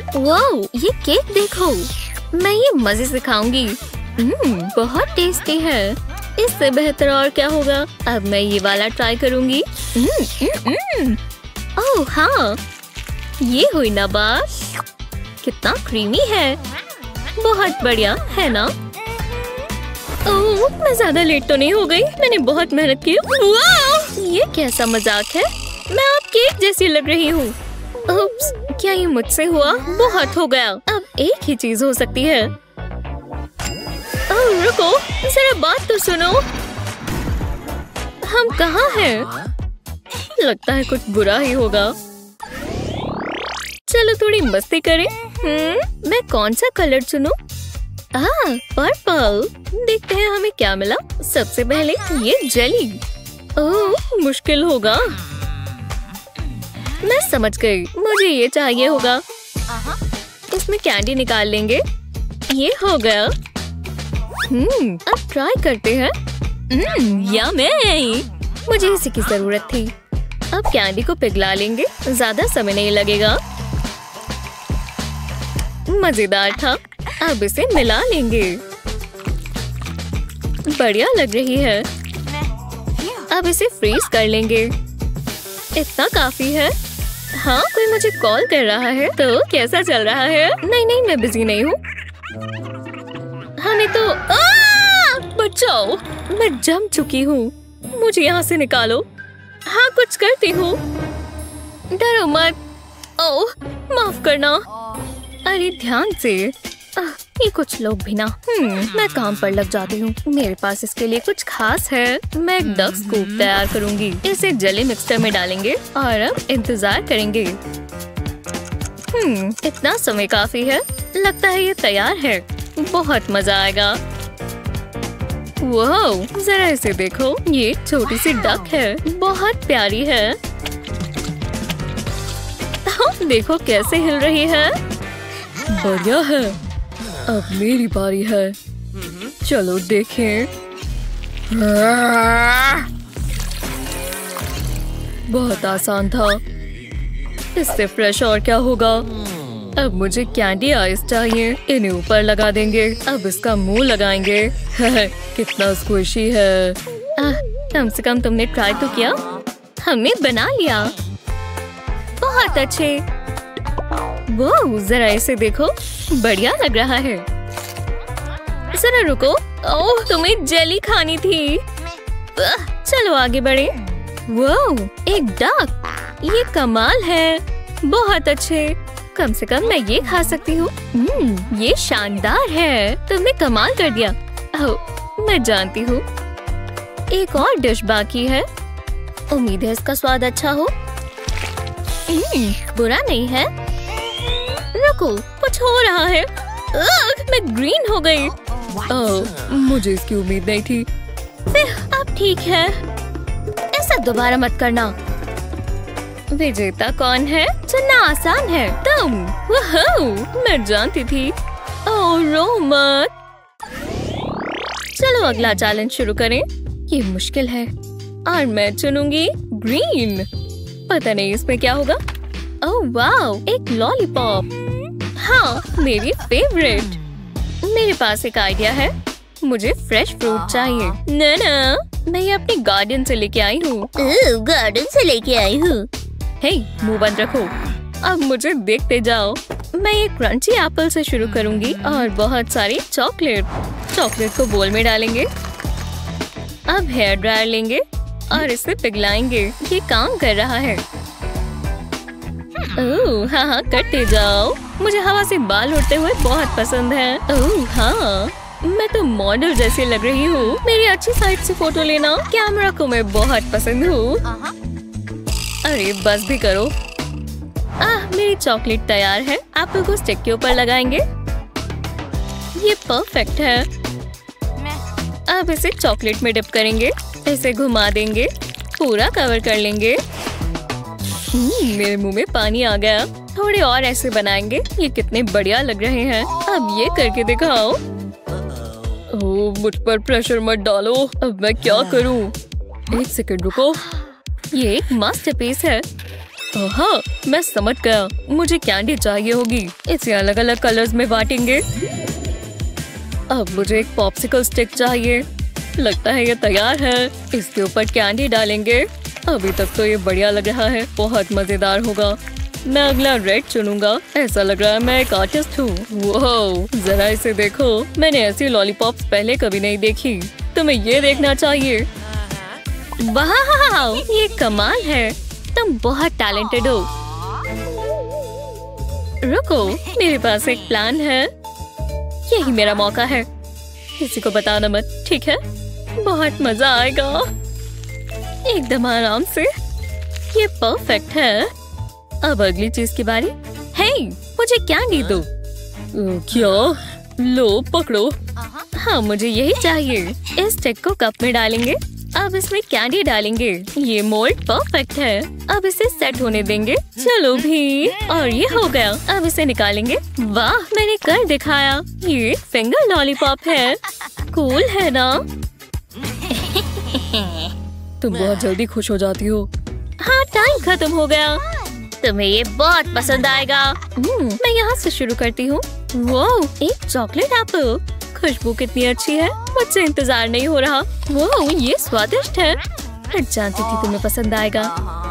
Wow, ये cake देखो, मैं ये मजे से खाऊंगी। बहुत टेस्टी है। इससे बेहतर और क्या होगा। अब मैं ये वाला ट्राई करूंगी। ओह हाँ, ये हुई ना बात। कितना क्रीमी है, बहुत बढ़िया है ना। ओह, मैं ज्यादा लेट तो नहीं हो गई? मैंने बहुत मेहनत की। वाह, ये कैसा मजाक है। मैं अब केक जैसी लग रही हूँ। उप्स, क्या ये मुझसे हुआ? बहुत हो गया। अब एक ही चीज हो सकती है। ओह रुको, जरा बात तो सुनो। हम कहाँ हैं? लगता है कुछ बुरा ही होगा। चलो थोड़ी मस्ती करें। मैं कौन सा कलर चुनूं? पर्पल। देखते हैं हमें क्या मिला। सबसे पहले ये जेली। ओह, मुश्किल होगा। मैं समझ गई, मुझे ये चाहिए होगा। इसमें कैंडी निकाल लेंगे। ये हो गया। अब ट्राई करते हैं। यम्मी, मुझे इसी की जरूरत थी। अब कैंडी को पिघला लेंगे, ज्यादा समय नहीं लगेगा। मजेदार था। अब इसे मिला लेंगे। बढ़िया लग रही है। अब इसे फ्रीज कर लेंगे। इतना काफी है। हाँ, कोई मुझे कॉल कर रहा है। तो कैसा चल रहा है? नहीं, मैं बिजी नहीं हूँ। हमें तो बचाओ, मैं जम चुकी हूँ। मुझे यहाँ से निकालो। हाँ, कुछ करती हूँ। डरो मत। ओह, माफ करना। अरे ध्यान से। ये कुछ लोग भी ना। मैं काम पर लग जाती हूँ। मेरे पास इसके लिए कुछ खास है। मैं एक डक स्कूप तैयार करूँगी। इसे जेली मिक्सचर में डालेंगे और अब इंतजार करेंगे। इतना समय काफी है। लगता है ये तैयार है। बहुत मजा आएगा। वाह, जरा इसे देखो। ये छोटी सी डक है, बहुत प्यारी है। देखो कैसे हिल रही है। बढ़िया है। अब मेरी बारी है। चलो देखें। बहुत आसान था। इससे फ्रेश और क्या होगा। अब मुझे कैंडी आइस चाहिए। इन्हें ऊपर लगा देंगे। अब इसका मुंह लगाएंगे। कितना स्क्विशी है। कम से कम तुमने ट्राई तो किया। हमने बना लिया। बहुत अच्छे। वाह, जरा इसे देखो, बढ़िया लग रहा है। जरा रुको। ओह, तुम्हें जेली खानी थी। चलो आगे बढ़े। वाह, एक डक। ये कमाल है। बहुत अच्छे। कम से कम मैं ये खा सकती हूँ। ये शानदार है। तुमने कमाल कर दिया। ओह, मैं जानती हूँ। एक और डिश बाकी है। उम्मीद है इसका स्वाद अच्छा हो। बुरा नहीं है। रुको, कुछ हो रहा है। मैं ग्रीन हो गई। मुझे इसकी उम्मीद नहीं थी। अब ठीक है। ऐसा दोबारा मत करना। विजेता कौन है? चुनना आसान है। तुम। मैं जानती थी। ओह, रो मत। चलो अगला चैलेंज शुरू करें। ये मुश्किल है और मैं चुनूंगी ग्रीन। पता नहीं इसमें क्या होगा। ओह वाओ, एक लॉलीपॉप। हाँ, मेरी फेवरेट। मेरे पास एक आइडिया है। मुझे फ्रेश फ्रूट चाहिए। ना, मैं ये अपनी गार्डन से लेके आई हूँ। गार्डन से लेके आई हूँ। हे, मुंह बंद रखो। अब मुझे देखते जाओ। मैं ये क्रंची एप्पल से शुरू करूंगी और बहुत सारी चॉकलेट को बोल में डालेंगे। अब हेयर ड्रायर लेंगे और इसे पिघलाएंगे। ये काम कर रहा है। ओह हाँ, करते जाओ। मुझे हवा से बाल उड़ते हुए बहुत पसंद है। ओह हाँ, मैं तो मॉडल जैसी लग रही हूँ। मेरी अच्छी साइड से फोटो लेना। कैमरा को मैं बहुत पसंद हूँ। अरे बस भी करो। मेरी चॉकलेट तैयार है। एप्पल को स्टिक के ऊपर लगाएंगे। ये परफेक्ट है। अब इसे चॉकलेट में डिप करेंगे। इसे घुमा देंगे। पूरा कवर कर लेंगे। मेरे मुंह में पानी आ गया। थोड़े और ऐसे बनाएंगे। ये कितने बढ़िया लग रहे हैं। अब ये करके दिखाओ। ओह, मुझ पर प्रेशर मत डालो। अब मैं क्या करूं? एक सेकंड रुको। ये एक मास्टरपीस है। हाँ, मैं समझ गया। मुझे कैंडी चाहिए होगी। इसे अलग अलग कलर्स में बांटेंगे। अब मुझे एक पॉप्सिकल स्टिक चाहिए। लगता है ये तैयार है। इसके ऊपर कैंडी डालेंगे। अभी तक तो ये बढ़िया लग रहा है। बहुत मजेदार होगा। मैं अगला रेड चुनूंगा। ऐसा लग रहा है मैं एक आर्टिस्ट हूँ। वाह, जरा इसे देखो। मैंने ऐसी लॉलीपॉप्स पहले कभी नहीं देखी। तुम्हें ये देखना चाहिए। वाह, ये कमाल है। तुम बहुत टैलेंटेड हो। रुको, मेरे पास एक प्लान है। यही मेरा मौका है। किसी को बताना मत, ठीक है? बहुत मजा आएगा। एकदम आराम से। ये परफेक्ट है। अब अगली चीज की बारी। हे, मुझे कैंडी दो। क्या? लो, पकड़ो। हाँ, मुझे यही चाहिए। इस स्टिक को कप में डालेंगे। अब इसमें कैंडी डालेंगे। ये मोल्ड परफेक्ट है। अब इसे सेट होने देंगे। चलो भी, और ये हो गया। अब इसे निकालेंगे। वाह, मैंने कर दिखाया। ये फिंगर लॉलीपॉप है। कूल है ना? तुम बहुत जल्दी खुश हो जाती हो। हाँ, टाइम खत्म हो गया। तुम्हें ये बहुत पसंद आएगा। मैं यहाँ से शुरू करती हूँ। वाह, एक चॉकलेट एप्पल। खुशबू कितनी अच्छी है। मुझसे इंतजार नहीं हो रहा। वाह, ये स्वादिष्ट है। मैं जानती थी तुम्हें पसंद आएगा।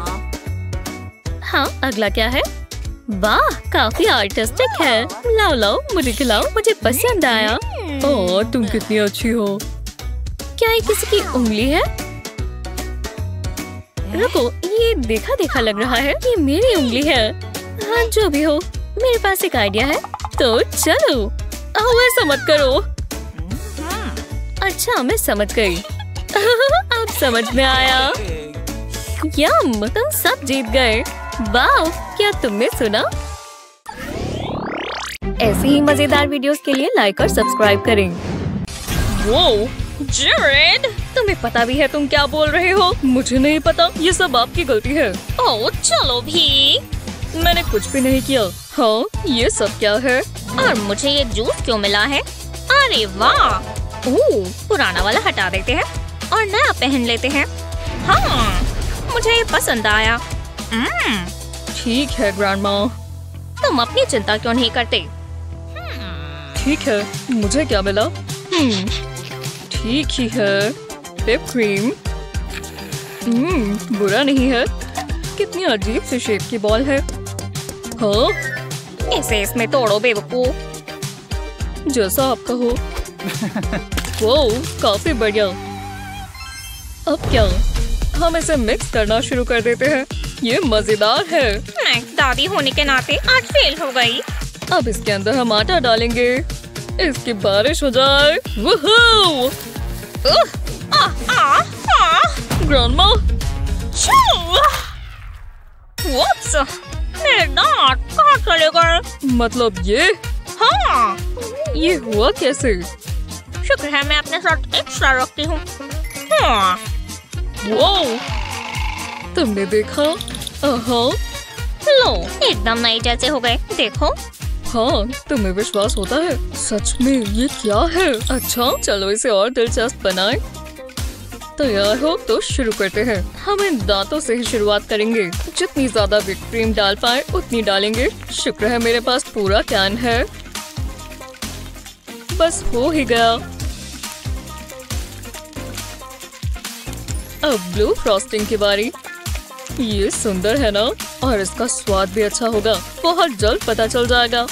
हाँ, अगला क्या है? वाह, काफी आर्टिस्टिक है। लाओ लाओ, मुझे खिलाओ। मुझे पसंद आया। ओह, तुम कितनी अच्छी हो। क्या ये किसी की उंगली है? रुको, ये देखा देखा लग रहा है। ये मेरी उंगली है। हाँ, जो भी हो, मेरे पास एक आइडिया है। तो चलो। ऐसा मत करो। अच्छा, मैं समझ गई। अब समझ में आया। यम, तुम सब जीत गए। वाह, क्या तुमने सुना? ऐसे ही मजेदार वीडियोस के लिए लाइक और सब्सक्राइब करें। वो जेरेड, तुम्हें पता भी है तुम क्या बोल रहे हो? मुझे नहीं पता। ये सब आपकी गलती है। ओह, चलो भी। मैंने कुछ भी नहीं किया। हाँ, ये सब क्या है? और मुझे ये जूस क्यों मिला है? अरे वाह, पुराना वाला हटा देते हैं और नया पहन लेते हैं। हाँ, मुझे ये पसंद आया। ठीक है ग्रैंडमा। तुम अपनी चिंता क्यों नहीं करते? ठीक है, मुझे क्या मिला? ठीक ही है। Whip cream. बुरा नहीं है। कितनी अजीब सी शेप की बॉल है। हाँ, इसे इसमें तोड़ो बेवकूफ। जैसा आप कहो। वो काफी बढ़िया। अब क्या? हम इसे मिक्स करना शुरू कर देते हैं। ये मजेदार है। मैं दादी होने के नाते आज फेल हो गई। अब इसके अंदर हम आटा डालेंगे। इसकी बारिश हो जाए। वूहू! ग्रैंडमा, मेरे दांत कहाँ चले गए? मतलब ये? हाँ, ये हुआ कैसे? शुक्र है मैं अपने साथ एक्स्ट्रा रखती हूँ। हाँ। वाओ, तुमने देखा? लो, एकदम नए जैसे हो गए। देखो। हाँ, तुम्हें विश्वास होता है? सच में ये क्या है? अच्छा, चलो इसे और दिलचस्प बनाएं। तैयार हो तो शुरू करते हैं। हम इन दांतों से ही शुरुआत करेंगे। जितनी ज्यादा व्हिप क्रीम डाल पाए उतनी डालेंगे। शुक्र है मेरे पास पूरा कैन है। बस हो ही गया। अब ब्लू फ्रॉस्टिंग की बारी। ये सुंदर है ना? और इसका स्वाद भी अच्छा होगा। बहुत जल्द पता चल जाएगा।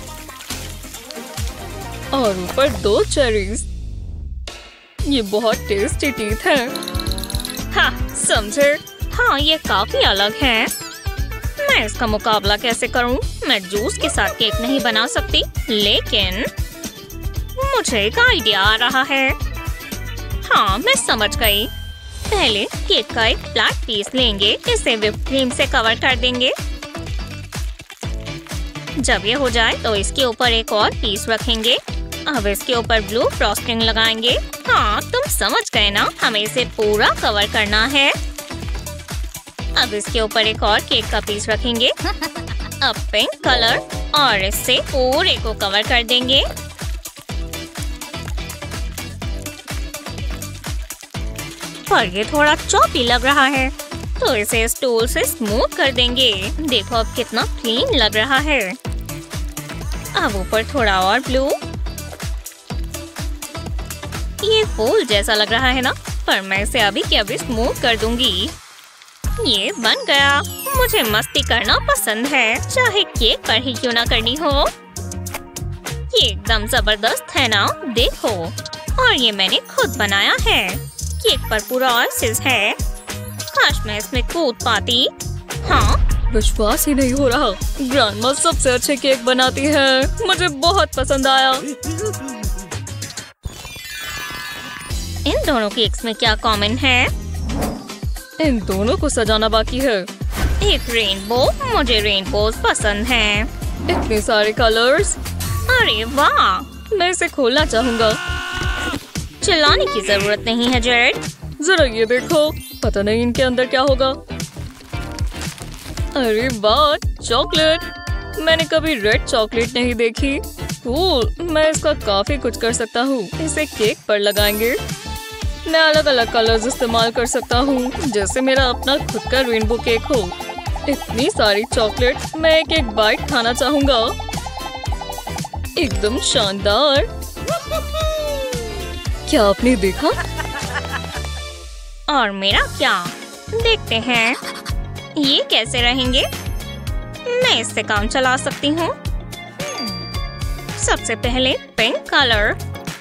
और ऊपर 2 चेरीज। ये बहुत टेस्टी टीथ है। हाँ, समझे? हाँ, ये काफी अलग है। मैं इसका मुकाबला कैसे करूं? मैं जूस के साथ केक नहीं बना सकती, लेकिन मुझे एक आइडिया आ रहा है। हाँ, मैं समझ गई। पहले केक का एक फ्लैट पीस लेंगे। इसे व्हिप क्रीम से कवर कर देंगे। जब ये हो जाए तो इसके ऊपर एक और पीस रखेंगे। अब इसके ऊपर ब्लू फ्रॉस्टिंग लगाएंगे। हाँ, तुम समझ गए ना? हमें इसे पूरा कवर करना है। अब इसके ऊपर एक और केक का पीस रखेंगे। अब पिंक कलर और इससे पूरे को कवर कर देंगे। पर ये थोड़ा चॉपी लग रहा है। तो इसे स्टूल से स्मूथ कर देंगे। देखो अब कितना क्लीन लग रहा है। अब ऊपर थोड़ा और ब्लू। ये फूल जैसा लग रहा है ना, पर मैं इसे अभी के अभी स्मूथ कर दूंगी। ये बन गया। मुझे मस्ती करना पसंद है, चाहे केक पर ही क्यों ना करनी हो। ये एकदम जबरदस्त है ना, देखो। और ये मैंने खुद बनाया है। केक पर पूरा आइसिस है। काश मैं इसमें कूद पाती। हाँ, विश्वास ही नहीं हो रहा। ग्रैंडमा सबसे अच्छे केक बनाती है। मुझे बहुत पसंद आया। इन दोनों केक्स में क्या कॉमन है? इन दोनों को सजाना बाकी है। एक रेनबो। मुझे रेनबोज पसंद हैं। इतने सारे कलर्स। अरे वाह, मैं इसे खोलना चाहूंगा। चिल्लाने की जरूरत नहीं है जेरेड। जरा ये देखो, पता नहीं इनके अंदर क्या होगा। अरे वाह, चॉकलेट। मैंने कभी रेड चॉकलेट नहीं देखी। कूल, मैं इसका काफी कुछ कर सकता हूँ। इसे केक पर लगाएंगे। मैं अलग अलग कलर्स इस्तेमाल कर सकता हूँ, जैसे मेरा अपना खुद का रेनबो केक हो। इतनी सारी चॉकलेट, मैं एक एक बाइट खाना चाहूंगा। एकदम शानदार। क्या आपने देखा? और मेरा क्या? देखते हैं ये कैसे रहेंगे। मैं इससे काम चला सकती हूँ। सबसे पहले पिंक कलर।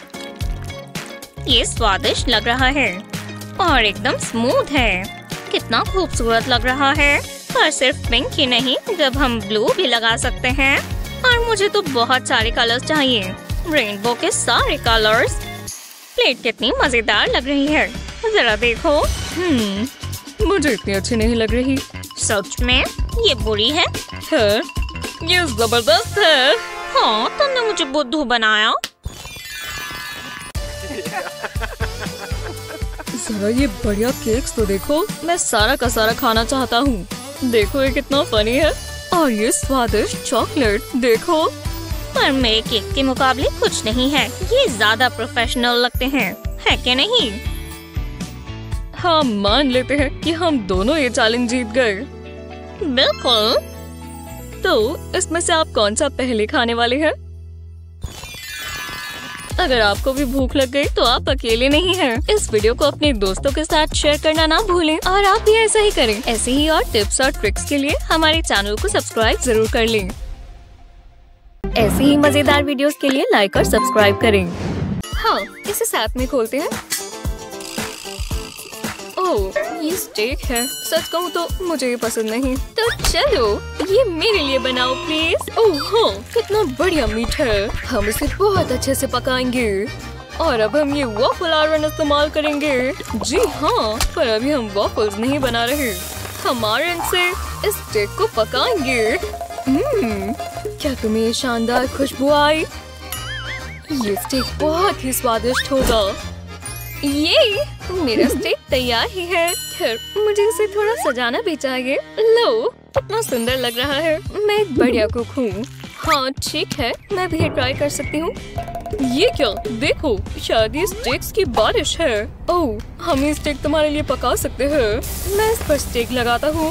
ये स्वादिष्ट लग रहा है और एकदम स्मूथ है। कितना खूबसूरत लग रहा है। पर सिर्फ पिंक ही नहीं, जब हम ब्लू भी लगा सकते हैं। और मुझे तो बहुत सारे कलर्स चाहिए, रेनबो के सारे कलर्स। प्लेट कितनी मजेदार लग रही है, जरा देखो। मुझे इतनी अच्छी नहीं लग रही। सच में ये बुरी है? ये जबरदस्त है। हाँ, तुमने मुझे बुद्धू बनाया। जरा ये बढ़िया केक्स तो देखो। मैं सारा का सारा खाना चाहता हूँ। देखो ये कितना फनी है। और ये स्वादिष्ट चॉकलेट देखो। पर मेरे केक के मुकाबले कुछ नहीं है। ये ज्यादा प्रोफेशनल लगते हैं, है क्या नहीं? हाँ, मान लेते हैं कि हम दोनों ये चैलेंज जीत गए। बिल्कुल। तो इसमें से आप कौन सा पहले खाने वाले हैं? अगर आपको भी भूख लग गई तो आप अकेले नहीं हैं। इस वीडियो को अपने दोस्तों के साथ शेयर करना ना भूलें और आप भी ऐसा ही करें। ऐसे ही और टिप्स और ट्रिक्स के लिए हमारे चैनल को सब्सक्राइब जरूर कर लें। ऐसे ही मजेदार वीडियोस के लिए लाइक और सब्सक्राइब करें। हाँ, इसे साथ में खोलते हैं। ओह, ये स्टेक है। सच कहूँ तो मुझे ये पसंद नहीं। तो चलो ये मेरे लिए बनाओ प्लीज। ओह हाँ, कितना बढ़िया मीट है। हम इसे बहुत अच्छे से पकाएंगे। और अब हम ये वॉफल आयरन इस्तेमाल करेंगे। जी हाँ, पर अभी हम वॉफल्स नहीं बना रहे। हम आयरन से इस स्टेक को पकाएंगे। क्या तुम्हें ये शानदार खुशबू आई? ये स्टेक बहुत ही स्वादिष्ट होगा। ये मेरा स्टेक तैयार ही है। खैर, मुझे इसे थोड़ा सजाना भी चाहिए। लो, कितना सुंदर लग रहा है। मैं एक बढ़िया कुक हूँ। हाँ ठीक है, मैं भी ट्राई कर सकती हूँ। ये क्या? देखो, शायद ये स्टेक्स की बारिश है। ओह, हम ये स्टेक तुम्हारे लिए पका सकते हैं। मैं इस पर स्टेक लगाता हूँ।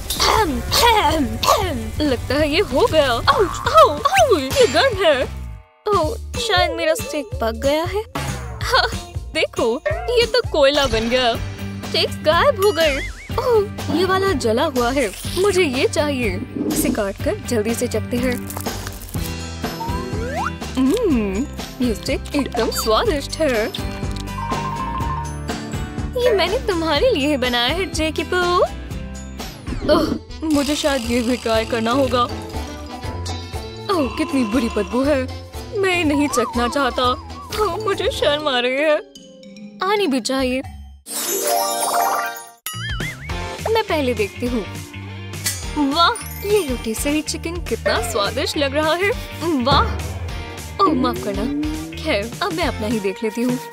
लगता है ये हो गया। ये गर्म है। ओह, शायद मेरा स्टेक पक गया है। हाँ, देखो, ये तो कोयला बन गया। स्टेक्स गायब हो गए। ओह, ये वाला जला हुआ है। मुझे ये चाहिए। इसे काटकर जल्दी से चखते हैं। ये स्टेक एकदम स्वादिष्ट है। ये मैंने तुम्हारे लिए बनाया है जेकी पू। मुझे शायद ये भी ट्राई करना होगा। ओह, कितनी बुरी बदबू है। मैं नहीं चखना चाहता। मुझे शर्म आ रही है। आनी भी चाहिए। मैं पहले देखती हूँ। वाह, ये रोटिसरी चिकन कितना स्वादिष्ट लग रहा है। वाह। ओह, माफ करना। खैर, अब मैं अपना ही देख लेती हूँ।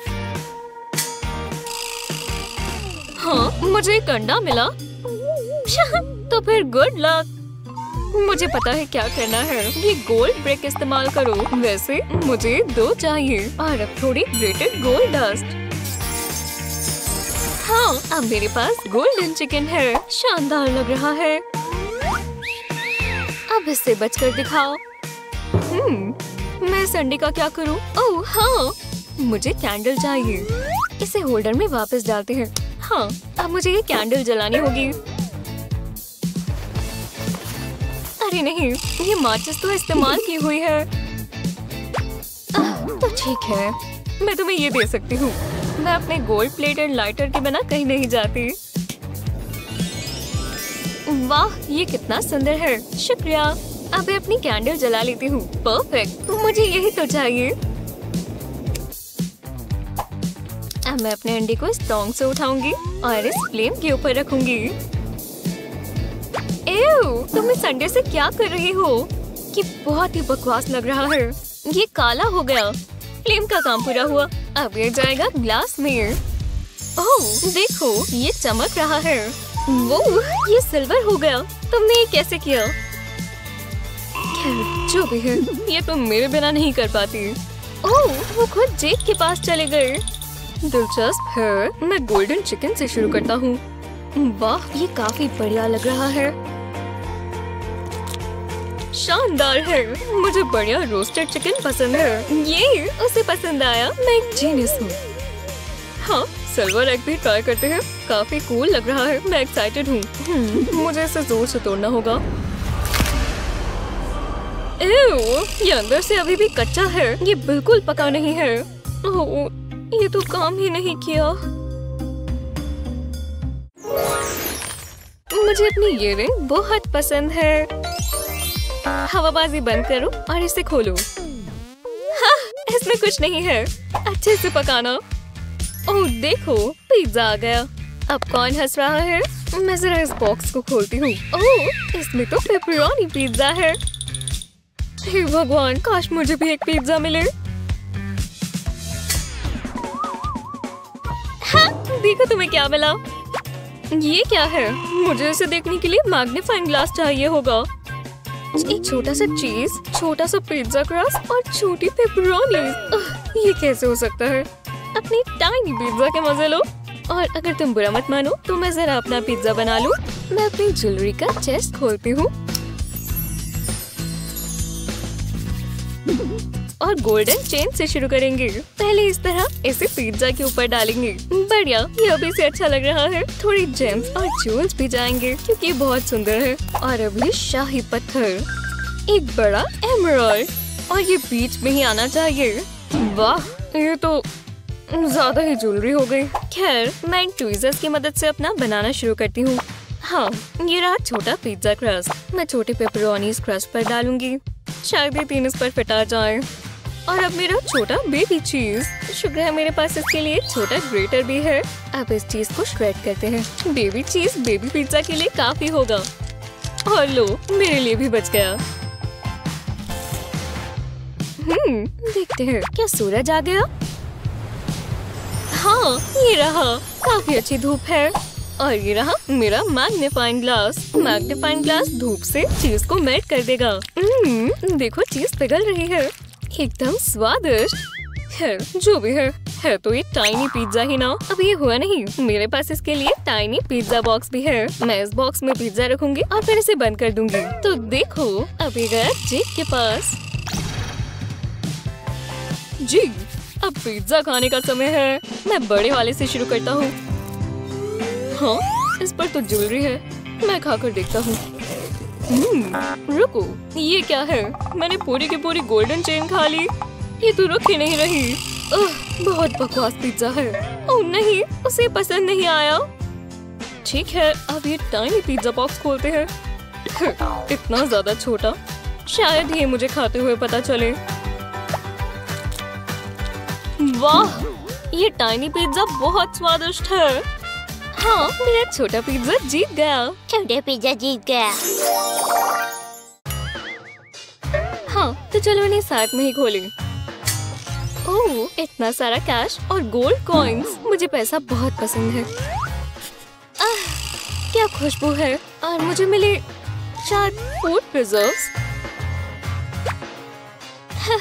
हाँ, मुझे एक अंडा मिला। तो फिर गुड लक। मुझे पता है क्या करना है। ये गोल्ड ब्रेक इस्तेमाल करो। वैसे मुझे 2 चाहिए। और अब थोड़ी ग्रेटेड गोल्ड डस्ट। हाँ, अब मेरे पास गोल्डन चिकन है। शानदार लग रहा है। अब इससे बचकर दिखाओ। मैं इस अंडे का क्या करूं? ओह हाँ, मुझे कैंडल चाहिए। इसे होल्डर में वापस डालते हैं। हाँ, अब मुझे ये कैंडल जलानी होगी। अरे नहीं, ये माचिस तो इस्तेमाल की हुई है। तो ठीक है, मैं तुम्हें ये दे सकती हूँ। मैं अपने गोल्ड प्लेटेड लाइटर के बिना कहीं नहीं जाती। वाह, ये कितना सुंदर है। शुक्रिया। अब मैं अपनी कैंडल जला लेती हूँ। परफेक्ट, मुझे यही तो चाहिए। अब मैं अपने अंडे को इस टोंग से उठाऊंगी और इस फ्लेम के ऊपर रखूंगी। एव, तुम इस अंडे से क्या कर रही हो? ये बहुत ही बकवास लग रहा है। ये काला हो गया। फ्लेम का काम पूरा हुआ। अब ये जाएगा ग्लास में। ओह देखो, ये चमक रहा है। वो ये सिल्वर हो गया। तुमने ये कैसे किया? खैर, जो भी है, ये तुम मेरे बिना नहीं कर पाती। ओह, वो खुद जेक के पास चले गए। दिलचस्प है। मैं गोल्डन चिकन से शुरू करता हूँ। वाह, ये काफी बढ़िया लग रहा है। शानदार है। मुझे बढ़िया रोस्टेड चिकन पसंद है। ये उसे पसंद आया। मैं एक जीनियस हूँ। हाँ, सिल्वर एग भी ट्राई करते हैं। काफी कूल लग रहा है। मैं एक्साइटेड हूँ। मुझे इसे जोर से तोड़ना होगा। ये अंदर से अभी भी कच्चा है। ये बिल्कुल पका नहीं है। ओह, ये तो काम ही नहीं किया। मुझे अपनी इयररिंग बहुत पसंद है। हवाबाजी बंद करो और इसे खोलो। हाँ, इसमें कुछ नहीं है। अच्छे से पकाना। ओह देखो, पिज्जा आ गया। अब कौन हंस रहा है? मैं जरा इस बॉक्स को खोलती हूँ। ओह, इसमें तो पेपरोनी पिज्जा है। हे भगवान, काश मुझे भी एक पिज्जा मिले। हाँ, देखो तुम्हें क्या मिला। ये क्या है? मुझे इसे देखने के लिए मैग्नीफाइंग ग्लास चाहिए होगा। एक छोटा सा चीज, छोटा सा पिज्जा क्रस्ट और छोटी पेपरोनी। ये कैसे हो सकता है? अपनी टाइनी पिज्जा के मजे लो। और अगर तुम बुरा मत मानो तो मैं जरा अपना पिज्जा बना लूं। मैं अपनी ज्वेलरी का चेस्ट खोलती हूँ और गोल्डन चेन से शुरू करेंगे। पहले इस तरह इसे पिज्जा के ऊपर डालेंगे। बढ़िया, ये अभी से अच्छा लग रहा है। थोड़ी जेम्स और ज्वेल्स भी जाएंगे क्योंकि ये बहुत सुंदर है। और अभी शाही पत्थर, एक बड़ा एमराल्ड, और ये बीच में ही आना चाहिए। वाह, ये तो ज्यादा ही ज्वेलरी हो गई। खैर, मैं इन ट्वीजर्स की मदद से अपना बनाना शुरू करती हूँ। हाँ, ये रहा छोटा पिज्जा क्रस्ट। मैं छोटे पेपरोनीज क्रस्ट पर डालूंगी। शायद ये 3 इस पर फिट आ जाए। और अब मेरा छोटा बेबी चीज। शुक्र है मेरे पास इसके लिए छोटा ग्रेटर भी है। अब इस चीज को श्रेड करते हैं। बेबी चीज बेबी पिज्जा के लिए काफी होगा। और लो, मेरे लिए भी बच गया। देखते हैं क्या सूरज आ गया। हाँ, ये रहा। काफी अच्छी धूप है। और ये रहा मेरा मैग्नीफाइंग ग्लास। मैग्नीफाइंग ग्लास धूप से चीज को मेल्ट कर देगा। देखो, चीज पिघल रही है। एकदम स्वादिष्ट है। जो भी है तो ये टाइनी पिज्जा ही ना। अब ये हुआ नहीं, मेरे पास इसके लिए टाइनी पिज्जा बॉक्स भी है। मैं इस बॉक्स में पिज्जा रखूंगी और फिर इसे बंद कर दूंगी। तो देखो, अभी गया जेक के पास। जी, अब पिज्जा खाने का समय है। मैं बड़े वाले से शुरू करता हूँ। हाँ, इस पर तो ज्वेलरी है। मैं खाकर देखता हूँ। रुको, ये क्या है? मैंने पूरी की पूरी गोल्डन चेन खा ली। ये तो रुक ही नहीं रही। बहुत बकवास पिज्जा है। ओह नहीं, उसे पसंद नहीं आया। ठीक है, अब ये टाइनी पिज्जा बॉक्स खोलते हैं। इतना ज्यादा छोटा, शायद ये मुझे खाते हुए पता चले। वाह, ये टाइनी पिज्जा बहुत स्वादिष्ट है। हाँ, मेरा छोटा पिज्जा जीत गया। छोटा पिज्जा जीत गया। हाँ, तो चलो इन्हें साथ में ही खोलें। ओह, इतना सारा कैश और गोल्ड कॉइन्स। मुझे पैसा बहुत पसंद है। क्या खुशबू है। और मुझे मिले शायद फूड प्रिजर्व्स।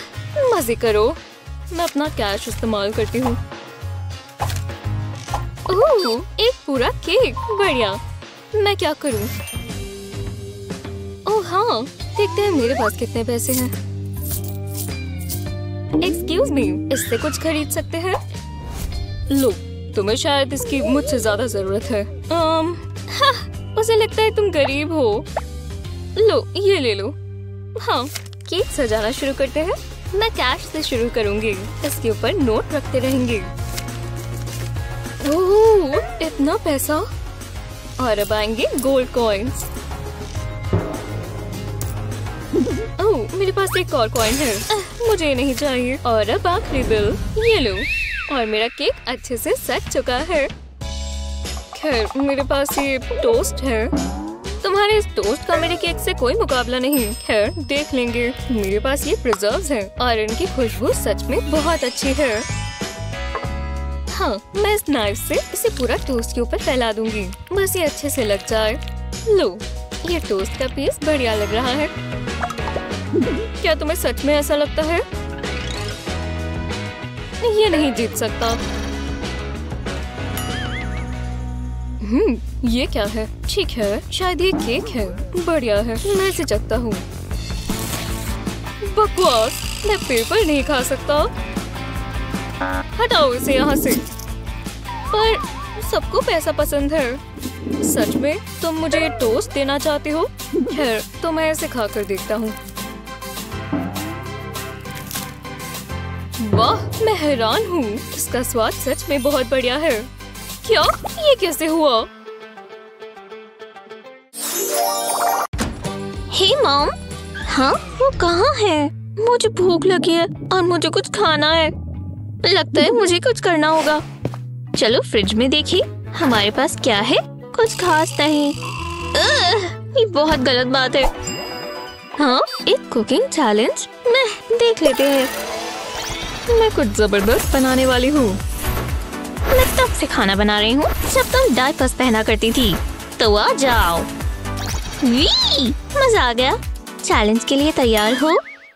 मजे करो। मैं अपना कैश इस्तेमाल करती हूँ। ओह, एक पूरा केक, बढ़िया। मैं क्या करूं? ओह हाँ, देखते हैं मेरे पास कितने पैसे हैं। एक्सक्यूज मी, इससे कुछ खरीद सकते हैं? लो, तुम्हें शायद इसकी मुझसे ज्यादा जरूरत है। हाँ, उसे लगता है तुम गरीब हो। लो, ये ले लो। हाँ, केक सजाना शुरू करते हैं। मैं कैश से शुरू करूंगी, इसके ऊपर नोट रखते रहेंगे। ओह, इतना पैसा। और अब आएंगे गोल्ड कॉइन्स। ओह, मेरे पास एक और कॉइन है। मुझे ये नहीं चाहिए। और अब आखिरी बिल, ये लो। और मेरा केक अच्छे से सज चुका है। खैर, मेरे पास ये टोस्ट है। तुम्हारे इस टोस्ट का मेरे केक से कोई मुकाबला नहीं। खैर, देख लेंगे। मेरे पास ये प्रिजर्व्स हैं और इनकी खुशबू सच में बहुत अच्छी है। हाँ, मैं इस नाइफ से इसे पूरा टोस्ट के ऊपर फैला दूंगी, बस ये अच्छे से लग जाए। लो, ये टोस्ट का पीस बढ़िया लग रहा है। क्या तुम्हें सच में ऐसा लगता है? ये नहीं जीत सकता। ये क्या है? ठीक है, शायद ये केक है। बढ़िया है, मैं इसे चखता हूँ। बकवास, मैं पेपर नहीं खा सकता। हटाओ इसे यहाँ से। पर सबको पैसा पसंद है। सच में तुम मुझे टोस्ट देना चाहते हो? खैर, तो मैं इसे खाकर देखता हूँ। वाह, मैं हैरान हूँ। इसका स्वाद सच में बहुत बढ़िया है। क्या? ये कैसे हुआ? हे मॉम, हाँ, वो कहाँ है? मुझे भूख लगी है और मुझे कुछ खाना है। लगता है मुझे कुछ करना होगा। चलो फ्रिज में देखिए, हमारे पास क्या है? कुछ खास नहीं। ये बहुत गलत बात है। हाँ, एक कुकिंग चैलेंज में देख लेते हैं। मैं कुछ जबरदस्त बनाने वाली हूँ। मैं तब से खाना बना रही हूँ जब तुम डायपर्स पहना करती थी। तो आ जाओ। मजा आ गया। चैलेंज के लिए तैयार हो?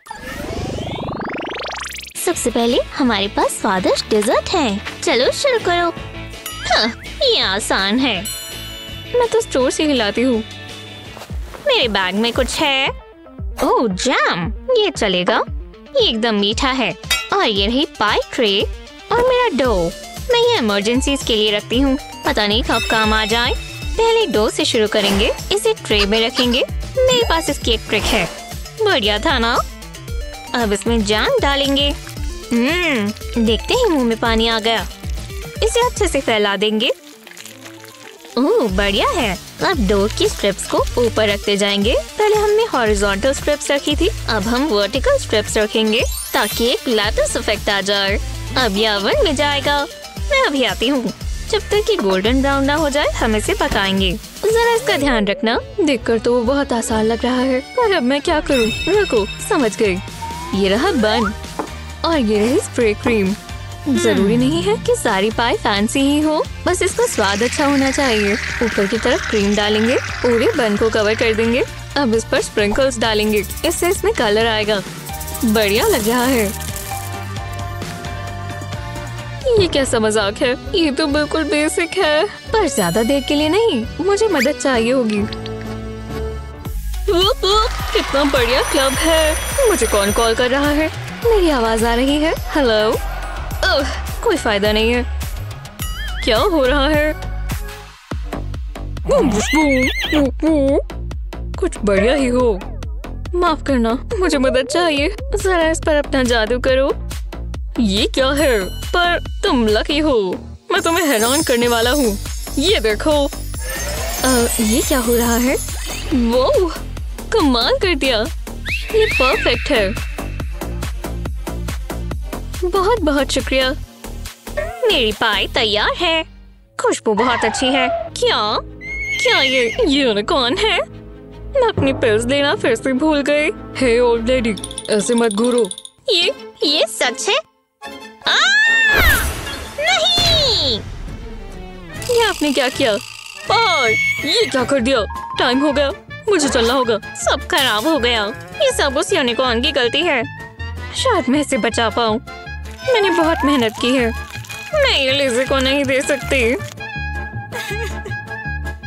सबसे पहले हमारे पास स्वादिष्ट डेजर्ट है। चलो शुरू करो। हाँ, ये आसान है। मैं तो स्टोर से ही लाती हूँ। मेरे बैग में कुछ है। ओह, जैम, ये चलेगा। ये एकदम मीठा है। और ये रही पाई ट्रे और मेरा डो। मैं ये इमरजेंसीज के लिए रखती हूँ, पता नहीं कब काम आ जाए। पहले डो से शुरू करेंगे, इसे ट्रे में रखेंगे। मेरे पास इसकी एक ट्रिक है। बढ़िया था ना? अब इसमें जैम डालेंगे। देखते ही मुंह में पानी आ गया। इसे अच्छे से फैला देंगे। ओह, बढ़िया है। अब डो की स्ट्रिप्स को ऊपर रखते जाएंगे। पहले हमने हॉरिजॉन्टल स्ट्रिप्स रखी थी, अब हम वर्टिकल स्ट्रिप्स रखेंगे ताकि एक लैटिस इफेक्ट आ जाए। अब ये ओवन में जाएगा। मैं अभी आती हूँ। जब तक ये गोल्डन ब्राउन ना हो जाए हम इसे पकाएंगे। जरा इसका ध्यान रखना। देखकर तो वो बहुत आसान लग रहा है, पर अब मैं क्या करूँ? रुको, समझ गई। ये रहा बन और ये रही स्प्रे क्रीम। जरूरी नहीं है कि सारी पाई फैंसी ही हो, बस इसका स्वाद अच्छा होना चाहिए। ऊपर की तरफ क्रीम डालेंगे, पूरे बन को कवर कर देंगे। अब इस पर स्प्रिंकल्स डालेंगे, इससे इसमें कलर आएगा। बढ़िया लग रहा है। ये कैसा मजाक है? ये तो बिल्कुल बेसिक है। पर ज्यादा देर के लिए नहीं, मुझे मदद चाहिए होगी। कितना बढ़िया क्लब है। मुझे कौन कॉल कर रहा है? मेरी आवाज आ रही है। हेलो। कोई फायदा नहीं है। क्या हो रहा है? कुछ बढ़िया ही हो। माफ करना, मुझे मदद चाहिए। जरा इस पर अपना जादू करो। ये क्या है? पर तुम लकी हो, मैं तुम्हें हैरान करने वाला हूँ। ये देखो। ये क्या हो रहा है? वो कमाल कर दिया। ये परफेक्ट है। बहुत बहुत शुक्रिया। मेरी पाई तैयार है। खुशबू बहुत अच्छी है। क्या ये यूनिकॉर्न है? मैं अपनी पिल्स लेना फिर से भूल गई। हे ओल्ड लेडी, ऐसे मत घूरो। ये सच है? नहीं! ये आपने क्या किया? और ये क्या कर दिया? टाइम हो गया, मुझे चलना होगा। सब खराब हो गया। ये सब उस यूनिकॉर्न की गलती है। शायद मैं इसे बचा पाऊँ। मैंने बहुत मेहनत की है। मैं ये लिज़ी को नहीं दे सकती।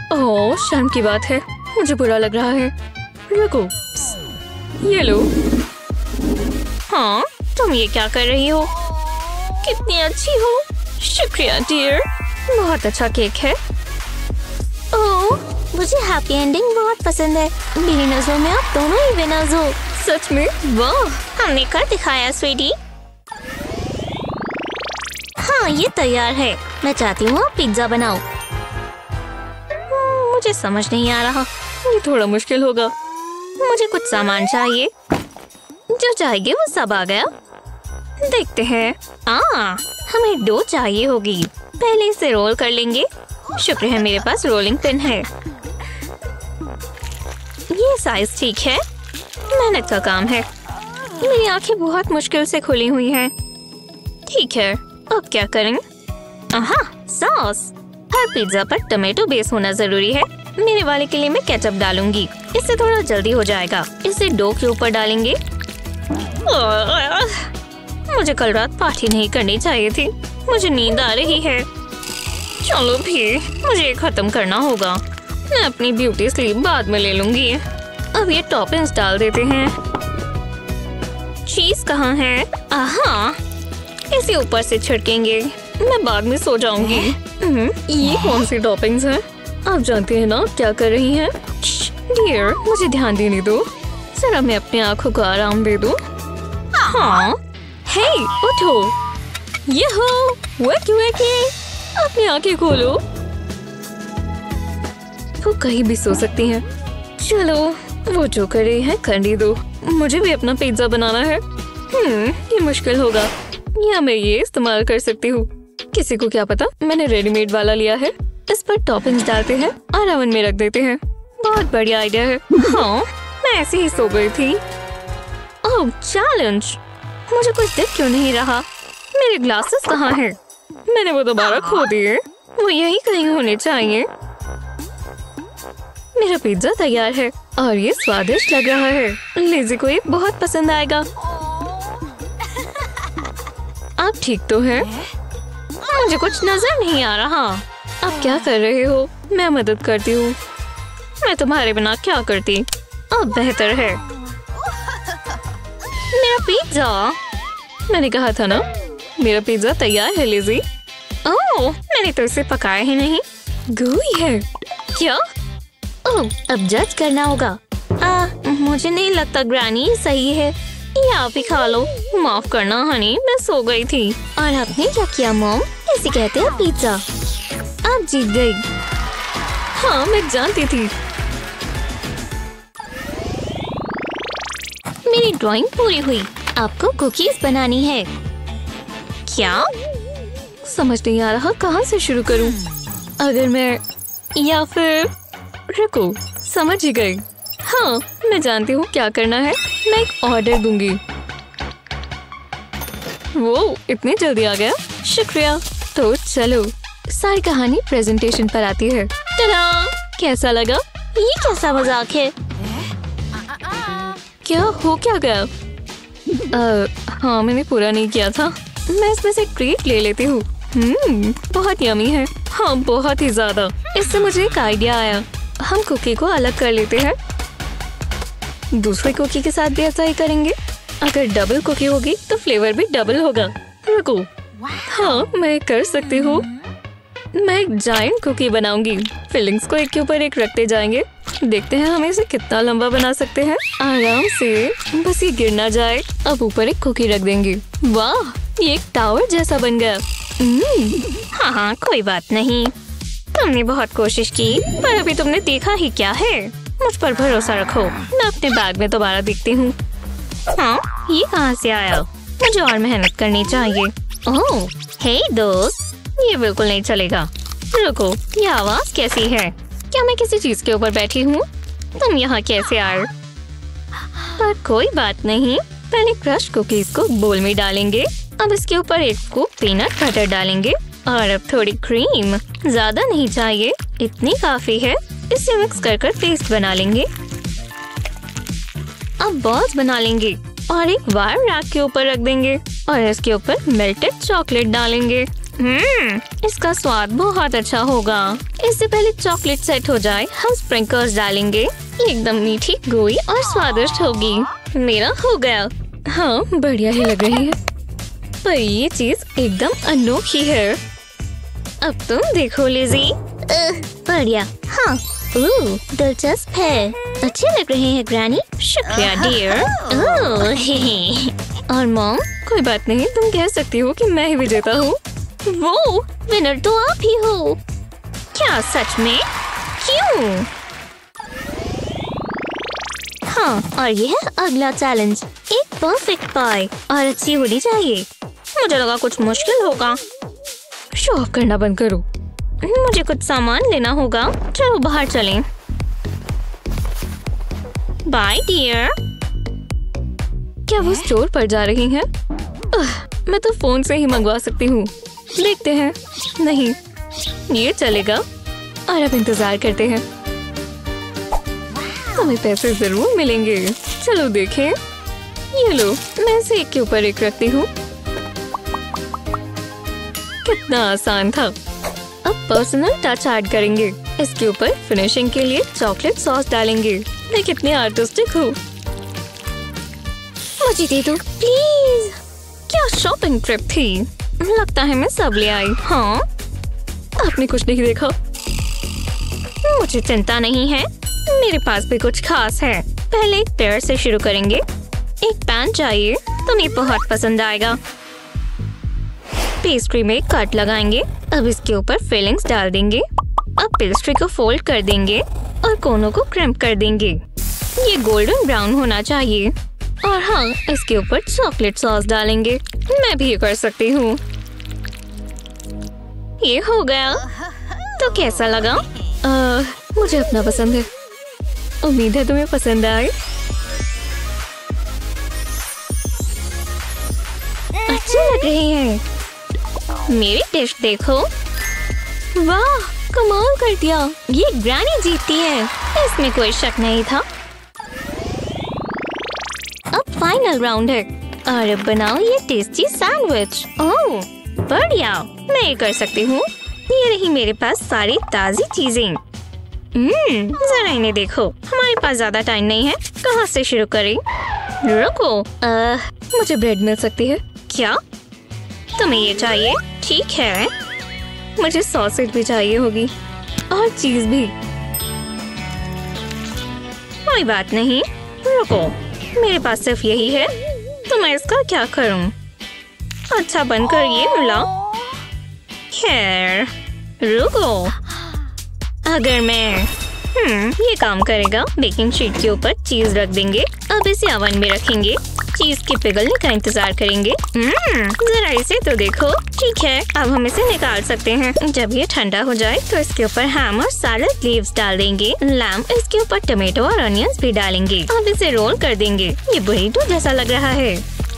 ओह, शर्म की बात है, मुझे बुरा लग रहा है। रुको, ये लो। हाँ, तुम ये क्या कर रही हो? कितनी अच्छी हो। शुक्रिया डियर, बहुत अच्छा केक है। ओह, मुझे हैप्पी एंडिंग बहुत पसंद है। मेरी नजरों में आप दोनों ही विनर्स हो। सच में? वाह, हमने कर दिखाया स्वीटी। हाँ, ये तैयार है। मैं चाहती हूँ आप पिज्जा बनाओ। मुझे समझ नहीं आ रहा। ये थोड़ा मुश्किल होगा। मुझे कुछ सामान चाहिए। जो चाहिए वो सब आ गया। देखते हैं। हमें डो चाहिए होगी। पहले इसे रोल कर लेंगे। शुक्र है मेरे पास रोलिंग पिन है। ये साइज ठीक है। मेहनत का काम है। मेरी आंखें बहुत मुश्किल से खुली हुई हैं। ठीक है, अब क्या करें? सॉस। हर पिज्जा पर टमेटो बेस होना जरूरी है। मेरे वाले के लिए मैं केचप डालूंगी। इससे थोड़ा जल्दी हो जाएगा। इसे डो के ऊपर डालेंगे। मुझे कल रात पार्टी नहीं करनी चाहिए थी। मुझे नींद आ रही है। चलो भी, मुझे खत्म करना होगा। मैं अपनी ब्यूटी स्लीप बाद में ले लूंगी। अब ये टॉपिंग्स डाल देते हैं। चीज कहाँ है? इसे ऊपर से छिड़केंगे। मैं बाद में सो जाऊंगी। ये कौन सी टॉपिंग्स हैं? आप जानते हैं ना क्या कर रही हैं? डियर, मुझे ध्यान देने दो। जरा मैं अपनी आंखों को आराम दे दूं। हाँ, हे, उठो। यहो, वेकी वेकी। अपनी आंखें खोलो। वो कहीं भी सो सकती हैं। चलो, वो जो कर रही है करने दो। मुझे भी अपना पिज्जा बनाना है। ये मुश्किल होगा। या मैं ये इस्तेमाल कर सकती हूँ। किसी को क्या पता, मैंने रेडीमेड वाला लिया है। इस पर टॉपिंग्स डालते हैं और ओवन में रख देते हैं। बहुत बढ़िया आइडिया है। हाँ, मैं ऐसे ही सो गई थी। Oh, challenge. मुझे कुछ दिख क्यों नहीं रहा? मेरे ग्लासेस कहाँ हैं? मैंने वो दोबारा खो दिए। वो यही कहीं होने चाहिए। मेरा पिज्जा तैयार है और ये स्वादिष्ट लग रहा है। लिज़ी को ये बहुत पसंद आएगा। आप ठीक तो हैं? मुझे कुछ नजर नहीं आ रहा। आप क्या कर रहे हो? मैं मदद करती हूँ। मैं तुम्हारे बिना क्या करती? अब बेहतर है। मेरा पिज्जा। मैंने कहा था ना, मेरा पिज्जा तैयार है लिज़ी। ओह, मैंने तो इसे पकाया ही नहीं। गोई है क्या? ओह, अब जज करना होगा। मुझे नहीं लगता ग्रैनी सही है। ये आप ही खा लो। माफ करना हनी, मैं सो गई थी। और आपने क्या किया मॉम? ऐसे कहते हैं पिज्जा। आप जीत गई। हाँ, मैं जानती थी। मेरी ड्राइंग पूरी हुई। आपको कुकीज बनानी है। क्या? समझ नहीं आ रहा कहाँ से शुरू करूँ। अगर मैं या फिर रुको, समझ ही गई। हाँ, मैं जानती हूँ क्या करना है। मैं एक ऑर्डर दूंगी। वो इतनी जल्दी आ गया, शुक्रिया। तो चलो, सारी कहानी प्रेजेंटेशन पर आती है। टा-डा! कैसा लगा? ये कैसा मजाक है? क्या हो क्या गया? हाँ, मैंने पूरा नहीं किया था। मैं इसमें से ट्रीट ले लेती हूँ। बहुत यमी है। हाँ, बहुत ही ज्यादा। इससे मुझे एक आइडिया आया। हम कुकी को अलग कर लेते हैं। दूसरे कुकी के साथ भी ऐसा ही करेंगे। अगर डबल कुकी होगी तो फ्लेवर भी डबल होगा। रुको, हाँ, मैं कर सकती हूँ। मैं एक जायंट कुकी बनाऊंगी। फिलिंग्स को एक के ऊपर एक रखते जाएंगे। देखते हैं हम इसे कितना लंबा बना सकते हैं। आराम से, बस ये गिर ना जाए। अब ऊपर एक कुकी रख देंगे। वाह, ये एक टावर जैसा बन गया। हाँ, कोई बात नहीं। तुमने बहुत कोशिश की, पर अभी तुमने देखा ही क्या है। मुझ पर भरोसा रखो। मैं अपने बैग में दोबारा देखती हूँ। हाँ, ये कहाँ से आया? मुझे और मेहनत करनी चाहिए। ओह, हे दोस्त, ये बिल्कुल नहीं चलेगा। रुको, ये आवाज कैसी है? क्या मैं किसी चीज के ऊपर बैठी हूँ? तुम यहाँ कैसे आए? पर कोई बात नहीं। पहले क्रश कुकीज को बोल में डालेंगे। अब इसके ऊपर एक स्कूप पीनट बटर डालेंगे और अब थोड़ी क्रीम। ज्यादा नहीं चाहिए, इतनी काफी है। इसे मिक्स कर पेस्ट बना लेंगे। अब बॉल्स बना लेंगे और एक वायर रैक के ऊपर रख देंगे और इसके ऊपर मेल्टेड चॉकलेट डालेंगे। इसका स्वाद बहुत अच्छा होगा। इससे पहले चॉकलेट सेट हो जाए, हम स्प्रिंकल्स डालेंगे। ये एकदम मीठी, गोई और स्वादिष्ट होगी। मेरा हो गया। हाँ, बढ़िया ही लग रही है, पर ये चीज एकदम अनोखी है। अब तुम देखो लिज़ी। बढ़िया। हाँ, दिलचस्प है। अच्छे लग रहे हैं ग्रैनी। शुक्रिया डियर। और मॉम? कोई बात नहीं, तुम कह सकती हो कि मैं ही विजेता हूँ। वो विनर तो आप ही हो। क्या सच में? क्यों? हाँ, और ये है अगला चैलेंज, एक परफेक्ट पाई, और अच्छी होनी चाहिए। मुझे लगा कुछ मुश्किल होगा। शो ऑफ करना बंद करो। मुझे कुछ सामान लेना होगा। चलो बाहर चलें। Bye dear. क्या वो स्टोर पर जा रही हैं? मैं तो फोन से ही मंगवा सकती हूँ। देखते हैं। नहीं, ये चलेगा। और अब इंतजार करते हैं। हमें पैसे जरूर मिलेंगे। चलो देखें। ये लो, मैं इसे एक के ऊपर एक रखती हूँ। कितना आसान था। अब पर्सनल टच ऐड करेंगे। इसके ऊपर फिनिशिंग के लिए चॉकलेट सॉस डालेंगे। मैं कितनी आर्टिस्टिक हूँ। मुझे दे दो प्लीज। क्या शॉपिंग ट्रिप थी। लगता है मैं सब ले आई। हाँ, आपने कुछ नहीं देखा। मुझे चिंता नहीं है, मेरे पास भी कुछ खास है। पहले एक पेयर से शुरू करेंगे। एक पैन चाहिए, तुम्हें बहुत पसंद आएगा। पेस्ट्री में कट लगाएंगे। अब इसके ऊपर फिलिंग्स डाल देंगे। अब पेस्ट्री को फोल्ड कर देंगे और कोनों को क्रैम्प कर देंगे। ये गोल्डन ब्राउन होना चाहिए। और हाँ, इसके ऊपर चॉकलेट सॉस डालेंगे। मैं भी ये कर सकती हूँ। ये हो गया। तो कैसा लगा? मुझे अपना पसंद है। उम्मीद है तुम्हें पसंद आए। अच्छे लग रहे हैं। मेरी डिश देखो। वाह, कमाल कर दिया। ये ग्रैनी जीतती है, इसमें कोई शक नहीं था। अब फाइनल राउंड है। और अब बनाओ ये टेस्टी सैंडविच। ओह बढ़िया, मैं ये कर सकती हूँ। ये रही मेरे पास सारी ताजी चीजें। जरा इन्हें देखो। हमारे पास ज्यादा टाइम नहीं है, कहाँ से शुरू करें? रुको, मुझे ब्रेड मिल सकती है क्या? तुम्हें ये चाहिए? ठीक है। मुझे सॉसेज भी चाहिए होगी और चीज भी। कोई बात नहीं, रुको, मेरे पास सिर्फ यही है, तो मैं इसका क्या करूं? अच्छा बनकर ये मिला। खैर रुको, अगर मैं ये काम करेगा। बेकिंग शीट के ऊपर चीज रख देंगे। अब इसे ओवन में रखेंगे। चीज के पिघलने का इंतजार करेंगे। जरा इसे तो देखो। ठीक है, अब हम इसे निकाल सकते हैं। जब ये ठंडा हो जाए तो इसके ऊपर हैम और सैलड लीव्स डाल देंगे। लैम्प, इसके ऊपर टमाटो और अनियंस भी डालेंगे। अब इसे रोल कर देंगे। ये बुरीटो जैसा लग रहा है।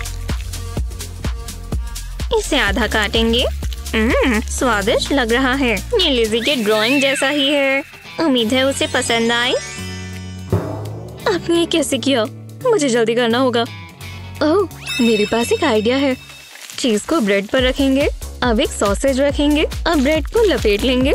इसे आधा काटेंगे। स्वादिष्ट लग रहा है। ये लिज़ी के ड्राइंग जैसा ही है। उम्मीद है उसे पसंद आए। आपने ये कैसे किया? मुझे जल्दी करना होगा। ओह, मेरे पास एक आइडिया है। चीज को ब्रेड पर रखेंगे। अब एक सॉसेज रखेंगे। अब ब्रेड को लपेट लेंगे।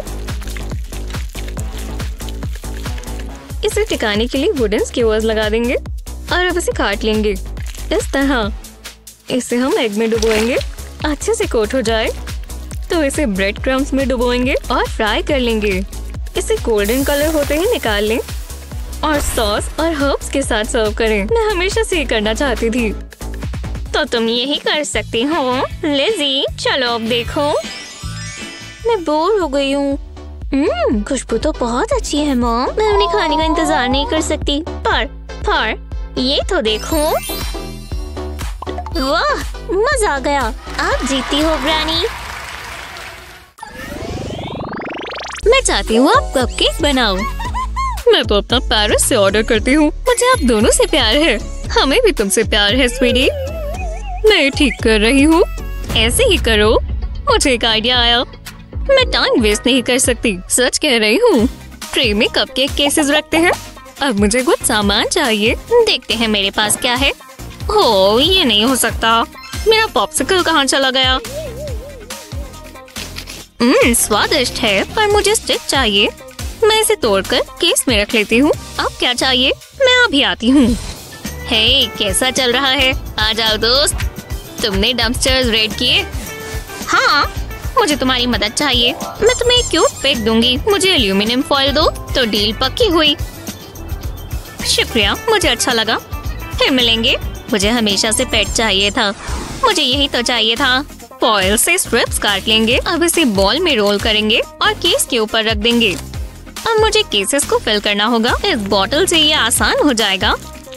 इसे टिकाने के लिए वुडन स्क्यूअर्स लगा देंगे और अब इसे काट लेंगे इस तरह। इसे हम एग में डुबोएंगे। अच्छे से कोट हो जाए तो इसे ब्रेड क्रम्स में डुबोएंगे और फ्राई कर लेंगे। इसे गोल्डन कलर होते ही निकाल लें और सॉस और हर्ब्स के साथ सर्व करें। मैं हमेशा से ये करना चाहती थी। तो तुम यही कर सकती हो लिज़ी। चलो अब देखो। मैं बोर हो गई हूँ। खुशबू तो बहुत अच्छी है मॉम। मैं उन्हें खाने का इंतजार नहीं कर सकती। पर ये तो देखो। वाह, मजा आ गया। आप जीती हो ग्रैनी। मैं चाहती हूँ आप कपकेक बनाओ। मैं तो अपना पेरिस से ऑर्डर करती हूँ। मुझे आप दोनों से प्यार है। हमें भी तुमसे प्यार है स्वीटी। मैं ये ठीक कर रही हूँ। ऐसे ही करो। मुझे एक आइडिया आया। मैं टाइम वेस्ट नहीं कर सकती। सच कह रही हूँ। ट्रे में कपकेक केसेस रखते हैं। अब मुझे कुछ सामान चाहिए। देखते हैं मेरे पास क्या है। ओह, ये नहीं हो सकता। मेरा पॉप्सिकल कहाँ चला गया? स्वादिष्ट है, पर मुझे स्टिक चाहिए। मैं इसे तोड़कर केस में रख लेती हूँ। अब क्या चाहिए? मैं अभी आती हूँ। हे, कैसा चल रहा है? आ जाओ दोस्त। तुमने डंपस्टर्स रेड किए? हाँ, मुझे तुम्हारी मदद चाहिए। मैं तुम्हें एक क्यूट पिक दूंगी। मुझे एल्यूमिनियम फॉइल दो तो डील पक्की हुई। शुक्रिया, मुझे अच्छा लगा। फिर मिलेंगे। मुझे हमेशा से पेट चाहिए था। मुझे यही तो चाहिए था। फॉइल से स्ट्रिप्स काट लेंगे। अब इसे बॉल में रोल करेंगे और केस के ऊपर रख देंगे। अब मुझे केसेस को फिल करना होगा। इस बॉटल से ये आसान हो जाएगा।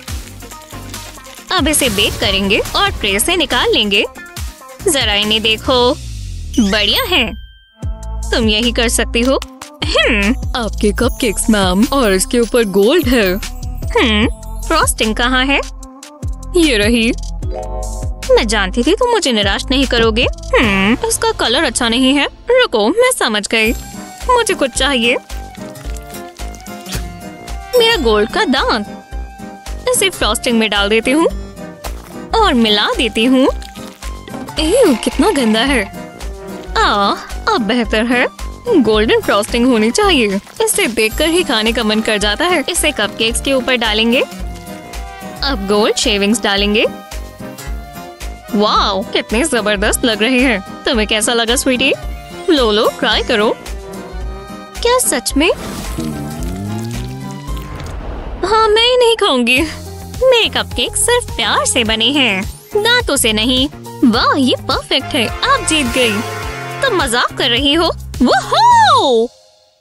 अब इसे बेक करेंगे और ट्रे से निकाल लेंगे। जरा इन्हें देखो, बढ़िया है। तुम यही कर सकती हो। आपके कपकेक्स मैम, और इसके ऊपर गोल्ड है। फ्रॉस्टिंग कहाँ है? ये रही। मैं जानती थी तुम मुझे निराश नहीं करोगे। इसका कलर अच्छा नहीं है। रुको, मैं समझ गई। मुझे कुछ चाहिए। मेरा गोल्ड का दांत। इसे फ्रॉस्टिंग में डाल देती हूँ और मिला देती हूँ। कितना गंदा है। अब बेहतर है। गोल्डन फ्रॉस्टिंग होनी चाहिए। इसे देखकर ही खाने का मन कर जाता है। इसे कपकेक्स के ऊपर डालेंगे। अब गोल्ड शेविंग्स डालेंगे। वाओ, कितने जबरदस्त लग रहे हैं। तुम्हें कैसा लगा स्वीटी? लो, ट्राई करो। क्या सच में? हाँ, मैं नहीं खाऊंगी। मेरे कपकेक सिर्फ प्यार से बने हैं, दांतों से नहीं। वाह, ये परफेक्ट है। आप जीत गई। तुम मजाक कर रही हो? वोहो!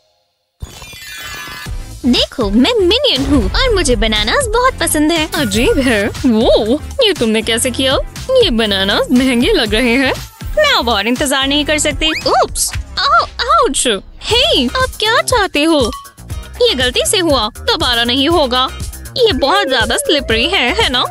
देखो, मैं मिनियन हूँ और मुझे बनानास बहुत पसंद है। अजीब है। वो ये तुमने कैसे किया? ये बनानास महंगे लग रहे हैं। मैं अब और इंतजार नहीं कर सकती। उप्स! आउच! हे, आप क्या चाहते हो? ये गलती से हुआ, दोबारा नहीं होगा। ये बहुत ज्यादा स्लिपरी है ना?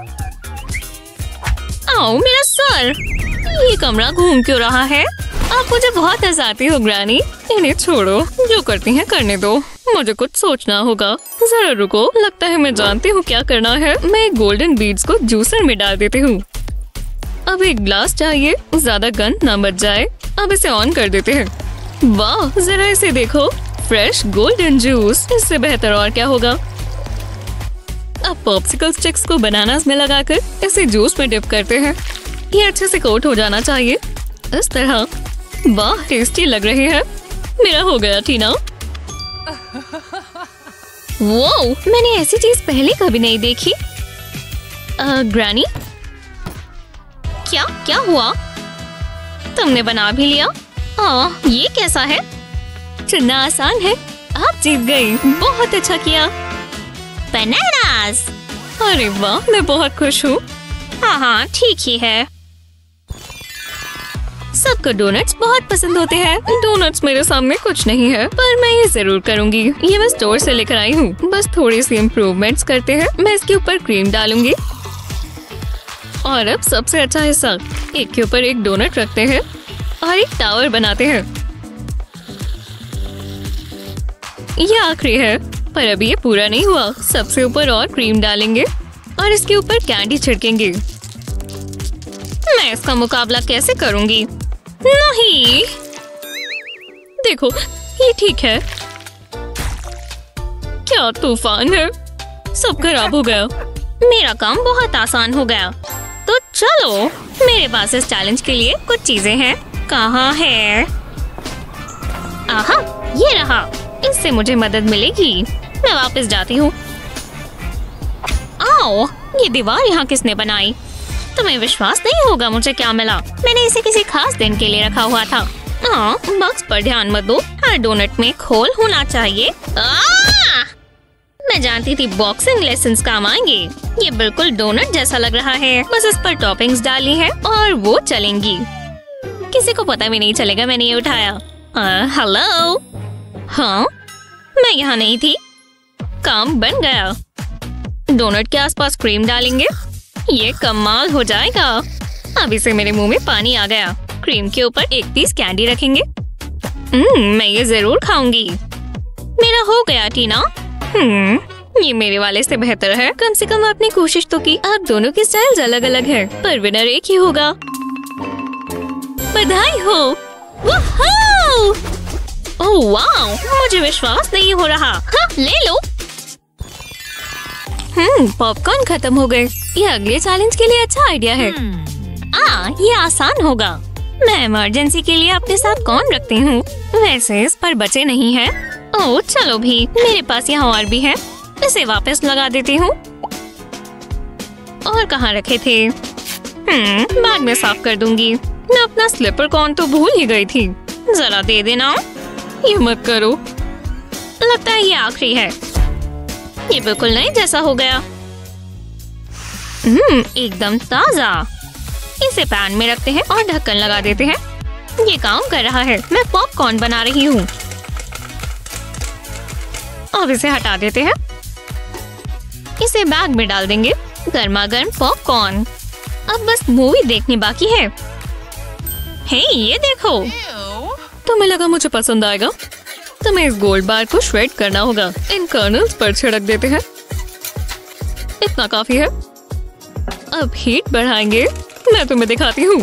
आओ, मेरा सर! ये कमरा घूम क्यों रहा है? आप मुझे बहुत हंसाती हो ग्रैनी। इन्हें छोड़ो, जो करती हैं करने दो। मुझे कुछ सोचना होगा। जरा रुको, लगता है मैं जानती हूँ क्या करना है। मैं गोल्डन बीड्स को जूसर में डाल देती हूँ। अब एक ग्लास चाहिए, ज्यादा गंद ना बच जाए। अब इसे ऑन कर देते हैं। वाह, जरा इसे देखो, फ्रेश गोल्डन जूस। इससे बेहतर और क्या होगा। अब पॉप्सिकल स्टिक्स को बनानास में लगाकर इसे जूस में डिप करते हैं। ये अच्छे से कोट हो जाना चाहिए, इस तरह। वाह, टेस्टी लग रहे हैं। मेरा हो गया टीना। वो मैंने ऐसी चीज पहले कभी नहीं देखी। ग्रैनी, क्या हुआ? तुमने बना भी लिया? ये कैसा है? चुनना आसान है। आप जीत गई। बहुत अच्छा किया। बनानास! अरे वाह, मैं बहुत खुश हूँ। हाँ, ठीक ही है। सबको डोनट्स बहुत पसंद होते हैं। डोनट्स मेरे सामने कुछ नहीं है, पर मैं ये जरूर करूँगी। ये मैं स्टोर से लेकर आई हूँ। बस थोड़ी सी इम्प्रूवमेंट्स करते हैं। मैं इसके ऊपर क्रीम डालूंगी। और अब सबसे अच्छा हिस्सा, एक के ऊपर एक डोनट रखते हैं और एक टावर बनाते हैं। ये आखिरी है, पर अभी ये पूरा नहीं हुआ। सबसे ऊपर और क्रीम डालेंगे और इसके ऊपर कैंडी छिड़केंगे। मैं इसका मुकाबला कैसे करूँगी? नहीं, देखो, ये ठीक है। क्या तूफान है। सब खराब हो गया। मेरा काम बहुत आसान हो गया। तो चलो, मेरे पास इस चैलेंज के लिए कुछ चीजें हैं। कहाँ है? आहा, ये रहा। इससे मुझे मदद मिलेगी। मैं वापस जाती हूँ। आओ, ये दीवार यहाँ किसने बनाई? तुम्हें विश्वास नहीं होगा मुझे क्या मिला। मैंने इसे किसी खास दिन के लिए रखा हुआ था। बक्स पर ध्यान मत दो। हर डोनट में खोल होना चाहिए। मैं जानती थी बॉक्सिंग लेसन्स काम आएंगे। ये बिल्कुल डोनट जैसा लग रहा है। बस इस पर टॉपिंग्स डाली है और वो चलेंगी। किसी को पता भी नहीं चलेगा मैंने ये उठाया। हेलो। हाँ, मैं यहाँ नहीं थी। काम बन गया। डोनट के आसपास क्रीम डालेंगे। ये कमाल हो जाएगा। अब इसे मेरे मुंह में पानी आ गया। क्रीम के ऊपर एक पीस कैंडी रखेंगे। मैं ये जरूर खाऊंगी। मेरा हो गया टीना। ये मेरे वाले से बेहतर है। कम से कम आपने कोशिश तो की। आप दोनों के स्टाइल्स अलग अलग हैं, पर विनर एक ही होगा। बधाई हो। वुहू! ओह वाओ, मुझे विश्वास नहीं हो रहा। हाँ, ले लो। पॉपकॉर्न खत्म हो गए। ये अगले चैलेंज के लिए अच्छा आइडिया है। ये आसान होगा। मैं इमरजेंसी के लिए अपने साथ कौन रखती हूँ। वैसे इस पर बचे नहीं है। ओह चलो भी, मेरे पास यहाँ और भी है। इसे वापस लगा देती हूँ। और कहाँ रखे थे? बाद में साफ कर दूंगी। मैं अपना स्लीपर कॉर्न तो भूल ही गई थी। जरा दे देना। ये मत करो। लगता है ये आखिरी है। ये बिल्कुल नए जैसा हो गया। एकदम ताजा। इसे पैन में रखते हैं और ढक्कन लगा देते हैं। ये काम कर रहा है। मैं पॉपकॉर्न बना रही हूँ। अब इसे हटा देते हैं। इसे बैग में डाल देंगे। गर्मा गर्म पॉपकॉर्न। अब बस मूवी देखनी बाकी है। हे, ये देखो। तुम्हें लगा मुझे पसंद आएगा? तुम्हें इस गोल्ड बार को श्रेड करना होगा। इन कर्नल्स पर छिड़क देते हैं। इतना काफी है। अब हीट बढ़ाएंगे। मैं तुम्हें दिखाती हूँ।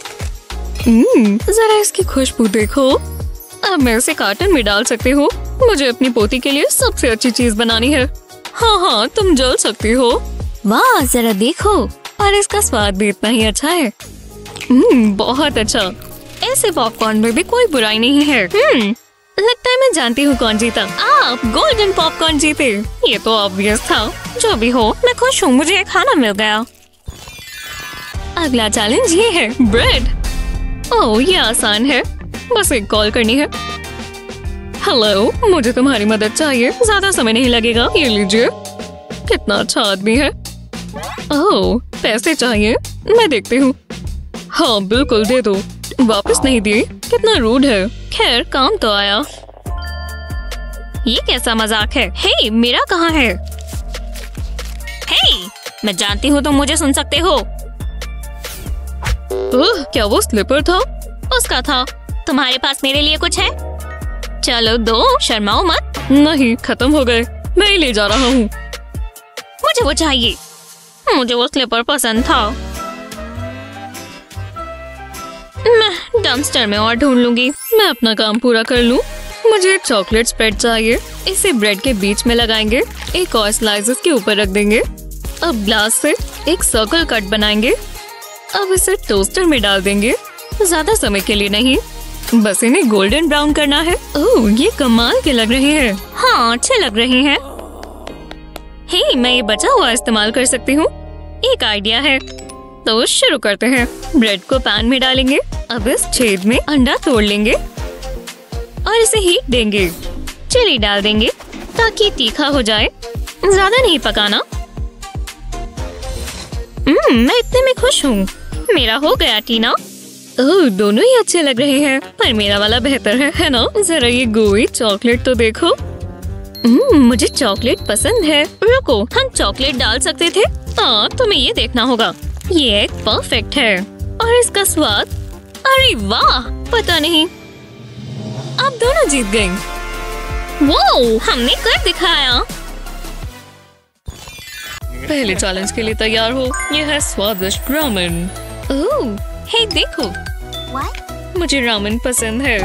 जरा इसकी खुशबू देखो। अब मैं इसे कार्टन में डाल सकती हूँ। मुझे अपनी पोती के लिए सबसे अच्छी चीज बनानी है। हाँ, तुम जल सकती हो। वाह, जरा देखो। और इसका स्वाद भी इतना ही अच्छा है। बहुत अच्छा। ऐसे पॉपकॉर्न में भी कोई बुराई नहीं है। लगता है मैं जानती हूँ कौन जीता। आप गोल्डन पॉपकॉर्न जीते। ये तो ऑब्वियस था। जो भी हो, मैं खुश हूँ। मुझे खाना मिल गया। अगला चैलेंज ये है ब्रेड। ओह, ये आसान है। बस एक कॉल करनी है। हेलो, मुझे तुम्हारी मदद चाहिए। ज्यादा समय नहीं लगेगा। ये लीजिए। कितना अच्छा आदमी है। ओह, पैसे चाहिए। मैं देखती हूँ। हाँ, बिल्कुल दे दो। वापस नहीं दिए। कितना रूड है। खैर, काम तो आया। ये कैसा मजाक है? हे, मेरा कहाँ है? हे, मैं जानती हूँ तुम मुझे सुन सकते हो। क्या वो स्लीपर था? उसका था। तुम्हारे पास मेरे लिए कुछ है? चलो दो, शर्माओ मत। नहीं, खत्म हो गए। मैं ही ले जा रहा हूँ। मुझे वो चाहिए। मुझे वो स्लीपर पसंद था। मैं डंपस्टर में और ढूंढ लूंगी। मैं अपना काम पूरा कर लूं। मुझे चॉकलेट स्प्रेड चाहिए। इसे ब्रेड के बीच में लगाएंगे। एक और स्लाइस के ऊपर रख देंगे। अब ग्लास से एक सर्कल कट बनाएंगे। अब इसे टोस्टर में डाल देंगे। ज्यादा समय के लिए नहीं, बस इन्हें गोल्डन ब्राउन करना है। ओह, ये कमाल के लग रहे हैं। हाँ, अच्छे लग रहे हैं। हे, मैं ये बचा हुआ इस्तेमाल कर सकती हूँ। एक आइडिया है। तो शुरू करते हैं। ब्रेड को पैन में डालेंगे। अब इस छेद में अंडा तोड़ लेंगे और इसे हीट देंगे। चिली डाल देंगे ताकि तीखा हो जाए। ज्यादा नहीं पकाना। मैं इतने में खुश हूँ। मेरा हो गया टीना। ओह, दोनों ही अच्छे लग रहे हैं, पर मेरा वाला बेहतर है ना? जरा ये गोई चॉकलेट तो देखो। मुझे चॉकलेट पसंद है। रुको, हम चॉकलेट डाल सकते थे। तुम्हें ये देखना होगा। ये एक परफेक्ट है। और इसका स्वाद, अरे वाह, पता नहीं। आप दोनों जीत गए। वो हमने कर दिखाया। पहले चैलेंज के लिए तैयार हो। यह है स्वादिष्ट रामेन। ओह, हे देखो। मुझे रामेन पसंद है।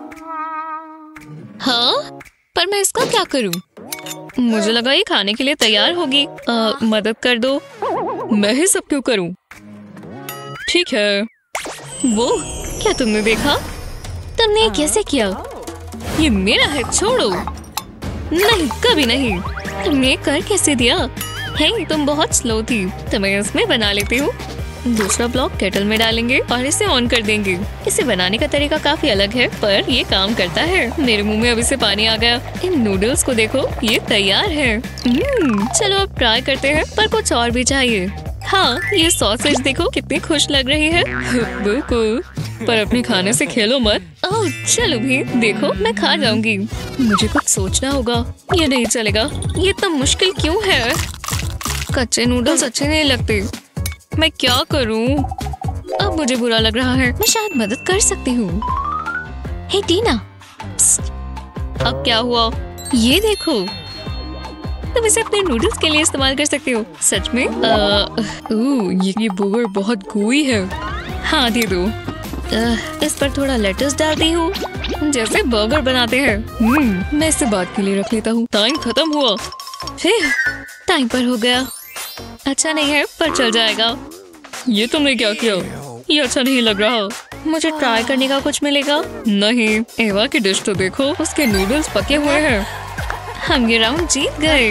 हाँ, पर मैं इसका क्या करूं? मुझे लगा ये खाने के लिए तैयार होगी। मदद कर दो। मैं ही सब क्यों करूं? ठीक है। वो क्या तुमने देखा? तुमने ये कैसे किया? ये मेरा है, छोड़ो। नहीं, कभी नहीं। तुमने कर कैसे दिया? हे, तुम बहुत स्लो थी। तो मैं इसमें बना लेती हूँ। दूसरा ब्लॉक केटल में डालेंगे और इसे ऑन कर देंगे। इसे बनाने का तरीका काफी अलग है, पर ये काम करता है। मेरे मुंह में अभी से पानी आ गया। इन नूडल्स को देखो, ये तैयार है। चलो अब ट्राई करते हैं, पर कुछ और भी चाहिए। हाँ, ये सॉसेज देखो, कितनी खुश लग रही है। बिल्कुल, पर अपने खाने से खेलो मत। ओह, चलो भी, देखो मैं खा जाऊंगी। मुझे कुछ सोचना होगा। ये नहीं चलेगा। ये इतना मुश्किल क्यों है? कच्चे नूडल्स अच्छे नहीं लगते। मैं क्या करूं? अब मुझे बुरा लग रहा है। मैं शायद मदद कर सकती हूँ। हे टीना, अब क्या हुआ? ये देखो, तुम इसे अपने नूडल्स के लिए इस्तेमाल कर सकती हो। सच में? ये बर्गर बहुत gooey है। हाँ, दे दो। इस पर थोड़ा लेटस डालती हूँ, जैसे बर्गर बनाते हैं। मैं इसे बाद के लिए रख लेता हूँ। टाइम खत्म हुआ। टाइम पर हो गया। अच्छा नहीं है पर चल जाएगा। ये तुमने क्या किया? ये अच्छा नहीं लग रहा। मुझे ट्राई करने का कुछ मिलेगा? नहीं। एवा की डिश तो देखो, उसके नूडल्स पके हुए हैं। हम ये राउंड जीत गए।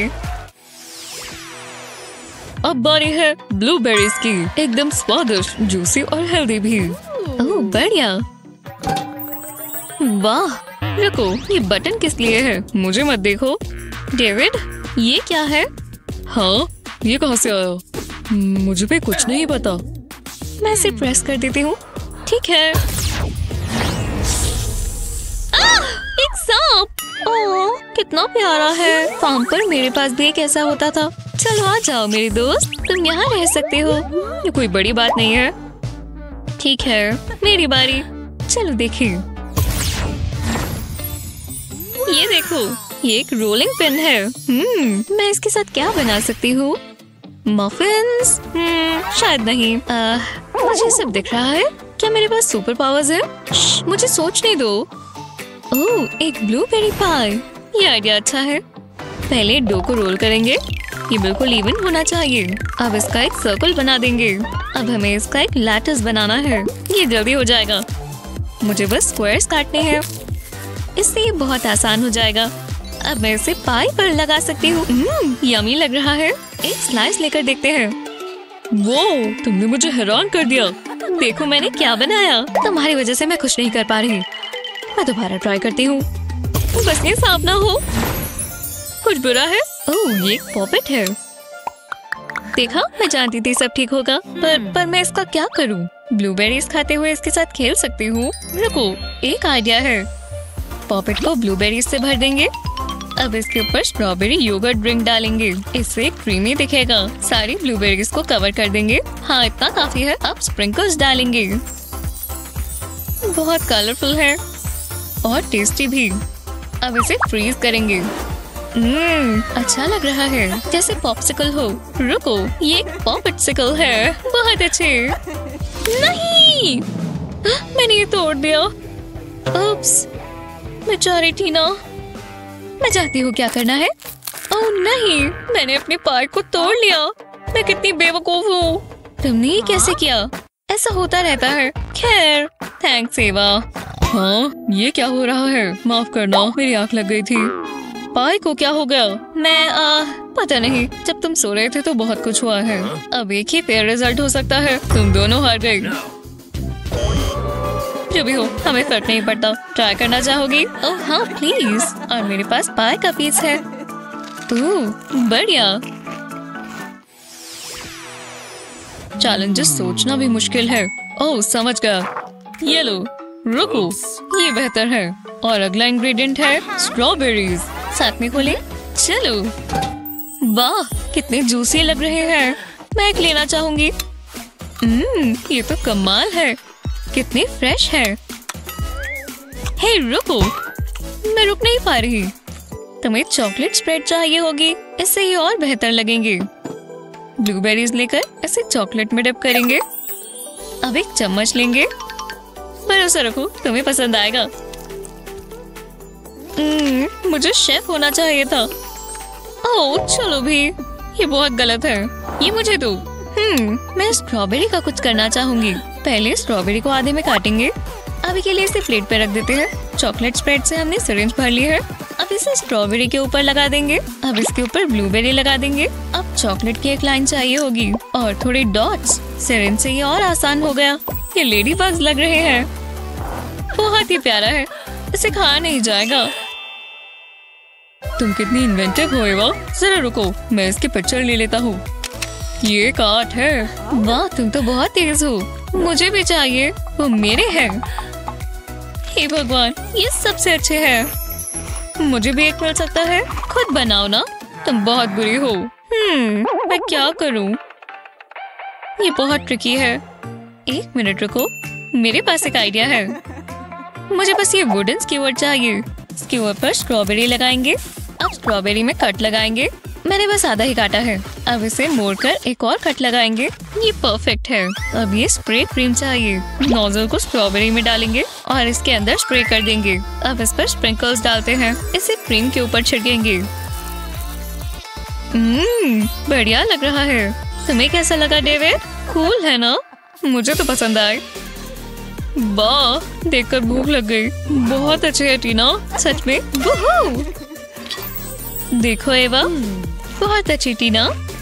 अब बारी है ब्लूबेरीज की, एकदम स्वादिष्ट, जूसी और हेल्दी भी। ओह बढ़िया। वाह, रुको, ये बटन किस लिए है? मुझे मत देखो। डेविड, ये क्या है? हाँ, ये कहाँ से आया? मुझे भी कुछ नहीं पता। मैं इसे प्रेस कर देती हूँ। ठीक है। एक सांप। ओह, कितना प्यारा है। फार्म पर मेरे पास भी एक ऐसा होता था। चलो आ जाओ मेरी दोस्त, तुम यहाँ रह सकते हो। ये कोई बड़ी बात नहीं है। ठीक है, मेरी बारी। चलो देखें। ये देखो, ये एक रोलिंग पिन है। मैं इसके साथ क्या बना सकती हूँ? मफिन्स? शायद नहीं। मुझे सब दिख रहा है। क्या मेरे पास सुपर पावर्स है? मुझे सोचने दो। ओह, एक ब्लूबेरी पाई। ये आइडिया अच्छा है। पहले डो को रोल करेंगे। ये बिल्कुल इवन होना चाहिए। अब इसका एक सर्कल बना देंगे। अब हमें इसका एक लैटिस बनाना है। ये जल्दी हो जाएगा। मुझे बस स्क्वायर्स काटने हैं। इससे ये बहुत आसान हो जाएगा। अब मैं इसे पाई पर लगा सकती हूँ। यम्मी लग रहा है। एक स्लाइस लेकर देखते हैं। वो, तुमने मुझे हैरान कर दिया। देखो मैंने क्या बनाया। तुम्हारी वजह से मैं कुछ नहीं कर पा रही। मैं दोबारा ट्राई करती हूँ। बस ये सांप ना हो। कुछ बुरा है? ओह, ये एक पॉपेट है। देखा, मैं जानती थी सब ठीक होगा। पर मैं इसका क्या करूँ? ब्लूबेरीज खाते हुए इसके साथ खेल सकती हूँ। रुको, एक आइडिया है। पॉपेट को ब्लूबेरीज से भर देंगे। अब इसके ऊपर स्ट्रॉबेरी योगर्ट ड्रिंक डालेंगे। इससे क्रीमी दिखेगा। सारी ब्लूबेरीज को कवर कर देंगे। हाँ, इतना काफी है। अब स्प्रिंकल्स डालेंगे। बहुत कलरफुल है और टेस्टी भी। अब इसे फ्रीज करेंगे। अच्छा लग रहा है, जैसे पॉप्सिकल हो। रुको, ये एक पॉपेटसिकल है। बहुत अच्छे। नहीं, मैंने ये तोड़ दिया। उप्स, मैं चाह रही थी ना। मैं जानती हूँ क्या करना है। ओह नहीं, मैंने अपने पाई को तोड़ लिया। मैं कितनी बेवकूफ हूँ। तुमने ये कैसे किया? ऐसा होता रहता है। खैर, थैंक्स एवा। हाँ, ये क्या हो रहा है? माफ करना, मेरी आंख लग गई थी। पाई को क्या हो गया? मैं पता नहीं। जब तुम सो रहे थे तो बहुत कुछ हुआ है। अब एक ही फेयर रिजल्ट हो सकता है। तुम दोनों हार गई। जो भी हो, हमें फर्क नहीं पड़ता। ट्राई करना चाहोगी? ओह हाँ प्लीज। और मेरे पास पाई का पीस है। बढ़िया। चैलेंजेस सोचना भी मुश्किल है। ओह समझ गया। ये लो, रुको, ये बेहतर है। और अगला इंग्रेडिएंट है स्ट्रॉबेरीज। साथ में खोले। चलो। वाह, कितने जूसी लग रहे हैं। मैं एक लेना चाहूंगी। ये तो कमाल है। कितनी फ्रेश है। हे रुको, मैं रुक नहीं पा रही। तुम्हें चॉकलेट स्प्रेड चाहिए होगी। इससे ये और बेहतर लगेंगे। ब्लूबेरीज लेकर इसे चॉकलेट में डिप करेंगे। अब एक चम्मच लेंगे। भरोसा रखो, तुम्हें पसंद आएगा। मुझे शेफ होना चाहिए था। ओह चलो भी, ये बहुत गलत है। ये मुझे दो। मैं स्ट्रॉबेरी का कुछ करना चाहूंगी। पहले स्ट्रॉबेरी को आधे में काटेंगे। अभी के लिए इसे प्लेट पे रख देते हैं। चॉकलेट स्प्रेड से हमने सिरिंज भर ली है। अब इसे स्ट्रॉबेरी के ऊपर लगा देंगे। अब इसके ऊपर ब्लूबेरी लगा देंगे। अब चॉकलेट की एक लाइन चाहिए होगी और थोड़ी डॉट्स। सिरिंज से ये और आसान हो गया। ये लेडी बग्स लग रहे हैं। बहुत ही प्यारा है। इसे खाया नहीं जाएगा। तुम कितनी इन्वेंटिव हो एवा। जरा रुको, मैं इसकी पिक्चर ले लेता हूँ। ये एक आर्ट है। वाह, तुम तो बहुत तेज हो। मुझे भी चाहिए, वो मेरे हैं। हे भगवान, ये सबसे अच्छे हैं। मुझे भी एक मिल सकता है। खुद बनाओ ना। तुम बहुत बुरी हो। मैं क्या करूं? ये बहुत ट्रिकी है। एक मिनट रुको, मेरे पास एक आइडिया है। मुझे बस ये वुडन स्क्यूअर चाहिए। स्क्यूअर पर स्ट्रॉबेरी लगाएंगे। अब स्ट्रॉबेरी में कट लगाएंगे। मैंने बस आधा ही काटा है। अब इसे मोड़कर एक और कट लगाएंगे। ये परफेक्ट है। अब ये स्प्रे क्रीम चाहिए। नोजल को स्ट्रॉबेरी में डालेंगे और इसके अंदर स्प्रे कर देंगे। अब इस पर स्प्रिंकल्स डालते हैं। इसे क्रीम के ऊपर छिड़केंगे। बढ़िया लग रहा है। तुम्हें कैसा लगा डेविड? कूल है ना? मुझे तो पसंद आए। वाह, देखकर भूख लग गई। बहुत अच्छे है टीना, सच में। देखो एवा, बहुत अच्छी टीना।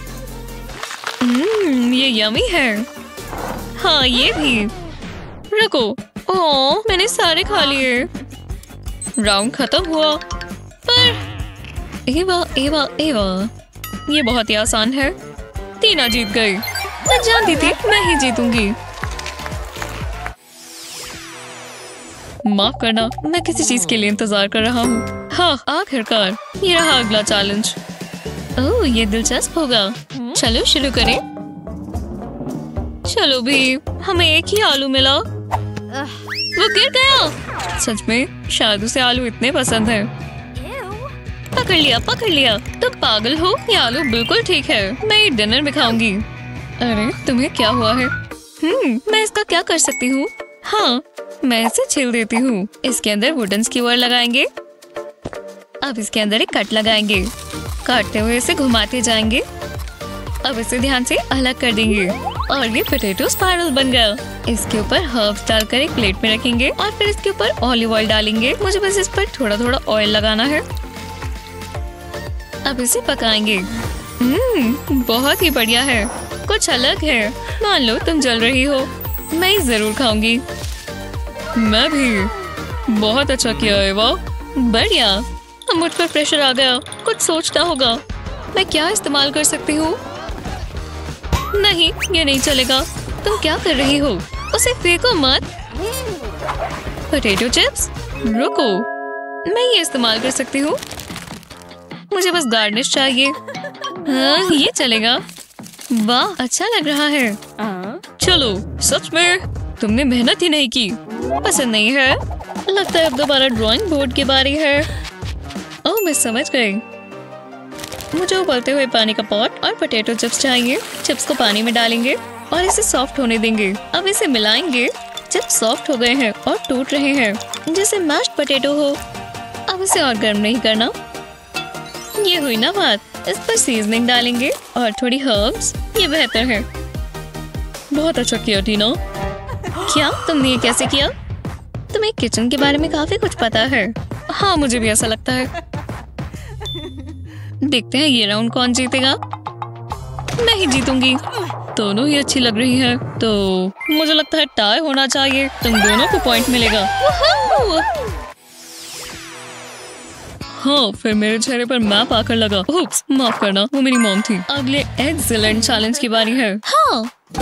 ये यमी है। हाँ, ये भी। रखो। ओह, मैंने सारे खा लिए। राउंड खत्म हुआ। पर एवा एवा एवा, ये बहुत ही आसान है। टीना जीत गई। मैं जानती थी मैं ही जीतूंगी। माफ करना, मैं किसी चीज के लिए इंतजार कर रहा हूँ। हाँ, आखिरकार ये रहा अगला चैलेंज। ओह, ये दिलचस्प होगा। चलो शुरू करें। चलो भी, हमें एक ही आलू मिला। वो गिर गया। सच में शायद उसे आलू इतने पसंद है। पकड़ लिया, पकड़ लिया। तुम पागल हो? ये आलू बिल्कुल ठीक है। मैं ये डिनर में खाऊंगी। अरे तुम्हें क्या हुआ है? मैं इसका क्या कर सकती हूँ? हाँ, मैं इसे छील देती हूँ। इसके अंदर वुडन स्क्यूअर लगाएंगे। अब इसके अंदर एक कट लगाएंगे। काटते हुए इसे घुमाते जाएंगे। अब इसे ध्यान से अलग कर देंगे और ये पोटैटो स्पाइरल बन गया। इसके ऊपर हर्ब्स डालकर एक प्लेट में रखेंगे और फिर इसके ऊपर ऑलिव ऑयल डालेंगे। मुझे बस इस पर थोड़ा थोड़ा ऑयल लगाना है। अब इसे पकाएंगे। बहुत ही बढ़िया है, कुछ अलग है। मान लो तुम जल रही हो। मैं ही जरूर खाऊंगी। मैं भी। बहुत अच्छा किया एवा। बढ़िया। अब मुझ पर प्रेशर आ गया। कुछ सोचना होगा। मैं क्या इस्तेमाल कर सकती हूँ? नहीं, ये नहीं चलेगा। तुम क्या कर रही हो? उसे फेंको मत। Potato chips. रुको, मैं ये इस्तेमाल कर सकती हूँ। मुझे बस गार्निश चाहिए। हाँ, ये चलेगा। वाह, अच्छा लग रहा है। चलो, सच में तुमने मेहनत ही नहीं की। पसंद नहीं है? लगता है अब दोबारा ड्राइंग बोर्ड की बारी है। ओह, मैं समझ गई। मुझे उबलते हुए पानी का पॉट और पोटैटो चिप्स चाहिए। चिप्स को पानी में डालेंगे और इसे सॉफ्ट होने देंगे। अब इसे मिलाएंगे। चिप्स सॉफ्ट हो गए हैं और टूट रहे हैं, जैसे मैश्ड पोटैटो हो। अब इसे और गर्म नहीं करना। ये हुई ना बात। इस पर सीजनिंग डालेंगे और थोड़ी हर्ब्स। ये बेहतर है। बहुत अच्छा किया टीना। क्या तुमने ये कैसे किया? तुम्हें किचन के बारे में काफी कुछ पता है। हाँ, मुझे भी ऐसा लगता है। देखते हैं ये राउंड कौन जीतेगा। मैं ही जीतूंगी। दोनों ही अच्छी लग रही है, तो मुझे लगता है टाई होना चाहिए। तुम दोनों को पॉइंट मिलेगा। हाँ, फिर मेरे चेहरे पर मैप आकर लगा। उप्स, माफ करना, वो मेरी मॉम थी। अगले एक्सीलेंट चैलेंज की बारी है। हाँ,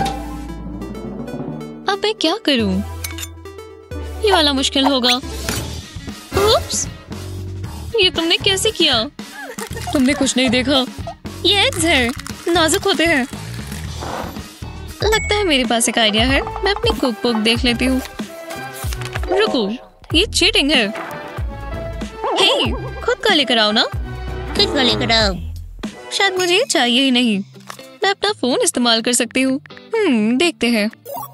अब मैं क्या करूं? ये वाला मुश्किल होगा। उप्स, ये तुमने कैसे किया? तुमने कुछ नहीं देखा। ये एग्स है, नाजुक होते हैं। लगता है मेरे पास एक आइडिया है। मैं अपनी कुक बुक देख लेती हूँ। रुको, ये चीटिंग है। हे, खुद का लेकर आओ ना। खुद का लेकर आओ। शायद मुझे ये चाहिए ही नहीं। मैं अपना फोन इस्तेमाल कर सकती हूँ। देखते हैं।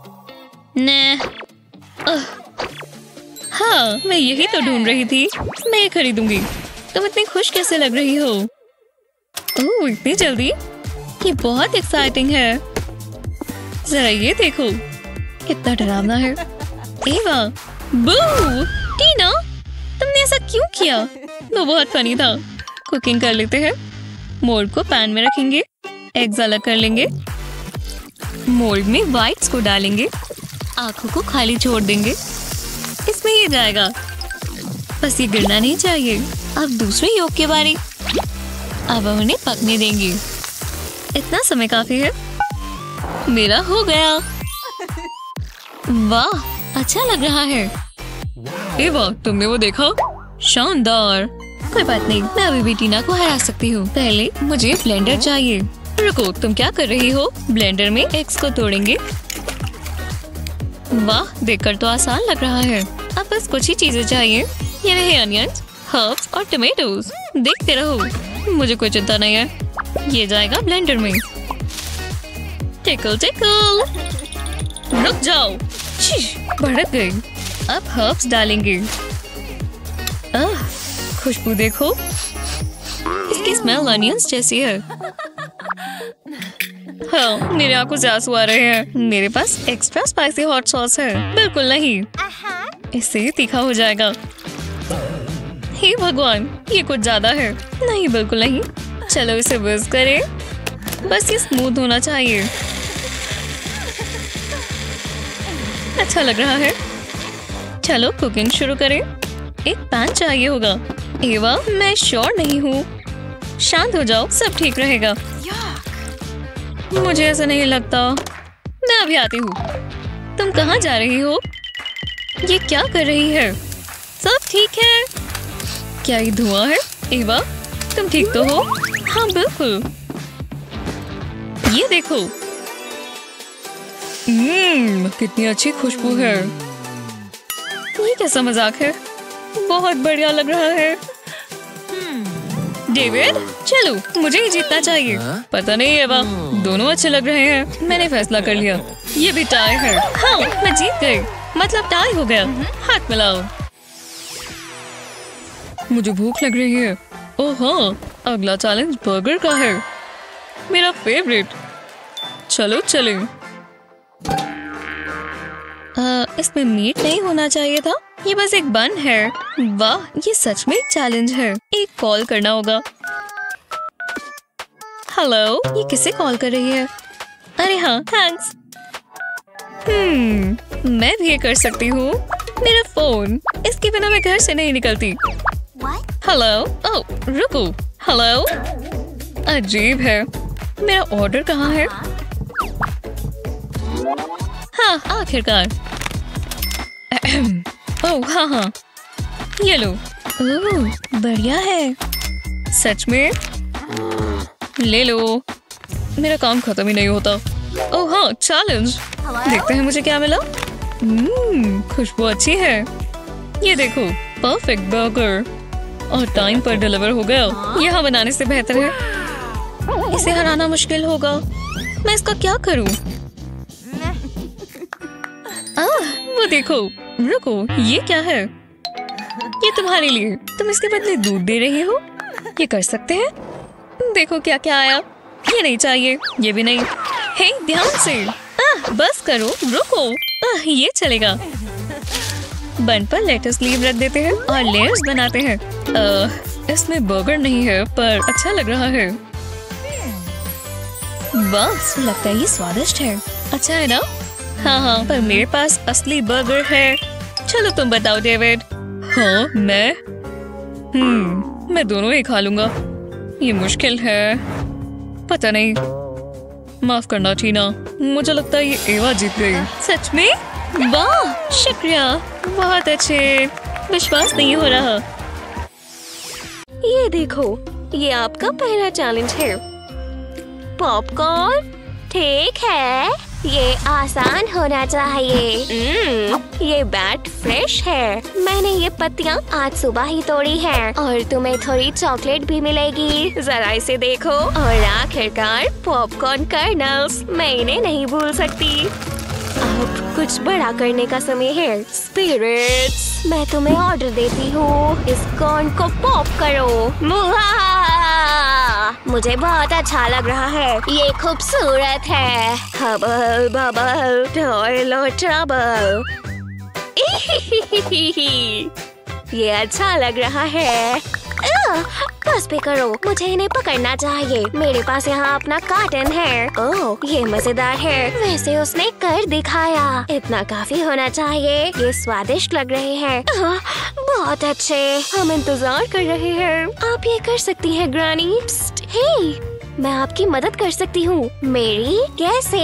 हाँ, मैं यही तो ढूंढ रही थी। मैं ये खरीदूंगी। तुम इतनी खुश कैसे लग रही हो? ओह, इतनी जल्दी? ये बहुत एक्साइटिंग है। जरा ये देखो, कितना डरावना है। एवा, बू, टीना, तुमने ऐसा क्यों किया? वो बहुत फनी था। कुकिंग कर लेते हैं। मोल्ड को पैन में रखेंगे। एग्स अलग कर लेंगे। मोल्ड में व्हाइट्स को डालेंगे। आंखों को खाली छोड़ देंगे। इसमें ये जाएगा। बस ये गिरना नहीं चाहिए। अब दूसरे योग की बारी। अब उन्हें पकने देंगे। इतना समय काफी है। मेरा हो गया। वाह, अच्छा लग रहा है। एवा, तुमने वो देखा? शानदार। कोई बात नहीं, मैं अभी भी टीना को हरा सकती हूँ। पहले मुझे ब्लेंडर चाहिए। रुको, तुम क्या कर रही हो? ब्लेंडर में एग्स को तोड़ेंगे। वाह, देखकर तो आसान लग रहा है। अब बस कुछ ही चीजें चाहिए। ये रहे अनियंस, हर्ब्स और टमेटोज। देखते रहो, मुझे कोई चिंता नहीं है। ये जाएगा ब्लेंडर में। टिकल टिकल, रुक जाओ, भड़क गई। अब हर्ब्स डालेंगे। खुशबू देखो, इसकी स्मेल अनियंस जैसी है। हाँ, मेरे आंखों से आंसू आ रहे हैं। मेरे पास एक्स्ट्रा स्पाइसी हॉट सॉस है। बिल्कुल नहीं, इससे तीखा हो जाएगा। हे भगवान, ये कुछ ज्यादा है। नहीं, बिल्कुल नहीं। चलो इसे विस्क करें। बस ये स्मूथ होना चाहिए। अच्छा लग रहा है। चलो कुकिंग शुरू करें। एक पैन चाहिए होगा। एवा, मैं श्योर नहीं हूँ। शांत हो जाओ, सब ठीक रहेगा। मुझे ऐसा नहीं लगता। मैं अभी आती हूँ। तुम कहाँ जा रही हो? ये क्या कर रही है? सब ठीक है। क्या ये धुआं है? एवा, तुम ठीक तो हो? हाँ बिल्कुल। ये देखो, कितनी अच्छी खुशबू है। ये कैसा मजाक है? बहुत बढ़िया लग रहा है। डेविड, चलो, मुझे ही जीतना चाहिए। पता नहीं एवा, दोनों अच्छे लग रहे हैं। मैंने फैसला कर लिया। ये भी टाई है। हाँ, मैं जीत गई। मतलब टाई हो गया। हाथ मिलाओ। मुझे भूख लग रही है। ओह हाँ, अगला चैलेंज बर्गर का है, मेरा फेवरेट। चलो चले। इसमें मीट नहीं होना चाहिए था। ये बस एक बन है। वाह, ये सच में एक चैलेंज है। एक कॉल करना होगा। हेलो, ये किसे कॉल कर रही है? अरे हाँ, थैंक्स। मैं भी ये कर सकती हूँ। मेरा फोन, इसके बिना मैं घर से नहीं निकलती। हेलो, ओह रुको। हेलो, अजीब है। मेरा ऑर्डर कहाँ है? हाँ, आखिरकार। ओह हाँ हाँ, ये लो। ओह बढ़िया है। सच में? ले लो। मेरा काम खत्म ही नहीं होता। ओह हाँ, चैलेंज। देखते हैं मुझे क्या मिला। खुशबू अच्छी है। ये देखो, परफेक्ट बर्गर। और टाइम पर डिलीवर हो गया। यहाँ बनाने से बेहतर है। इसे हराना मुश्किल होगा। मैं इसका क्या करूँ? वो देखो, रुको, ये क्या है? ये तुम्हारे लिए। तुम इसके बदले दूध दे रही हो। ये कर सकते हैं। देखो क्या क्या आया। ये नहीं चाहिए, ये भी नहीं। हे, ध्यान से। बस करो, रुको। ये चलेगा। बन पर लेटस लीव रख देते हैं और लेयर्स बनाते हैं। इसमें बर्गर नहीं है, पर अच्छा लग रहा है। बस लगता है ये स्वादिष्ट है। अच्छा है ना? हाँ हाँ, पर मेरे पास असली बर्गर है। चलो तुम बताओ डेविड। हाँ, मैं दोनों ही खा लूंगा। ये मुश्किल है। पता नहीं। माफ करना टीना, मुझे लगता है ये एवा जीत गई। सच में? वाह, शुक्रिया। बहुत अच्छे। विश्वास नहीं हो रहा। ये देखो, ये आपका पहला चैलेंज है। पॉपकॉर्न ठीक है। ये आसान होना चाहिए। ये बैट फ्रेश है। मैंने ये पत्तियाँ आज सुबह ही तोड़ी हैं और तुम्हें थोड़ी चॉकलेट भी मिलेगी। जरा इसे देखो। और आखिरकार पॉपकॉर्न कर्नल्स, मैं इन्हें नहीं भूल सकती। अब कुछ बड़ा करने का समय है। स्पिरिट्स, मैं तुम्हें ऑर्डर देती हूँ। इस कॉर्न को पॉप करो। मुझे बहुत अच्छा लग रहा है। ये खूबसूरत है। Hubble bubble toil trouble. ये अच्छा लग रहा है। बस भी करो, मुझे इन्हें पकड़ना चाहिए। मेरे पास यहाँ अपना कार्टन है। ओह, ये मजेदार है। वैसे उसने कर दिखाया। इतना काफी होना चाहिए। ये स्वादिष्ट लग रहे हैं। बहुत अच्छे। हम इंतजार कर रहे हैं। आप ये कर सकती हैं ग्रानी। हे, मैं आपकी मदद कर सकती हूँ। मेरी? कैसे?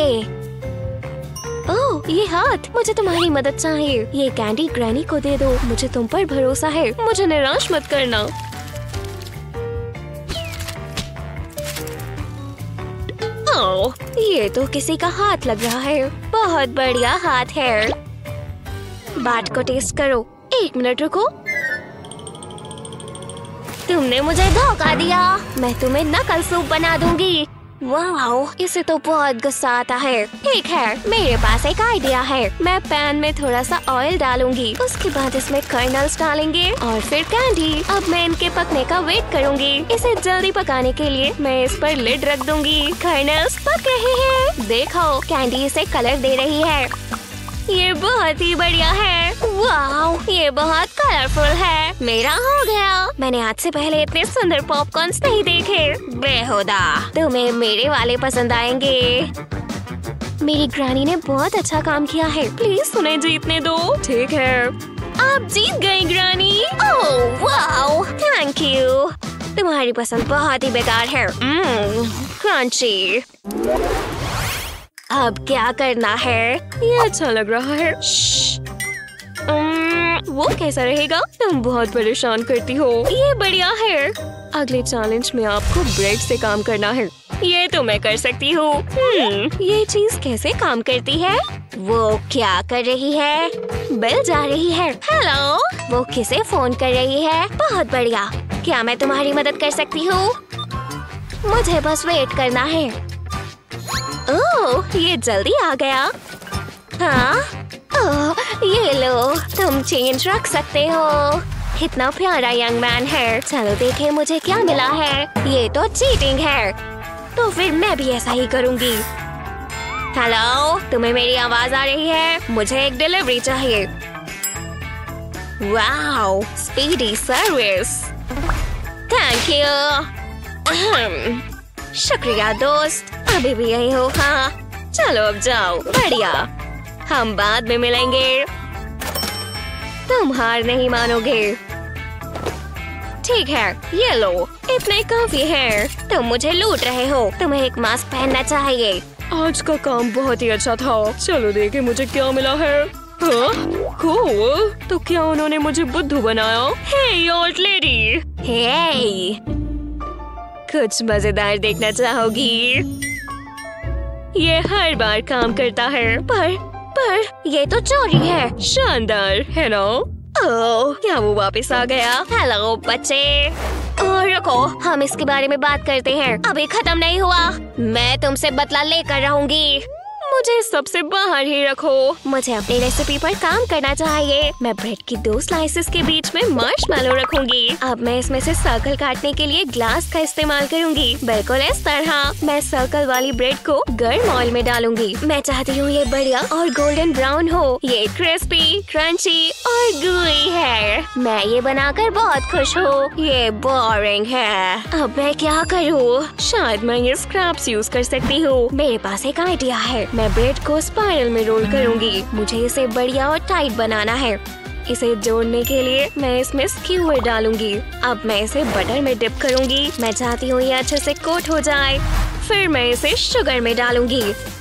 ओह, ये हाथ। मुझे तुम्हारी मदद चाहिए। ये कैंडी ग्रैनी को दे दो। मुझे तुम पर भरोसा है। मुझे निराश मत करना। ओह, ये तो किसी का हाथ लग रहा है। बहुत बढ़िया हाथ है। बाट को टेस्ट करो। 1 मिनट रुको। तुमने मुझे धोखा दिया। मैं तुम्हें नकल सूप बना दूंगी। वाह, इसे तो बहुत गुस्सा आता है। ठीक है, मेरे पास एक आइडिया है। मैं पैन में थोड़ा सा ऑयल डालूंगी, उसके बाद इसमें कर्नल्स डालेंगे और फिर कैंडी। अब मैं इनके पकने का वेट करूंगी। इसे जल्दी पकाने के लिए मैं इस पर लिड रख दूंगी। कर्नल्स पक रहे हैं। देखो, कैंडी इसे कलर दे रही है। ये बहुत ही बढ़िया है। वाह, ये बहुत कलरफुल है। मेरा हो गया। मैंने आज से पहले इतने सुंदर पॉपकॉर्न्स नहीं देखे। बेहुदा, तुम्हें मेरे वाले पसंद आएंगे। मेरी ग्रानी ने बहुत अच्छा काम किया है। प्लीज उन्हें जीतने दो। ठीक है, आप जीत गए ग्रानी। ओह वाह, थैंक यू। तुम्हारी पसंद बहुत ही बेकार है। क्रंची। अब क्या करना है? ये अच्छा लग रहा है। वो कैसा रहेगा? तुम बहुत परेशान करती हो। ये बढ़िया है। अगले चैलेंज में आपको ब्रेड से काम करना है। ये तो मैं कर सकती हूँ। ये चीज कैसे काम करती है? वो क्या कर रही है? बेल जा रही है। हेलो, वो किसे फोन कर रही है? बहुत बढ़िया। क्या मैं तुम्हारी मदद कर सकती हूँ? मुझे बस वेट करना है। ओह, ये जल्दी आ गया। हाँ, ओह, ये लो, तुम चेंज रख सकते हो। कितना प्यारा यंग मैन है। चलो देखें मुझे क्या मिला है। ये तो चीटिंग है। तो फिर मैं भी ऐसा ही करूँगी। हेलो, तुम्हें मेरी आवाज आ रही है? मुझे एक डिलीवरी चाहिए। Wow, speedy service. Thank you. शुक्रिया दोस्त। अभी भी यही हो? हाँ, चलो अब जाओ। बढ़िया, हम बाद में मिलेंगे। तुम हार नहीं मानोगे। ठीक है, ये लो, इतने काफी है। तुम मुझे लूट रहे हो। तुम्हें एक मास्क पहनना चाहिए। आज का काम बहुत ही अच्छा था। चलो देखे मुझे क्या मिला है। हाँ? cool। तो क्या उन्होंने मुझे बुद्धू बनाया? हे ओल्ड लेडी। हे, कुछ मजेदार देखना चाहोगी? ये हर बार काम करता है। पर ये तो चोरी है। शानदार है ना? ओह, क्या वो वापस आ गया? हेलो बच्चे। रुको, हम इसके बारे में बात करते हैं। अभी खत्म नहीं हुआ। मैं तुमसे बदला लेकर रहूंगी। मुझे सबसे बाहर ही रखो। मुझे अपनी रेसिपी पर काम करना चाहिए। मैं ब्रेड की 2 स्लाइसेस के बीच में मार्शमैलो रखूंगी। अब मैं इसमें से सर्कल काटने के लिए ग्लास का इस्तेमाल करूंगी। बिल्कुल इस तरह। मैं सर्कल वाली ब्रेड को गर्म ऑयल में डालूंगी। मैं चाहती हूँ ये बढ़िया और गोल्डन ब्राउन हो। ये क्रिस्पी, क्रंची और गूई है। मैं ये बनाकर बहुत खुश हूँ। ये बोरिंग है। अब मैं क्या करूँ? शायद मैं ये स्क्रैप्स यूज कर सकती हूँ। मेरे पास एक आइडिया है। मैं ब्रेड को स्पाइरल में रोल करूंगी। मुझे इसे बढ़िया और टाइट बनाना है। इसे जोड़ने के लिए मैं इसमें स्क्यूअर डालूंगी। अब मैं इसे बटर में डिप करूंगी। मैं चाहती हूँ ये अच्छे से कोट हो जाए। फिर मैं इसे शुगर में डालूंगी।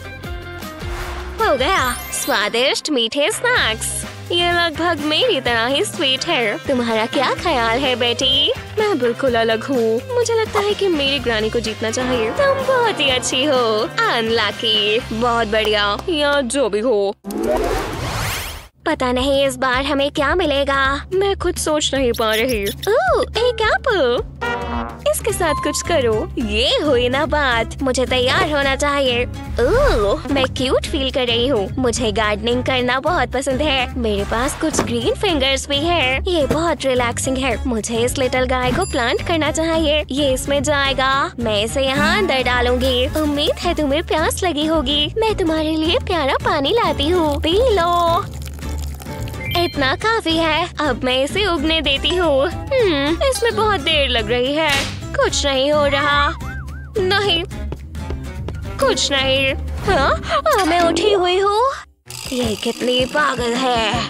हो गया, स्वादिष्ट मीठे स्नैक्स। ये लगभग मेरी तरह ही स्वीट है। तुम्हारा क्या ख्याल है बेटी? मैं बिल्कुल अलग हूँ। मुझे लगता है कि मेरी ग्रानी को जीतना चाहिए। तुम बहुत ही अच्छी हो। अनलकी। बहुत बढ़िया, या जो भी हो। पता नहीं इस बार हमें क्या मिलेगा। मैं खुद सोच नहीं पा रही। ओह, एक एप्पल। इसके साथ कुछ करो। ये हुई ना बात। मुझे तैयार होना चाहिए। ओह, मैं क्यूट फील कर रही हूँ। मुझे गार्डनिंग करना बहुत पसंद है। मेरे पास कुछ ग्रीन फिंगर्स भी है। ये बहुत रिलैक्सिंग है। मुझे इस लिटिल गाय को प्लांट करना चाहिए। ये इसमें जाएगा। मैं इसे यहाँ अंदर डालूंगी। उम्मीद है तुम्हें प्यास लगी होगी। मैं तुम्हारे लिए प्यारा पानी लाती हूँ, पी लो। इतना काफी है। अब मैं इसे उगने देती हूँ। इसमें बहुत देर लग रही है। कुछ नहीं हो रहा। नहीं, कुछ नहीं। हाँ, मैं उठी हुई हूँ। ये कितनी पागल है।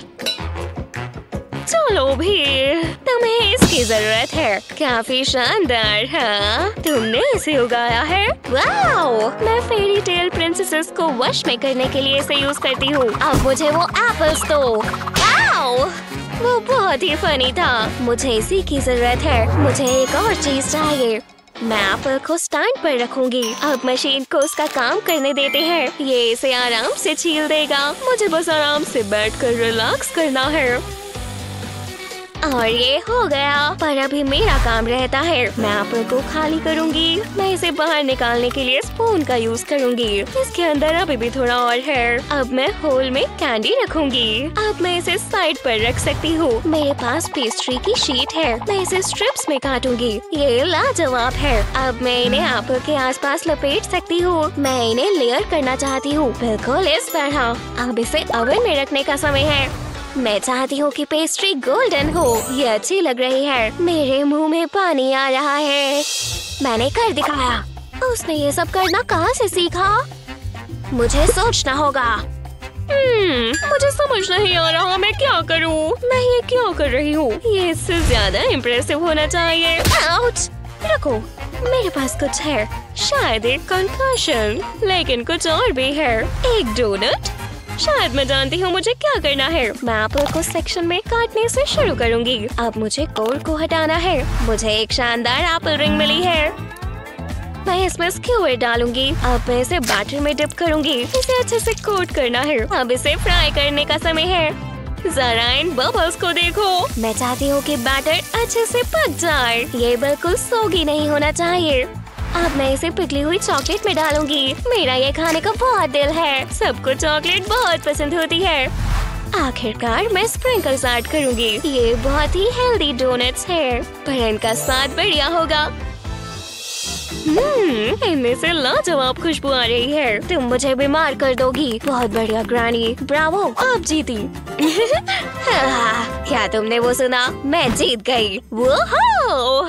चलो भी, तुम्हें इसकी जरूरत है। काफी शानदार। हाँ, तुमने इसे उगाया है। वाओ, मैं फेरी टेल प्रिंसेसेस को वश में करने के लिए इसे यूज करती हूँ। अब मुझे वो एप्पल्स दो। वो बहुत ही फनी था। मुझे इसी की जरूरत है। मुझे एक और चीज चाहिए। मैं एप्पल को स्टैंड पर रखूंगी। अब मशीन को उसका काम करने देते हैं। ये इसे आराम से छील देगा। मुझे बस आराम से बैठकर रिलैक्स करना है। और ये हो गया। पर अभी मेरा काम रहता है। मैं एप्पल को खाली करूँगी। मैं इसे बाहर निकालने के लिए स्पून का यूज करूँगी। इसके अंदर अभी भी थोड़ा और है। अब मैं होल में कैंडी रखूंगी। अब मैं इसे साइड पर रख सकती हूँ। मेरे पास पेस्ट्री की शीट है। मैं इसे स्ट्रिप्स में काटूंगी। ये लाजवाब है। अब मैं इन्हें एप्पल के आसपास लपेट सकती हूँ। मैं इन्हें लेयर करना चाहती हूँ, बिल्कुल इस तरह। अब इसे ओवन में रखने का समय है। मैं चाहती हूँ कि पेस्ट्री गोल्डन हो। ये अच्छी लग रही है। मेरे मुंह में पानी आ रहा है। मैंने कर दिखाया। उसने ये सब करना कहाँ से सीखा? मुझे सोचना होगा। मुझे समझ नहीं आ रहा मैं क्या करूँ। मैं ये क्या कर रही हूँ? ये इससे ज्यादा इम्प्रेसिव होना चाहिए। आउच! रुको, मेरे पास कुछ है। शायद एक कंकशन, लेकिन कुछ और भी है। एक डोनट। शायद मैं जानती हूँ मुझे क्या करना है। मैं एप्पल को सेक्शन में काटने से शुरू करूँगी। अब मुझे कोर को हटाना है। मुझे एक शानदार एप्पल रिंग मिली है। मैं इसमें स्क्यूर डालूंगी। अब मैं इसे बैटर में डिप करूँगी। इसे अच्छे से कोट करना है। अब इसे फ्राई करने का समय है। जरा इन बबल्स को देखो। मैं चाहती हूँ कि बैटर अच्छे से पक जाए। ये बिल्कुल सोगी नहीं होना चाहिए। अब मैं इसे पिघली हुई चॉकलेट में डालूंगी। मेरा ये खाने का बहुत दिल है। सबको चॉकलेट बहुत पसंद होती है। आखिरकार मैं स्प्रिंकल्स ऐड करूंगी। ये बहुत ही हेल्दी डोनट्स है, पर इनका स्वाद बढ़िया होगा। इनमें से लाजवाब खुशबू आ रही है। तुम मुझे बीमार कर दोगी। बहुत बढ़िया ग्रानी, ब्रावो, आप जीती। क्या तुमने वो सुना? मैं जीत गई। वो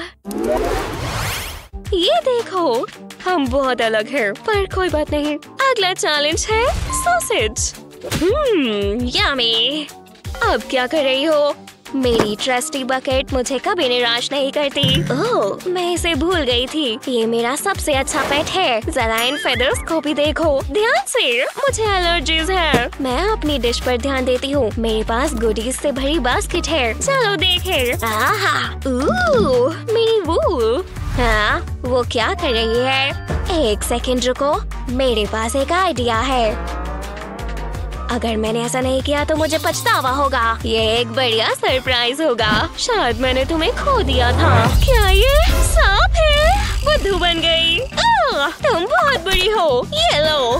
ये देखो, हम बहुत अलग हैं, पर कोई बात नहीं। अगला चैलेंज है सॉसेज। यम्मी। अब क्या कर रही हो? मेरी ट्रस्टी बकेट मुझे कभी निराश नहीं करती। ओह, मैं इसे भूल गई थी। ये मेरा सबसे अच्छा पेट है। जरा इन फेदर्स को भी देखो ध्यान से। मुझे एलर्जीज है। मैं अपनी डिश पर ध्यान देती हूँ। मेरे पास गुडीज से भरी बास्केट है। चलो देखें। आहा, मेरी वूल। हाँ, वो क्या कर रही है? एक सेकंड रुको, मेरे पास एक आइडिया है। अगर मैंने ऐसा नहीं किया तो मुझे पछतावा होगा। ये एक बढ़िया सरप्राइज होगा। शायद मैंने तुम्हें खो दिया था। क्या ये सांप है? बुद्धू बन गई। तुम बहुत बुरी हो। ये लो।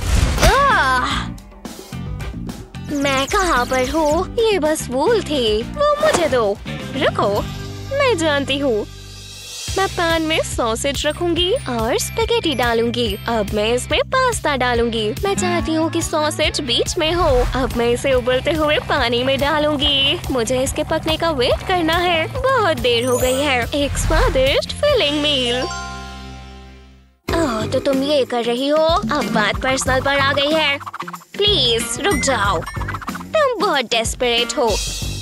मैं कहाँ पर हूँ? ये बस वूल थी। वो मुझे दो। रुको, मैं जानती हूँ। मैं पैन में सॉसेज रखूंगी और स्पेगेटी डालूंगी। अब मैं इसमें पास्ता डालूंगी। मैं चाहती हूँ कि सॉसेज बीच में हो। अब मैं इसे उबलते हुए पानी में डालूंगी। मुझे इसके पकने का वेट करना है। बहुत देर हो गई है। एक स्वादिष्ट फिलिंग मील। ओह, तो तुम ये कर रही हो? अब बात पर्सनल पर आ गई है। प्लीज रुक जाओ। तुम बहुत डेस्परेट हो।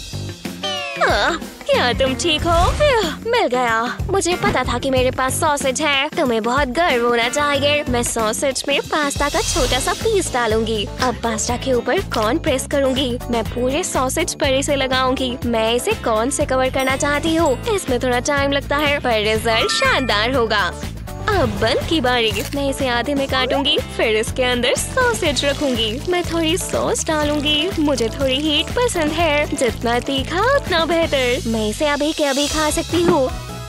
क्या तुम ठीक हो? मिल गया। मुझे पता था कि मेरे पास सॉसेज है। तुम्हें बहुत गर्व होना चाहिए। मैं सॉसेज में पास्ता का छोटा सा पीस डालूंगी। अब पास्ता के ऊपर कॉर्न प्रेस करूंगी। मैं पूरे सॉसेज पर इसे लगाऊंगी। मैं इसे कॉर्न से कवर करना चाहती हूँ। इसमें थोड़ा टाइम लगता है, पर रिजल्ट शानदार होगा। अब बन की बारी। मैं इसे आधे में काटूंगी, फिर इसके अंदर सॉसेज रखूंगी। मैं थोड़ी सॉस डालूंगी। मुझे थोड़ी हीट पसंद है। जितना तीखा उतना बेहतर। मैं इसे अभी के अभी खा सकती हूँ।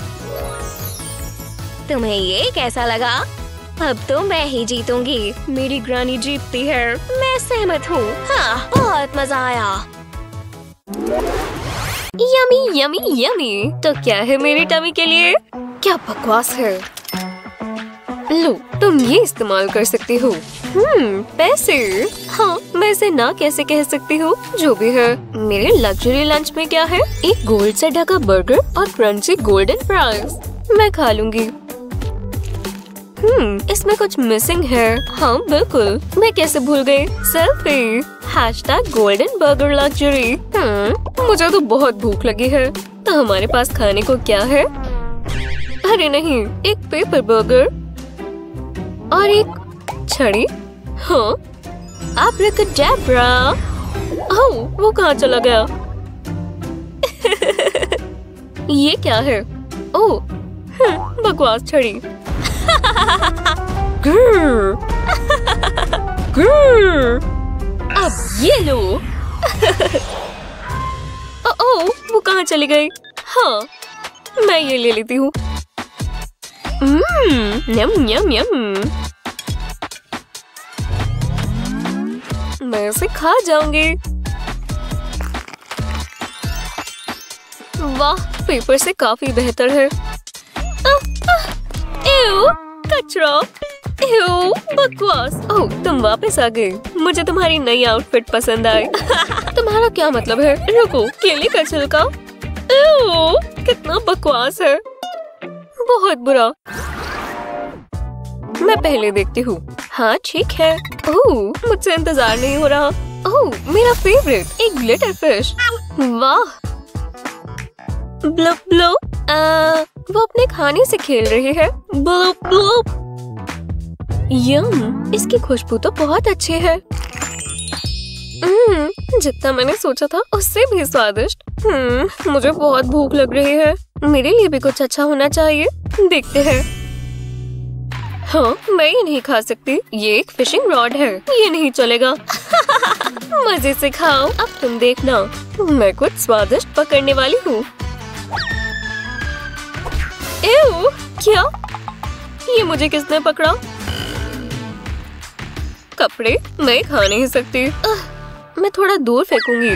तुम्हें ये कैसा लगा? अब तो मैं ही जीतूंगी। मेरी ग्रानी जीतती है। मैं सहमत हूँ। हाँ, बहुत मजा आया। Yummy yummy yummy. तो क्या है मेरी टमी के लिए? क्या बकवास है। लो, तुम ये इस्तेमाल कर सकती हो। पैसे? हाँ, मैं इसे ना कैसे कह सकती हूँ। जो भी है, मेरे लग्जरी लंच में क्या है? एक गोल्ड से ढका बर्गर और क्रंची गोल्डन फ्राइज। मैं खा लूंगी। इसमें कुछ मिसिंग है। हाँ बिल्कुल, मैं कैसे भूल गई। Selfie #golden burger luxury। मुझे तो बहुत भूख लगी है। तो हमारे पास खाने को क्या है? अरे नहीं, एक पेपर बर्गर और एक छड़ी। हाँ, अब्राकडाब्रा। ओह, वो कहाँ चला गया? ये क्या है? ओह, बकवास छड़ी। अब ये लो। ओह, वो कहाँ चली गई? हाँ, मैं ये ले लेती हूँ। यम यम यम। मैं इसे खा जाऊंगी। वाह, पेपर से काफी बेहतर है। एव, कचरा। एव, बकवास। ओह, तुम वापस आ गए। मुझे तुम्हारी नई आउटफिट पसंद आई। तुम्हारा क्या मतलब है? रुको, केले का छिलका। एव, कितना बकवास है। बहुत बुरा। मैं पहले देखती हूँ। हाँ, ठीक है। ओह, मुझसे इंतजार नहीं हो रहा। ओह, मेरा फेवरेट, एक ग्लिटर फिश। वाह। Bloop bloop. वो अपने खाने से खेल रही है। Bloop bloop. यम, इसकी खुशबू तो बहुत अच्छी है। जितना मैंने सोचा था उससे भी स्वादिष्ट। मुझे बहुत भूख लग रही है। मेरे लिए भी कुछ अच्छा होना चाहिए। देखते हैं। हाँ, मैं ये नहीं खा सकती। ये एक फिशिंग रॉड है, ये नहीं चलेगा। मजे से खाओ। अब तुम देखना, मैं कुछ स्वादिष्ट पकड़ने वाली हूँ। एव, क्या? ये मुझे किसने पकड़ा? कपड़े मैं खा नहीं सकती। मैं थोड़ा दूर फेंकूंगी।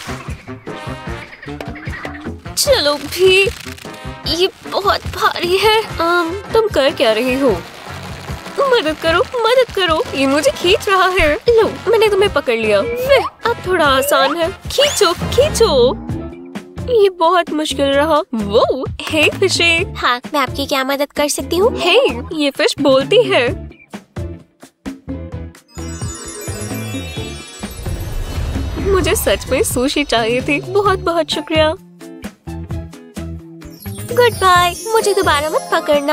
चलो भी, ये बहुत भारी है। तुम कर क्या रही हो? मदद करो, मदद करो, ये मुझे खींच रहा है। लो, मैंने तुम्हें पकड़ लिया। अब थोड़ा आसान है। खींचो खींचो। ये बहुत मुश्किल रहा। वो, हे फिशे। हाँ, मैं आपकी क्या मदद कर सकती हूँ? हे, ये फिश बोलती है। मुझे सच में सुशी चाहिए थी। बहुत बहुत शुक्रिया। Good bye. मुझे दोबारा मत पकड़ना।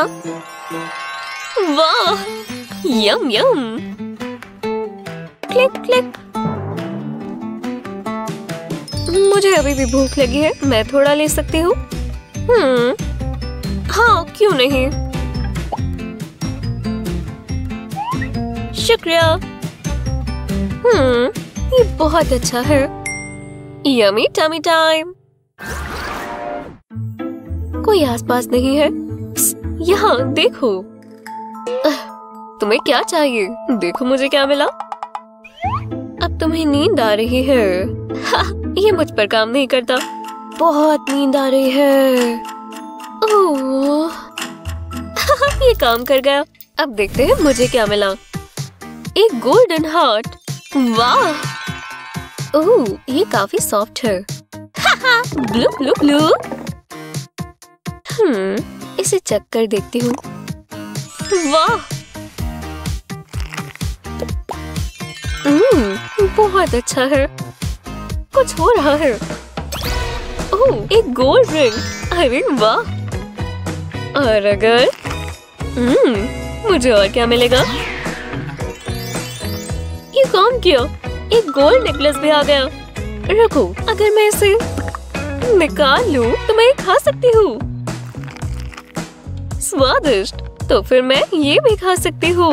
वाह, यम यम। Click click. मुझे अभी भी भूख लगी है। मैं थोड़ा ले सकती हूँ? हाँ, क्यों नहीं। शुक्रिया। ये बहुत अच्छा है। Yummy tummy time. कोई आसपास नहीं है। यहाँ देखो। तुम्हें क्या चाहिए? देखो मुझे क्या मिला। अब तुम्हें नींद आ रही है। ये मुझ पर काम नहीं करता। बहुत नींद आ रही है। ओह, ये काम कर गया। अब देखते हैं मुझे क्या मिला। एक गोल्डन हार्ट। वाह। ओह, ये काफी सॉफ्ट है। Blue blue blue. इसे चेक कर देखती हूँ। वाह। बहुत अच्छा है। कुछ हो रहा है। ओह, एक गोल्ड रिंग। अरे वाह। और अगर मुझे और क्या मिलेगा? ये काम किया। एक गोल्ड नेकलेस भी आ गया। रुको, अगर मैं इसे निकाल लूं तो मैं खा सकती हूँ। स्वादिष्ट। तो फिर मैं ये भी खा सकती हूँ।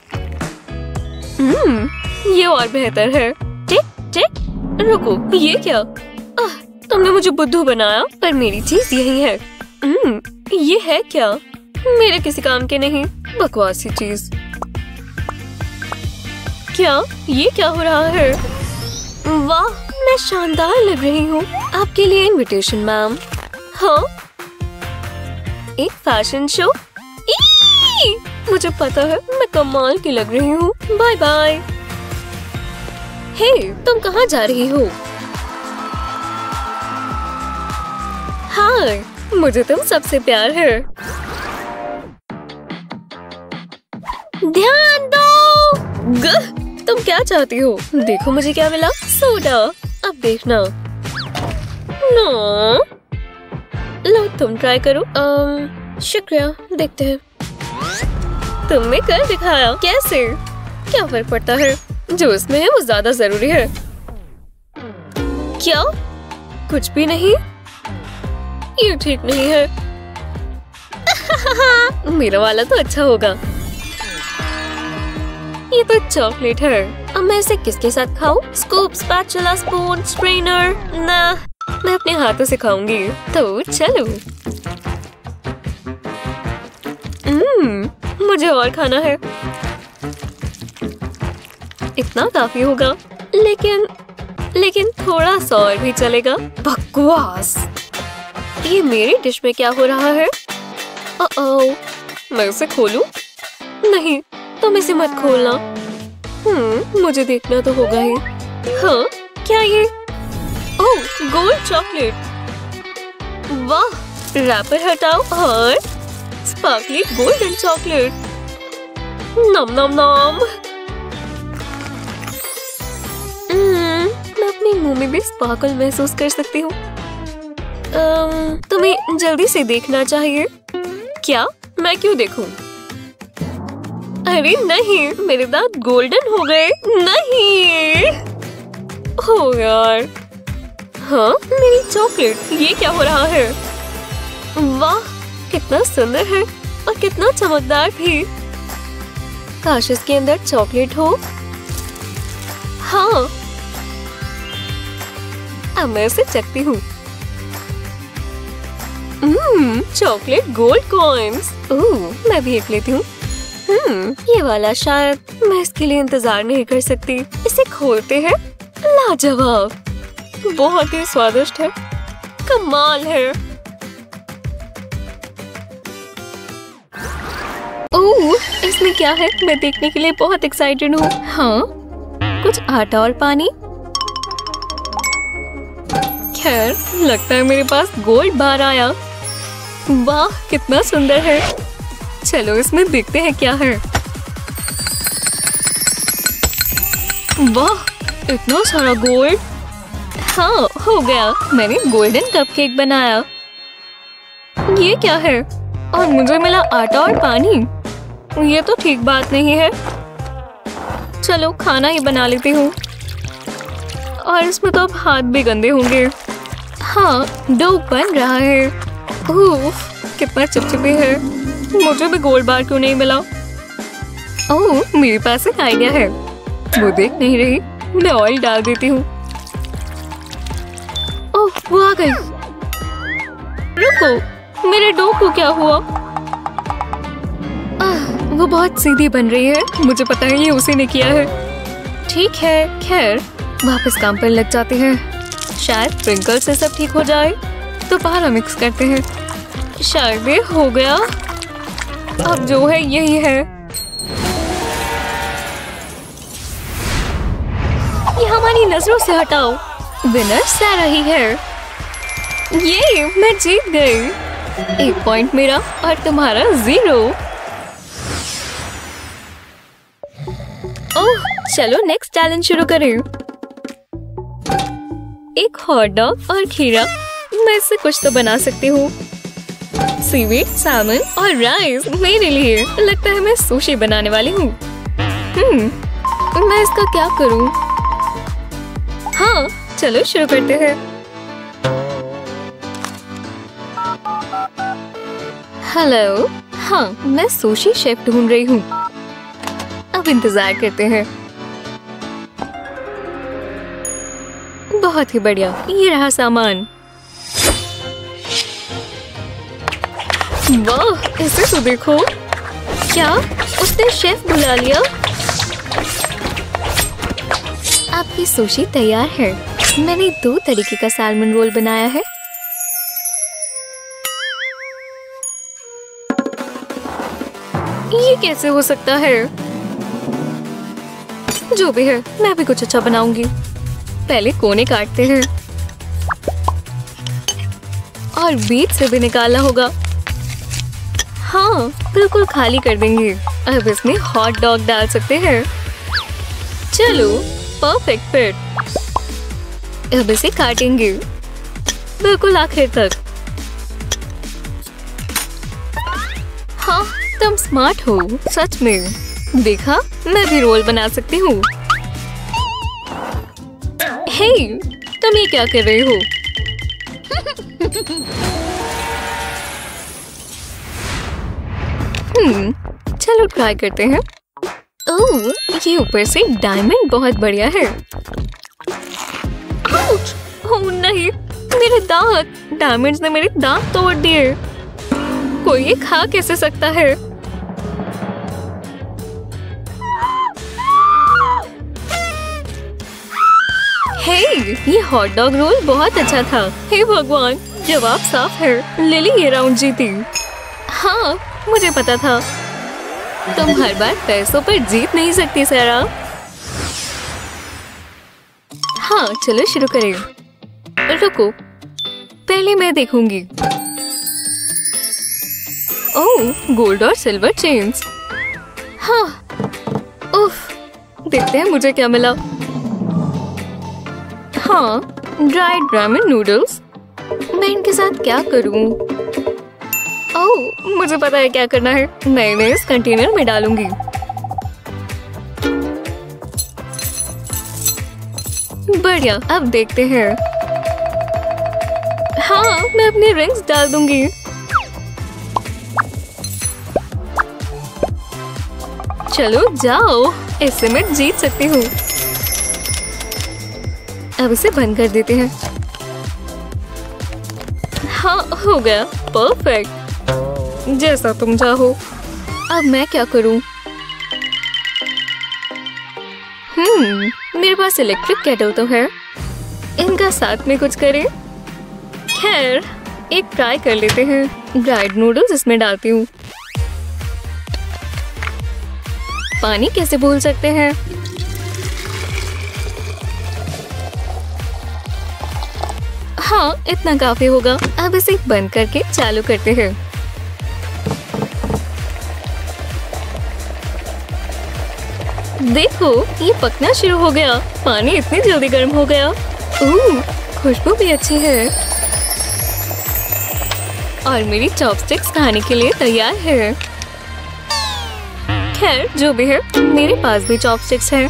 ये और बेहतर है। टिक टिक। रुको, ये क्या? तुमने मुझे बुद्धू बनाया, पर मेरी चीज यही है। ये है क्या? मेरे किसी काम के नहीं। बकवासी चीज। क्या? ये क्या हो रहा है? वाह, मैं शानदार लग रही हूँ। आपके लिए इनविटेशन मैम। हाँ, एक फैशन शो। मुझे पता है, मैं कमाल की लग रही हूँ। Bye bye. हे, तुम कहाँ जा रही हो? हाय, मुझे तुम सबसे प्यार है। ध्यान दो। तुम क्या चाहती हो? देखो मुझे क्या मिला। सोडा। अब देखना। नो। लो, तुम ट्राई करो। शुक्रिया। देखते हैं। तुमने कर दिखाया। कैसे? क्या फर्क पड़ता है? जो इसमें है वो ज्यादा जरूरी है। क्या? कुछ भी नहीं। ये ठीक नहीं है। मेरा वाला तो अच्छा होगा। ये तो चॉकलेट है। अब मैं इसे किसके साथ खाऊं? Scoop, spatula, spoon, strainer. ना, मैं अपने हाथों से खाऊंगी। तो चलो। मुझे और खाना है। इतना काफी होगा, लेकिन थोड़ा सा और भी चलेगा। बकवास। ये मेरी डिश में क्या हो रहा है? मैं इसे खोलूं? नहीं, तुम इसे मत खोलना। मुझे देखना तो होगा ही। हाँ, क्या ये? ओह, गोल्ड चॉकलेट। वाह, रैपर हटाओ और sparkly golden chocolate. Nom nom nom. मैं अपने मुंह में भी स्पार्कल महसूस कर सकती हूँ। तुम्हें जल्दी से देखना चाहिए। क्या? मैं क्यों देखूं? अरे नहीं, मेरे दांत गोल्डन हो गए। नहीं। हो यार। हाँ, मेरी चॉकलेट। ये क्या हो रहा है? वाह, कितना सुंदर है और कितना चमकदार भी। काश इसके अंदर चॉकलेट हो। हाँ, अब मैं इसे चखती हूँ। Chocolate gold coins. मैं भी एक लेती हूँ। ये वाला शायद। मैं इसके लिए इंतजार नहीं कर सकती। इसे खोलते हैं। लाजवाब, बहुत ही स्वादिष्ट है। कमाल है। ओह, इसमें क्या है? मैं देखने के लिए बहुत एक्साइटेड हूँ। हाँ, कुछ आटा और पानी। खैर, लगता है मेरे पास गोल्ड बार आया। वाह, कितना सुंदर है। चलो इसमें देखते हैं क्या है। वाह, इतना सारा गोल्ड। हाँ, हो गया। मैंने गोल्डन कपकेक बनाया। ये क्या है? और मुझे मिला आटा और पानी। ये तो ठीक बात नहीं है। चलो खाना ही बना लेती हूँ। और इसमें तो अब हाथ भी गंदे होंगे। हाँ, डो बन रहा है। उफ, कितना चिपचिपे है। मुझे भी गोल्ड बार क्यों नहीं मिला? ओह, मेरे पास एक आइडिया है। वो देख नहीं रही। मैं ऑयल डाल देती हूँ। ओह, वो आ गई। रुको, मेरे डो को क्या हुआ? वो बहुत सीधी बन रही है। मुझे पता है ये उसी ने किया है। ठीक है, खैर वापस काम पर लग जाते हैं। शायद स्प्रिंकल से सब ठीक हो जाए। तो दोबारा मिक्स करते हैं। शायद ये हो गया। अब जो है यही है। ये हमारी नजरों से हटाओ। विनर सारा ही है। ये मैं जीत गई। 1 पॉइंट मेरा और तुम्हारा 0। ओह, चलो नेक्स्ट चैलेंज शुरू करें। एक हॉट डॉग और खीरा। मैं इससे कुछ तो बना सकती हूँ। सीवीड, सैमन और राइस मेरे लिए। लगता है मैं सुशी बनाने वाली हूँ। मैं इसका क्या करूँ? हाँ, चलो शुरू करते हैं। हेलो। हाँ, मैं सुशी शेफ ढूंढ रही हूँ। अब इंतजार करते हैं। बहुत ही बढ़िया, ये रहा सामान। वाह, इसे तो देखो। क्या उसने शेफ बुला लिया? आपकी सुशी तैयार है। मैंने 2 तरीके का सैल्मन रोल बनाया है। ये कैसे हो सकता है? जो भी है, मैं भी कुछ अच्छा बनाऊंगी। पहले कोने काटते हैं और बीच से भी निकालना होगा। हाँ, बिल्कुल खाली कर देंगे। अब इसमें हॉट डॉग डाल सकते हैं। चलो, परफेक्ट फिट। अब इसे काटेंगे बिल्कुल आखिर तक। हाँ, तुम स्मार्ट हो सच में। देखा, मैं भी रोल बना सकती हूँ। हे, तुम ये क्या कर रहे हो? चलो ट्राई करते हैं। ओह, ये ऊपर से डायमंड बहुत बढ़िया है। आउच! ओह नहीं, मेरे दांत, डैमेज ने मेरे दांत तोड़ दिए। कोई ये खा कैसे सकता है? हे, ये हॉट डॉग रोल बहुत अच्छा था। हे भगवान, जवाब साफ है, लिली ये राउंड जीती। हाँ, मुझे पता था। तुम हर बार पैसों पर जीत नहीं सकती सारा। हाँ, चलो शुरू करें। रुको, पहले मैं देखूंगी। ओह, गोल्ड और सिल्वर चेन्स। हाँ, उफ, देखते हैं मुझे क्या मिला। हाँ, ड्राइड रामेन नूडल्स। मैं इनके साथ क्या करूं? ओह, मुझे पता है क्या करना है। मैं इन्हें इस कंटेनर में डालूंगी। बढ़िया, अब देखते हैं। हाँ, मैं अपने रिंग्स डाल दूंगी। चलो जाओ, इससे मैं जीत सकती हूँ। अब इसे बंद कर देते हैं। हाँ, हो गया, परफेक्ट, जैसा तुम चाहो। अब मैं क्या करूं? मेरे पास इलेक्ट्रिक केटल तो है। इनका साथ में कुछ करें। खैर, एक ट्राई कर लेते हैं। ड्राइड नूडल्स इसमें डालती हूँ। पानी कैसे भूल सकते हैं? हाँ, इतना काफी होगा। अब इसे बंद करके चालू करते हैं। देखो, ये पकना शुरू हो गया। पानी इतनी जल्दी गर्म हो गया। खुशबू भी अच्छी है। और मेरी चॉपस्टिक्स खाने के लिए तैयार है। खैर, जो भी है, मेरे पास भी चॉपस्टिक्स हैं।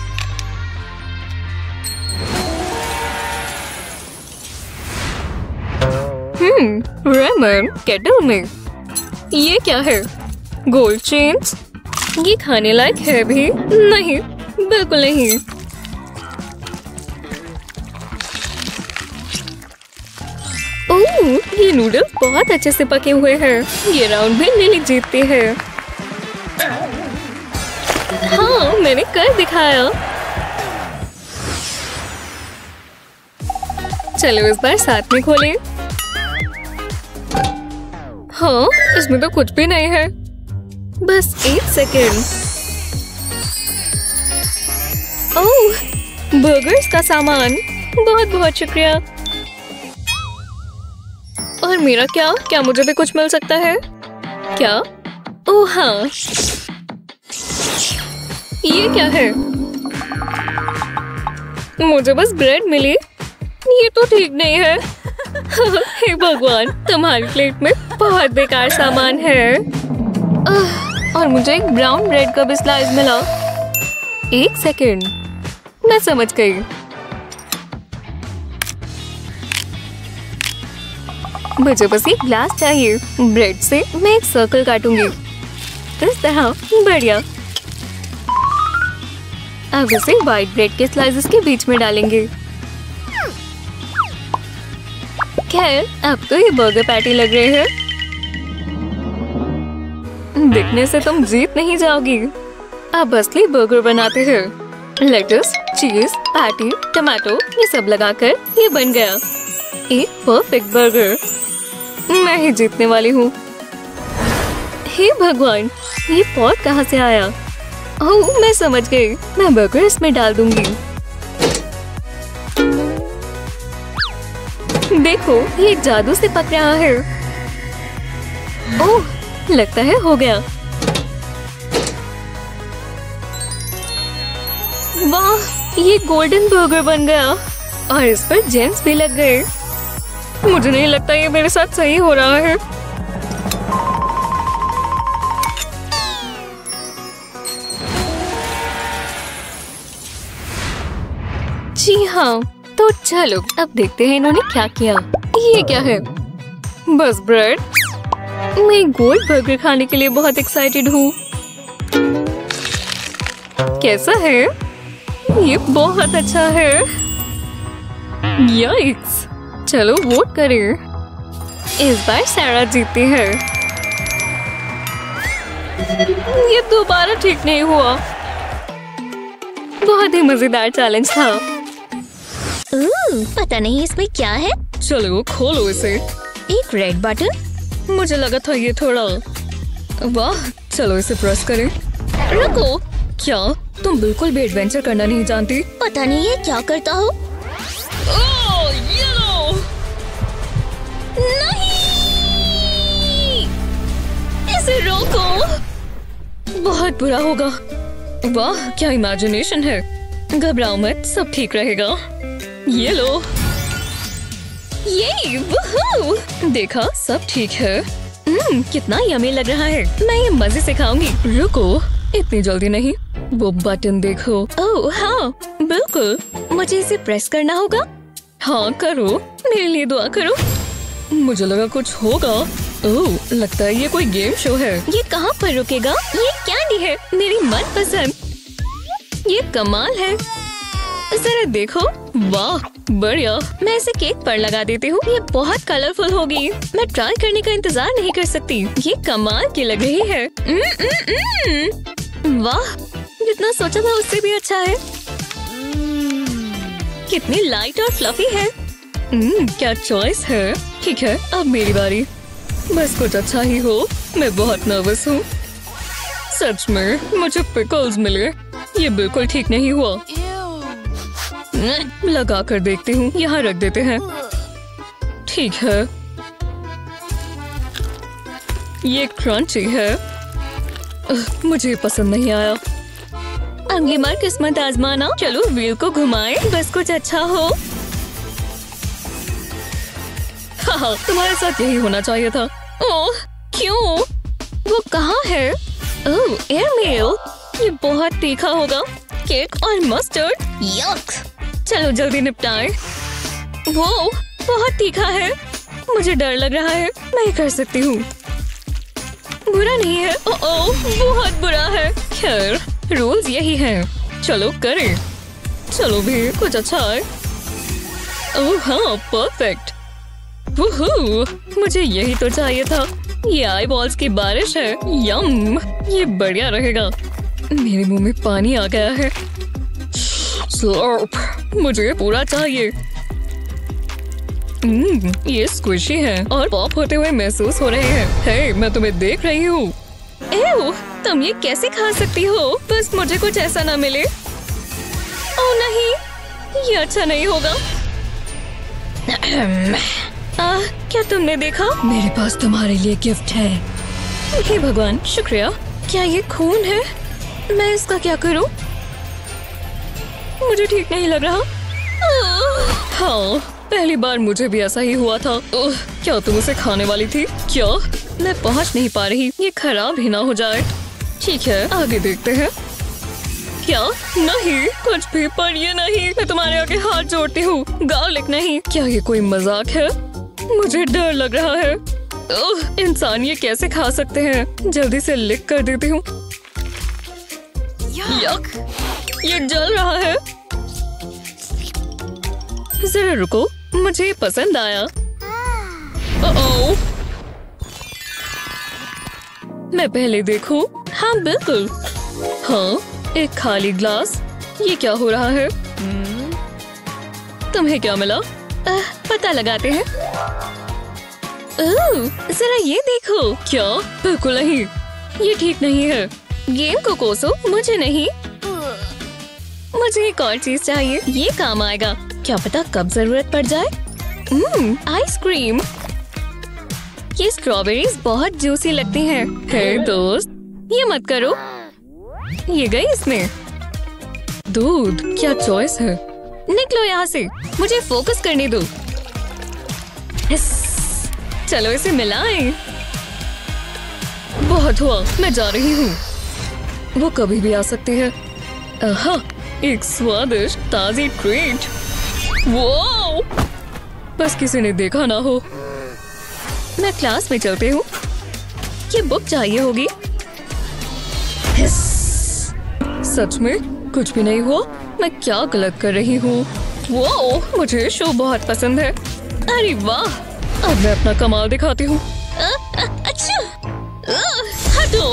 रामेन केटल में। ये क्या है? Gold chains? ये खाने लायक है भी? नहीं, बिल्कुल नहीं। ओह, ये नूडल्स बहुत अच्छे से पके हुए हैं। ये राउंड भी लिली जीतती है। हाँ, मैंने कर दिखाया। चलो इस बार साथ में खोलें। हाँ, इसमें तो कुछ भी नहीं है। बस एक सेकेंड। ओह, बर्गर्स का सामान। बहुत बहुत शुक्रिया। और मेरा क्या? क्या मुझे भी कुछ मिल सकता है? क्या? ओह हाँ, ये क्या है? मुझे बस ब्रेड मिली। ये तो ठीक नहीं है। हे भगवान, तुम्हारी प्लेट में बहुत बेकार सामान है। और मुझे एक ब्राउन ब्रेड का भी स्लाइस मिला। एक सेकेंड, मैं समझ गई। मुझे बस एक ग्लास चाहिए। ब्रेड से मैं एक सर्कल काटूंगी, इस तरह। बढ़िया। अब इसे व्हाइट ब्रेड के स्लाइसेस के बीच में डालेंगे। खैर, अब तो ये बर्गर पैटी लग रहे हैं। दिखने से तुम जीत नहीं जाओगी। अब असली बर्गर बनाते हैं। लेटस, चीज, पैटी, टमाटो, ये सब लगाकर ये बन गया एक परफेक्ट बर्गर। मैं ही जीतने वाली हूँ। हे भगवान, ये पॉट कहाँ से आया? ओह, मैं समझ गई। मैं बर्गर इसमें डाल दूंगी। देखो, ये जादू से पक रहा है। ओह, लगता है हो गया। वाह, ये गोल्डन बर्गर बन गया और इस पर जेम्स भी लग गए। मुझे नहीं लगता ये मेरे साथ सही हो रहा है। जी हाँ, तो चलो अब देखते हैं इन्होंने क्या किया। ये क्या है? बस ब्रेड। मैं गोल्ड बर्गर खाने के लिए बहुत एक्साइटेड हूँ। कैसा है? ये बहुत अच्छा है। याइक्स, चलो वोट करें। इस बार सारा जीतती है। ये दोबारा ठीक नहीं हुआ। बहुत ही मजेदार चैलेंज था। पता नहीं इसमें क्या है। चलो खोलो इसे। एक रेड बटन। मुझे लगा था ये थोड़ा। वाह, चलो इसे प्रेस करें। रुको, क्या तुम बिल्कुल भी एडवेंचर करना नहीं जानती? पता नहीं ये क्या करता हो। ओह, ये लो। नहीं, इसे रोको। बहुत बुरा होगा। वाह, क्या इमेजिनेशन है। घबराओ मत, सब ठीक रहेगा। ये लो। ये वूहू! देखा, सब ठीक है। कितना यम्मी लग रहा है। मैं ये मजे से खाऊंगी। रुको, इतनी जल्दी नहीं। वो बटन देखो। ओह हाँ, बिल्कुल। मुझे इसे प्रेस करना होगा। हाँ करो, मेरे लिए दुआ करो। मुझे लगा कुछ होगा। ओह, लगता है ये कोई गेम शो है। ये कहाँ पर रुकेगा? ये कैंडी है, मेरी मनपसंद। ये कमाल है। जरा देखो। वाह, बढ़िया। मैं इसे केक पर लगा देती हूँ। ये बहुत कलरफुल होगी। मैं ट्राई करने का इंतजार नहीं कर सकती। ये कमाल की लग रही है। वाह, जितना सोचा था उससे भी अच्छा है। कितनी लाइट और फ्लफी है। क्या चॉइस है। ठीक है, अब मेरी बारी। बस कुछ अच्छा ही हो। मैं बहुत नर्वस हूँ। सच में मुझे पिकल्स मिले। ये बिल्कुल ठीक नहीं हुआ। लगा कर देखती हूँ। यहाँ रख देते हैं। ठीक है, ये क्रंची है। मुझे पसंद नहीं आया। अगली बार किस्मत आजमाना। चलो व्हील को घुमाएं, बस कुछ अच्छा हो। हाँ, तुम्हारे साथ यही होना चाहिए था। ओह, क्यों? वो कहाँ है? ओह, एयरमेल। ये बहुत तीखा होगा। केक और मस्टर्ड। यक! चलो जल्दी निपटाएं। वो बहुत तीखा है। मुझे डर लग रहा है। मैं कर सकती हूँ। बुरा नहीं है। ओह, बहुत बुरा है। खैर, रूल्स यही हैं। चलो करें। चलो भी कुछ अच्छा है। ओह हाँ, परफेक्ट। वूहू, मुझे यही तो चाहिए था। ये आई बॉल्स की बारिश है। यम, ये बढ़िया रहेगा। मेरे मुंह में पानी आ गया है। स्लर्प, मुझे पूरा चाहिए। ये स्क्विशी है और पॉप होते हुए महसूस हो रहे हैं। हे, मैं तुम्हें देख रही हूँ। एव, तुम ये कैसे खा सकती हो? बस मुझे कुछ ऐसा ना मिले। ओह नहीं, ये अच्छा नहीं होगा। क्या तुमने देखा? मेरे पास तुम्हारे लिए गिफ्ट है। हे भगवान, शुक्रिया। क्या ये खून है? मैं इसका क्या करूं? मुझे ठीक नहीं लग रहा। हाँ, पहली बार मुझे भी ऐसा ही हुआ था। क्या तुम उसे खाने वाली थी? क्या? मैं पहुंच नहीं पा रही। ये खराब ही ना हो जाए। ठीक है, आगे देखते हैं। क्या? नहीं, कुछ भी। पर ये नहीं। मैं तुम्हारे आगे हाथ जोड़ती हूँ। गार्लिक नहीं। क्या ये कोई मजाक है? मुझे डर लग रहा है। इंसान ये कैसे खा सकते हैं? जल्दी से लिक कर देती हूँ। यक, ये जल रहा है। जरा रुको, मुझे पसंद आया। ओह, मैं पहले देखूं? हाँ बिल्कुल। हाँ, एक खाली ग्लास। ये क्या हो रहा है? तुम्हें क्या मिला? पता लगाते हैं। जरा ये देखो। क्या? बिल्कुल नहीं, ये ठीक नहीं है। गेम को कोसो, मुझे नहीं। मुझे एक और चीज चाहिए। ये काम आएगा। क्या पता कब जरूरत पड़ जाए। आइसक्रीम। ये स्ट्रॉबेरीज बहुत जूसी लगती हैं। हे दोस्त, ये मत करो। ये गई इसमें। दूध, क्या चॉइस है। निकलो यहाँ से, मुझे फोकस करने दो। चलो इसे मिलाएं। बहुत हुआ, मैं जा रही हूँ। वो कभी भी आ सकती है। आहा, एक स्वादिष्ट ताजी ट्रीट। वो बस किसी ने देखा ना हो। मैं क्लास में चलती हूँ। ये बुक चाहिए होगी। सच में कुछ भी नहीं हुआ। मैं क्या गलत कर रही हूँ? वो मुझे शो बहुत पसंद है। अरे वाह, अब मैं अपना कमाल दिखाती हूँ। अच्छा, हटो।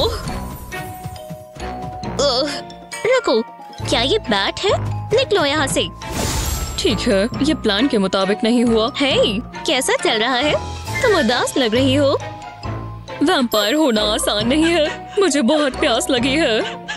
रुको, क्या ये बैट है? निकलो यहाँ से। ठीक है, ये प्लान के मुताबिक नहीं हुआ। हे, कैसा चल रहा है? तुम उदास लग रही हो। वैम्पायर होना आसान नहीं है, मुझे बहुत प्यास लगी है।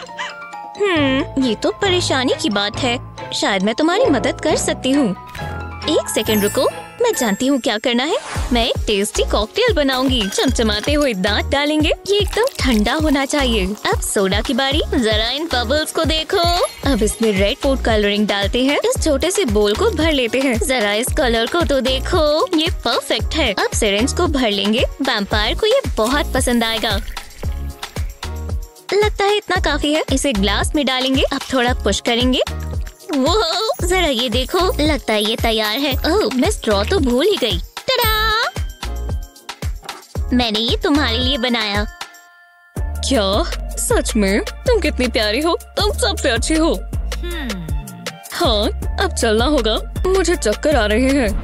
ये तो परेशानी की बात है। शायद मैं तुम्हारी मदद कर सकती हूँ। एक सेकंड रुको, मैं जानती हूँ क्या करना है। मैं एक टेस्टी कॉकटेल बनाऊंगी। चमचमाते हुए दांत डालेंगे। ये एकदम ठंडा होना चाहिए। अब सोडा की बारी। जरा इन बबल्स को देखो। अब इसमें रेड फूड कलरिंग डालते हैं। इस छोटे से बोल को भर लेते हैं। जरा इस कलर को तो देखो, ये परफेक्ट है। अब सिरिंज को भर लेंगे। वैम्पायर को ये बहुत पसंद आएगा। लगता है इतना काफी है। इसे ग्लास में डालेंगे। अब थोड़ा पुश करेंगे। वो जरा ये देखो, लगता है ये तैयार है। ओह, मैं स्ट्रॉ तो भूल ही गई। टडा! मैंने ये तुम्हारे लिए बनाया। क्या सच में? तुम कितनी प्यारी हो, तुम सबसे अच्छी हो। हाँ, अब चलना होगा, मुझे चक्कर आ रहे हैं।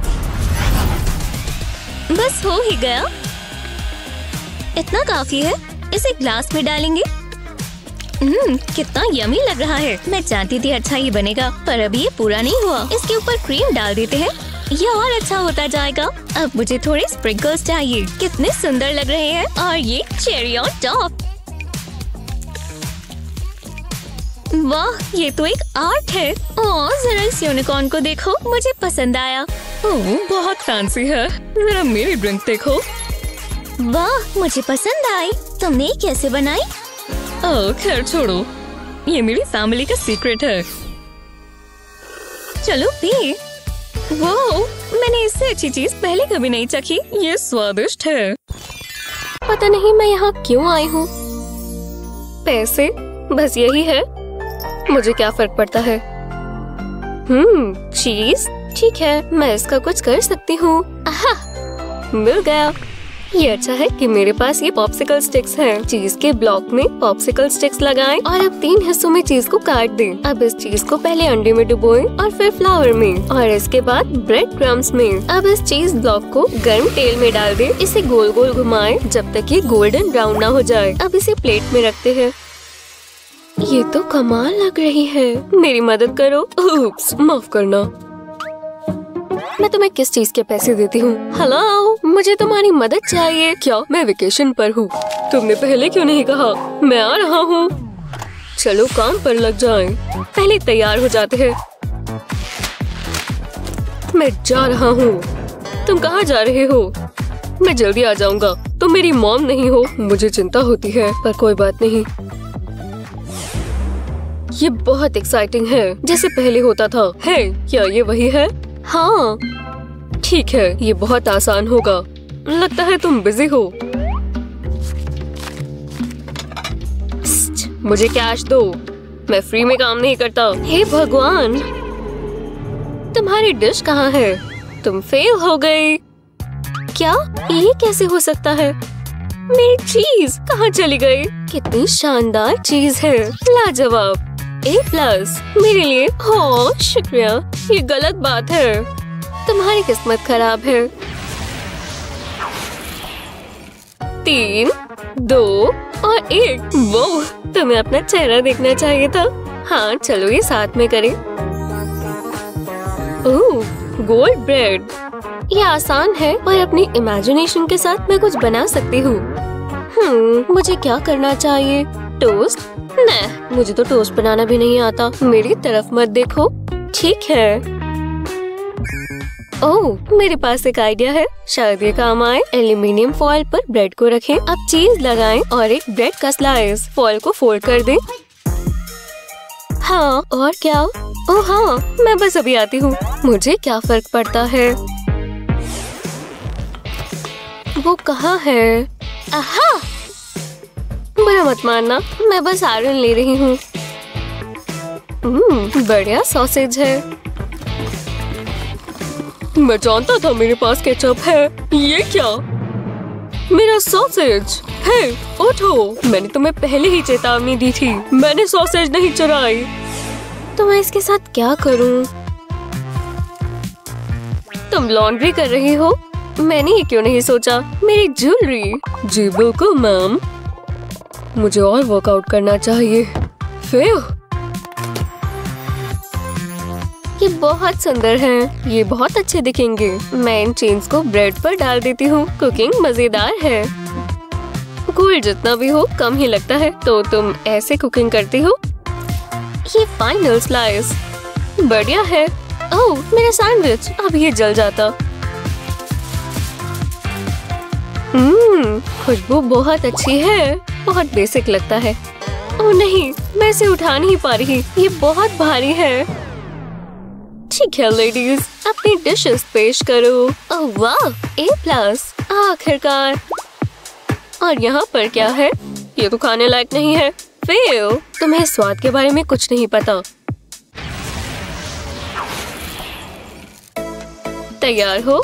बस हो ही गया। इतना काफी है। इसे ग्लास में डालेंगे। कितना यमी लग रहा है। मैं जानती थी अच्छा ही बनेगा, पर अभी ये पूरा नहीं हुआ। इसके ऊपर क्रीम डाल देते हैं। ये और अच्छा होता जाएगा। अब मुझे थोड़े स्प्रिंकल्स चाहिए। कितने सुंदर लग रहे हैं। और ये चेरी ऑन टॉप। वाह, ये तो एक आर्ट है। ओह, जरा इस यूनिकॉर्न को देखो, मुझे पसंद आया। ओह, बहुत फैंसी है। जरा मेरी ड्रिंक देखो। वाह, मुझे पसंद आई। तुमने ये कैसे बनाई? ओह, खैर छोड़ो, ये मेरी फैमिली का सीक्रेट है। चलो पी। वो मैंने इससे अच्छी चीज पहले कभी नहीं चखी। ये स्वादिष्ट है। पता नहीं मैं यहाँ क्यों आई हूँ। पैसे बस यही है, मुझे क्या फर्क पड़ता है। चीज ठीक है, मैं इसका कुछ कर सकती हूँ। मिल गया। ये अच्छा है कि मेरे पास ये पॉप्सिकल स्टिक्स हैं। चीज के ब्लॉक में पॉप्सिकल स्टिक्स लगाएं और अब 3 हिस्सों में चीज को काट दें। अब इस चीज को पहले अंडे में डुबोएं और फिर फ्लावर में और इसके बाद ब्रेड क्रम्स में। अब इस चीज ब्लॉक को गर्म तेल में डाल दें। इसे गोल गोल घुमाएं जब तक ये गोल्डन ब्राउन ना हो जाए। अब इसे प्लेट में रखते हैं। ये तो कमाल लग रही है। मेरी मदद करो। उप्स, माफ करना। मैं तुम्हें किस चीज के पैसे देती हूँ? हेलो, मुझे तुम्हारी मदद चाहिए। क्या मैं वेकेशन पर हूँ? तुमने पहले क्यों नहीं कहा? मैं आ रहा हूँ। चलो काम पर लग जाएं। पहले तैयार हो जाते हैं। मैं जा रहा हूँ। तुम कहाँ जा रहे हो? मैं जल्दी आ जाऊंगा। तुम मेरी मॉम नहीं हो। मुझे चिंता होती है, पर कोई बात नहीं। ये बहुत एक्साइटिंग है, जैसे पहले होता था। है क्या ये वही है? हाँ ठीक है, ये बहुत आसान होगा। लगता है तुम बिजी हो। मुझे कैश दो, मैं फ्री में काम नहीं करता। हे भगवान, तुम्हारी डिश कहाँ है? तुम फेल हो गई। क्या ये कैसे हो सकता है? मेरी चीज कहाँ चली गई? कितनी शानदार चीज है, लाजवाब। A+ मेरे लिए। हो शुक्रिया। ये गलत बात है। तुम्हारी किस्मत खराब है। 3, 2 और 1। वो तुम्हें अपना चेहरा देखना चाहिए था। हाँ चलो ये साथ में करें। ओह, गोल्ड ब्रेड। ये आसान है और अपनी इमेजिनेशन के साथ मैं कुछ बना सकती हूँ। मुझे क्या करना चाहिए? टोस्ट? नहीं, मुझे तो टोस्ट बनाना भी नहीं आता। मेरी तरफ मत देखो। ठीक है। ओह, मेरे पास एक आइडिया है, शायद ये काम आए। एल्यूमिनियम फॉइल पर ब्रेड को रखें। अब चीज लगाएं और एक ब्रेड का स्लाइस। फॉइल को फोल्ड कर दें। हाँ और क्या? ओह हाँ, मैं बस अभी आती हूँ। मुझे क्या फर्क पड़ता है? वो कहाँ है? आहा! बुरा मत मानना, मैं बस आयरन ले रही हूँ। बढ़िया सॉसेज है। मैं जानता था मेरे पास केचप है। ये क्या? मेरा सॉसेज है। उठो, मैंने तुम्हें पहले ही चेतावनी दी थी। मैंने सॉसेज नहीं चुराई। तो मैं इसके साथ क्या करूं? तुम लॉन्ड्री कर रही हो? मैंने ये क्यों नहीं सोचा? मेरी ज्वेलरी। जी बिल्कुल मैम, मुझे और वर्कआउट करना चाहिए। फिर ये बहुत सुंदर हैं। ये बहुत अच्छे दिखेंगे। मैं इन चेन्स को ब्रेड पर डाल देती हूँ। कुकिंग मजेदार है। गोल्ड जितना भी हो कम ही लगता है। तो तुम ऐसे कुकिंग करती हो? ये फाइनल स्लाइस बढ़िया है। ओह मेरा सैंडविच, अब ये जल जाता। खुशबू बहुत अच्छी है। बहुत बेसिक लगता है। ओह नहीं, मैं इसे उठा नहीं पा रही। ये बहुत भारी है। ठीक है लेडीज, अपनी डिशेस पेश करो। ओह वाह, A+, आखिरकार। और यहाँ पर क्या है? ये तो खाने लायक नहीं है। फेल, तुम्हें स्वाद के बारे में कुछ नहीं पता। तैयार हो?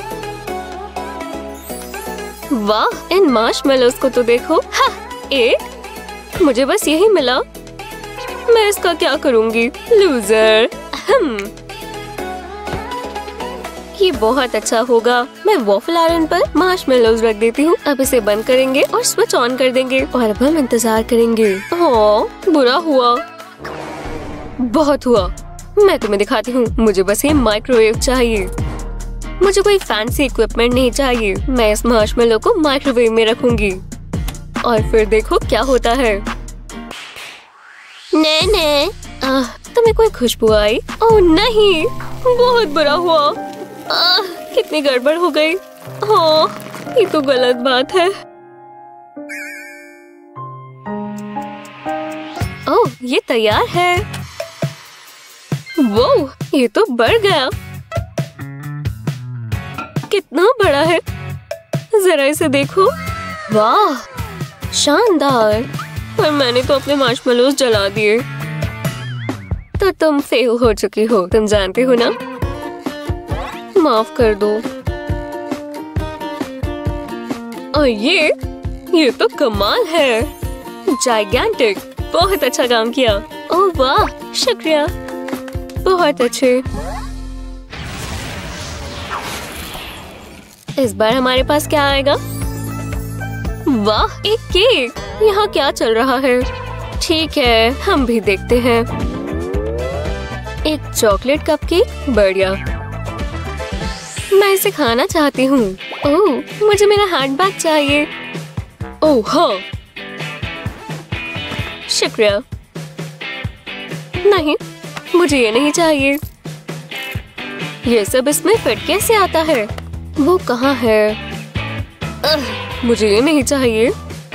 वाह, इन मार्शमेलोस को तो देखो। हा, एक मुझे बस यही मिला। मैं इसका क्या करूंगी? लूजर। ये बहुत अच्छा होगा। मैं वॉफल आयरन पर मार्शमेलोस रख देती हूँ। अब इसे बंद करेंगे और स्विच ऑन कर देंगे और अब हम इंतजार करेंगे। ओह बुरा हुआ, बहुत हुआ। मैं तुम्हें दिखाती हूँ। मुझे बस ये माइक्रोवेव चाहिए। मुझे कोई फैंसी इक्विपमेंट नहीं चाहिए। मैं इस मार्शमेलो को माइक्रोवेव में रखूंगी और फिर देखो क्या होता है। नहीं, तुम्हें कोई खुशबू आई? ओह नहीं, बहुत बुरा हुआ। कितनी गड़बड़ हो गई। हाँ, ये तो गलत बात है। ओह, ये तैयार है। वो, ये तो बढ़ गया। कितना बड़ा है, जरा इसे देखो। वाह, शानदार। पर मैंने तो अपने मार्शमेलोस जला दिए। तो तुम फेल हो चुकी हो, तुम जानते हो ना। माफ कर दो। और ये तो कमाल है। जाइगेंटिक, बहुत अच्छा काम किया। ओह वाह, शुक्रिया। बहुत अच्छे। इस बार हमारे पास क्या आएगा? वाह, एक केक। यहाँ क्या चल रहा है? ठीक है, हम भी देखते हैं। एक चॉकलेट कपकेक, बढ़िया। मैं इसे खाना चाहती हूँ। ओह, मुझे मेरा हैंडबैग चाहिए। ओह हाँ, शुक्रिया। नहीं, मुझे ये नहीं चाहिए। ये सब इसमें फिट कैसे आता है? वो कहाँ है? मुझे ये नहीं चाहिए।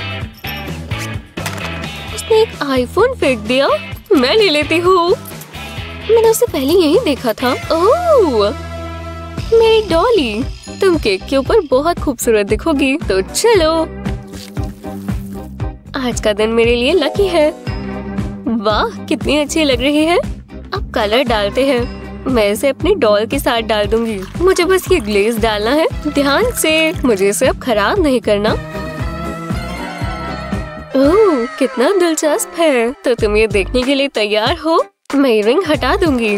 उसने एक आईफोन फेंक दिया। मैं ले लेती हूँ। मैंने उसे पहले यही देखा था। ओह, मेरी डॉली, तुम केक के ऊपर बहुत खूबसूरत दिखोगी। तो चलो, आज का दिन मेरे लिए लकी है। वाह, कितनी अच्छी लग रही है। अब कलर डालते हैं। मैं इसे अपनी डॉल के साथ डाल दूंगी। मुझे बस ये ग्लेज डालना है। ध्यान से, मुझे इसे अब खराब नहीं करना। ओह, कितना दिलचस्प है। तो तुम ये देखने के लिए तैयार हो? मैं ये रिंग हटा दूंगी।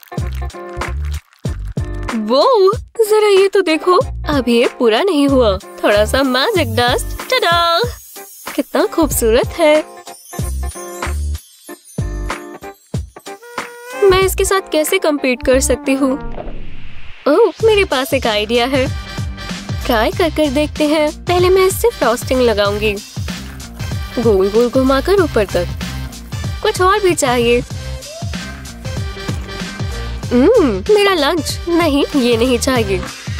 वो, जरा ये तो देखो। अब ये पूरा नहीं हुआ। थोड़ा सा मैजिक डस्ट। टाडा! कितना खूबसूरत है। मैं इसके साथ कैसे compete कर सकती हूँ? ओह, मेरे पास एक आइडिया है। ट्राई कर देखते हैं। पहले मैं इससे फ्रॉस्टिंग लगाऊंगी, गोल गोल घुमाकर ऊपर तक। कुछ और भी चाहिए। मेरा लंच। नहीं, ये नहीं चाहिए।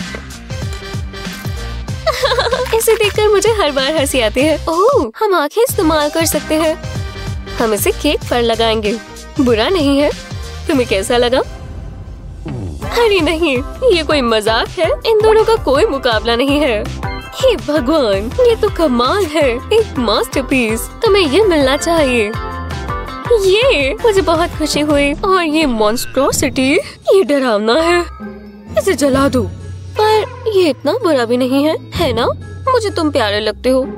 इसे देखकर मुझे हर बार हंसी आती है। ओह, हम आंखें इस्तेमाल कर सकते हैं। हम इसे केक पर लगाएंगे। बुरा नहीं है। तुम्हें कैसा लगा? अरे नहीं, ये कोई मजाक है। इन दोनों का कोई मुकाबला नहीं है। हे भगवान, ये तो कमाल है। एक मास्टरपीस। तुम्हें ये मिलना चाहिए। ये मुझे बहुत खुशी हुई। और ये मॉन्स्ट्रोसिटी, ये डरावना है। इसे जला दो। पर ये इतना बुरा भी नहीं है, है ना? मुझे तुम प्यारे लगते हो।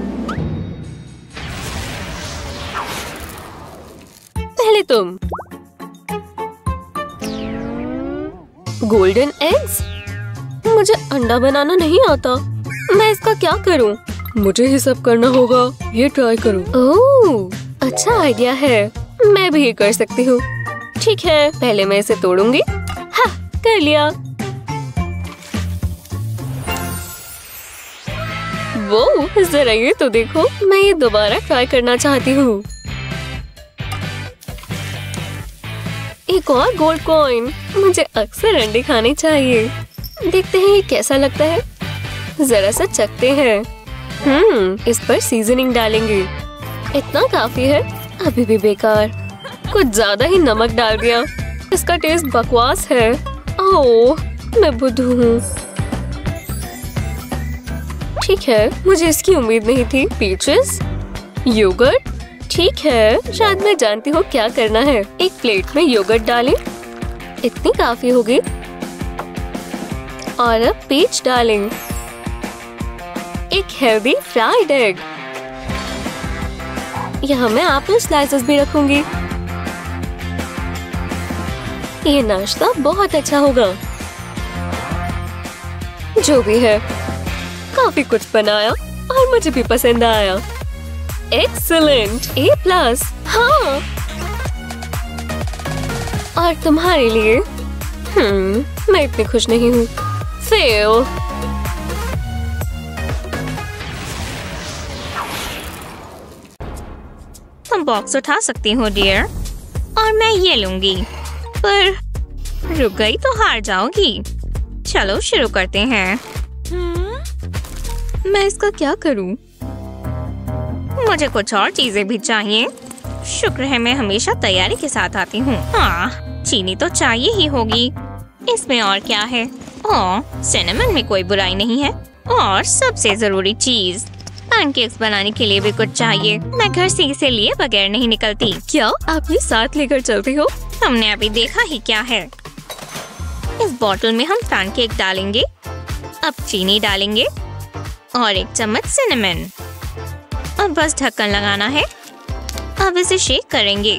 पहले तुम। गोल्डन एग्स, मुझे अंडा बनाना नहीं आता। मैं इसका क्या करूं? मुझे ही सब करना होगा। ये ट्राई करूं। ओह, अच्छा आइडिया है। मैं भी ये कर सकती हूँ। ठीक है, पहले मैं इसे तोड़ूंगी। हाँ, कर लिया। वो जरा ये तो देखो, मैं ये दोबारा ट्राई करना चाहती हूँ। एक और गोल्ड कॉइन। मुझे अक्सर अंडे खाने चाहिए। देखते हैं ये कैसा लगता है। जरा सा चखते हैं। इस पर सीजनिंग डालेंगे। इतना काफी है। अभी भी बेकार। कुछ ज्यादा ही नमक डाल दिया। इसका टेस्ट बकवास है। ओह, मैं बुद्धू हूँ। ठीक है, मुझे इसकी उम्मीद नहीं थी। Peaches, yoghurt. ठीक है, शायद मैं जानती हूँ क्या करना है। एक प्लेट में योगर्ट डालें। इतनी काफी होगी। और अब पीच डालें। एक हेल्दी फ्राइड एग। यहाँ मैं एप्पल स्लाइसेस भी रखूंगी। ये नाश्ता बहुत अच्छा होगा। जो भी है, काफी कुछ बनाया और मुझे भी पसंद आया। Excellent, A+। हाँ, और तुम्हारे लिए मैं इतनी खुश नहीं हूँ। फेल। तुम बॉक्स उठा सकती हो डियर, और मैं ये लूंगी। पर रुक गई तो हार जाओगी। चलो शुरू करते हैं। मैं इसका क्या करूं? मुझे कुछ और चीजें भी चाहिए। शुक्र है मैं हमेशा तैयारी के साथ आती हूँ। हाँ, चीनी तो चाहिए ही होगी। इसमें और क्या है? ओह, सिनेमन में कोई बुराई नहीं है। और सबसे जरूरी चीज, पैनकेक्स बनाने के लिए भी कुछ चाहिए। मैं घर से इसे लिए बगैर नहीं निकलती। क्या आप ये साथ लेकर चलती हो? हमने अभी देखा ही क्या है। इस बोतल में हम पैनकेक डालेंगे। अब चीनी डालेंगे और 1 चम्मच सिनेमन। अब बस ढक्कन लगाना है। अब इसे शेक करेंगे।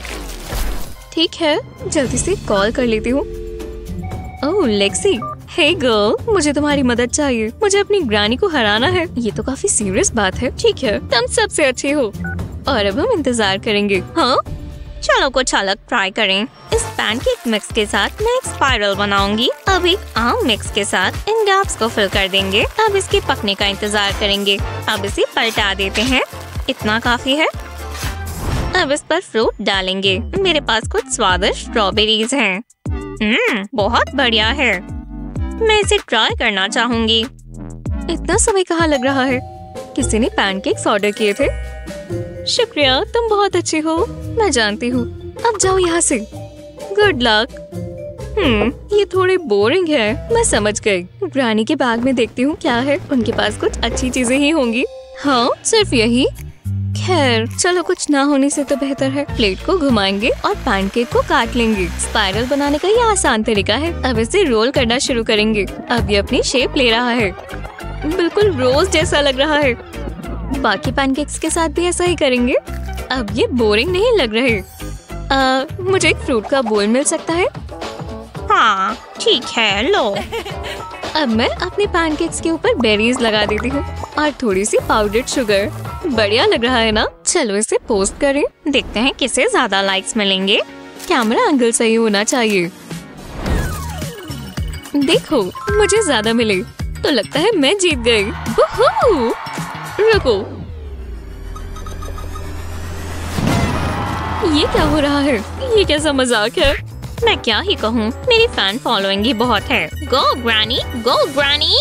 ठीक है, जल्दी से कॉल कर लेती हूँ। ओह लेक्सी, हे गर्ल, मुझे तुम्हारी मदद चाहिए। मुझे अपनी ग्रानी को हराना है। ये तो काफी सीरियस बात है। ठीक है, तुम सबसे अच्छी हो। और अब हम इंतजार करेंगे। हाँ, चलो कुछ अलग ट्राई करें। इस पैनकेक मिक्स के साथ मैं एक स्पाइरल बनाऊंगी। अब एक आम मिक्स के साथ इन गैप्स को फिल कर देंगे। अब इसके पकने का इंतजार करेंगे। अब इसे पलटा देते हैं। इतना काफी है। अब इस पर फ्रूट डालेंगे। मेरे पास कुछ स्वादिष्ट स्ट्रॉबेरीज हैं। बहुत बढ़िया है। मैं इसे ट्राई करना चाहूंगी। इतना समय कहाँ लग रहा है? किसी ने पैनकेक्स ऑर्डर किए थे। शुक्रिया, तुम बहुत अच्छी हो। मैं जानती हूँ। अब जाओ यहाँ से। Good luck. ये थोड़े बोरिंग है। मैं समझ गई। ग्रानी के बैग में देखती हूँ क्या है। उनके पास कुछ अच्छी चीजें ही होंगी। हाँ, सिर्फ यही। खैर, चलो कुछ ना होने से तो बेहतर है। प्लेट को घुमाएंगे और पैनकेक को काट लेंगे। स्पाइरल बनाने का ये आसान तरीका है। अब इसे रोल करना शुरू करेंगे। अब ये अपनी शेप ले रहा है। बिल्कुल रोज जैसा लग रहा है। बाकी पैनकेक्स के साथ भी ऐसा ही करेंगे। अब ये बोरिंग नहीं लग रहे। मुझे एक फ्रूट का बोल मिल सकता है? हाँ, ठीक है, लो। अब मैं अपने पैनकेक्स के ऊपर बेरीज लगा देती हूँ और थोड़ी सी पाउडर्ड शुगर। बढ़िया लग रहा है ना? चलो इसे पोस्ट करें। देखते हैं किसे ज्यादा लाइक्स मिलेंगे। कैमरा एंगल सही होना चाहिए। देखो, मुझे ज्यादा मिले तो लगता है मैं जीत गई। वूहू! रुको, ये क्या हो रहा है? ये कैसा मजाक है? मैं क्या ही कहूँ, मेरी फैन फॉलोइंग ही बहुत है। Go granny, go granny.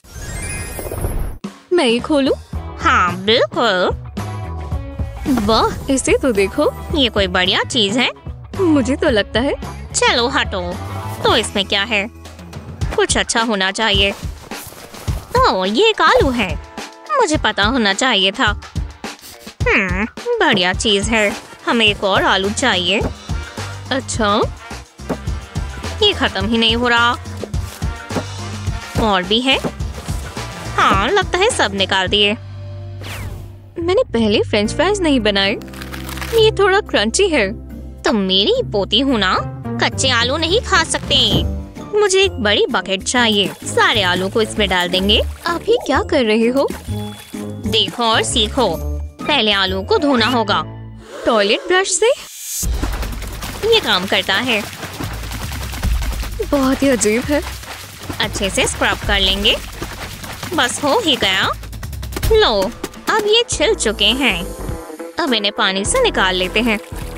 मैं ये खोलूं? हाँ बिल्कुल। वाह, इसे तो देखो। ये कोई बढ़िया चीज है। मुझे तो लगता है। चलो हटो। तो इसमें क्या है? कुछ अच्छा होना चाहिए। ओह, ये एक आलू है। मुझे पता होना चाहिए था। बढ़िया चीज है। हमें एक और आलू चाहिए। अच्छा, ये खत्म ही नहीं हो रहा। और भी है। हाँ, लगता है सब निकाल दिए। मैंने पहले फ्रेंच फ्राइज नहीं बनाए। ये थोड़ा क्रंची है। तुम मेरी पोती हो ना, कच्चे आलू नहीं खा सकते। मुझे एक बड़ी बकेट चाहिए। सारे आलू को इसमें डाल देंगे। आप ये क्या कर रहे हो? देखो और सीखो। पहले आलू को धोना होगा टॉयलेट ब्रश से? ये काम करता है। बहुत ही अजीब है। अच्छे से स्क्रब कर लेंगे। बस हो ही गया। लो, अब ये छिल चुके हैं। अब इन्हें पानी से निकाल लेते हैं।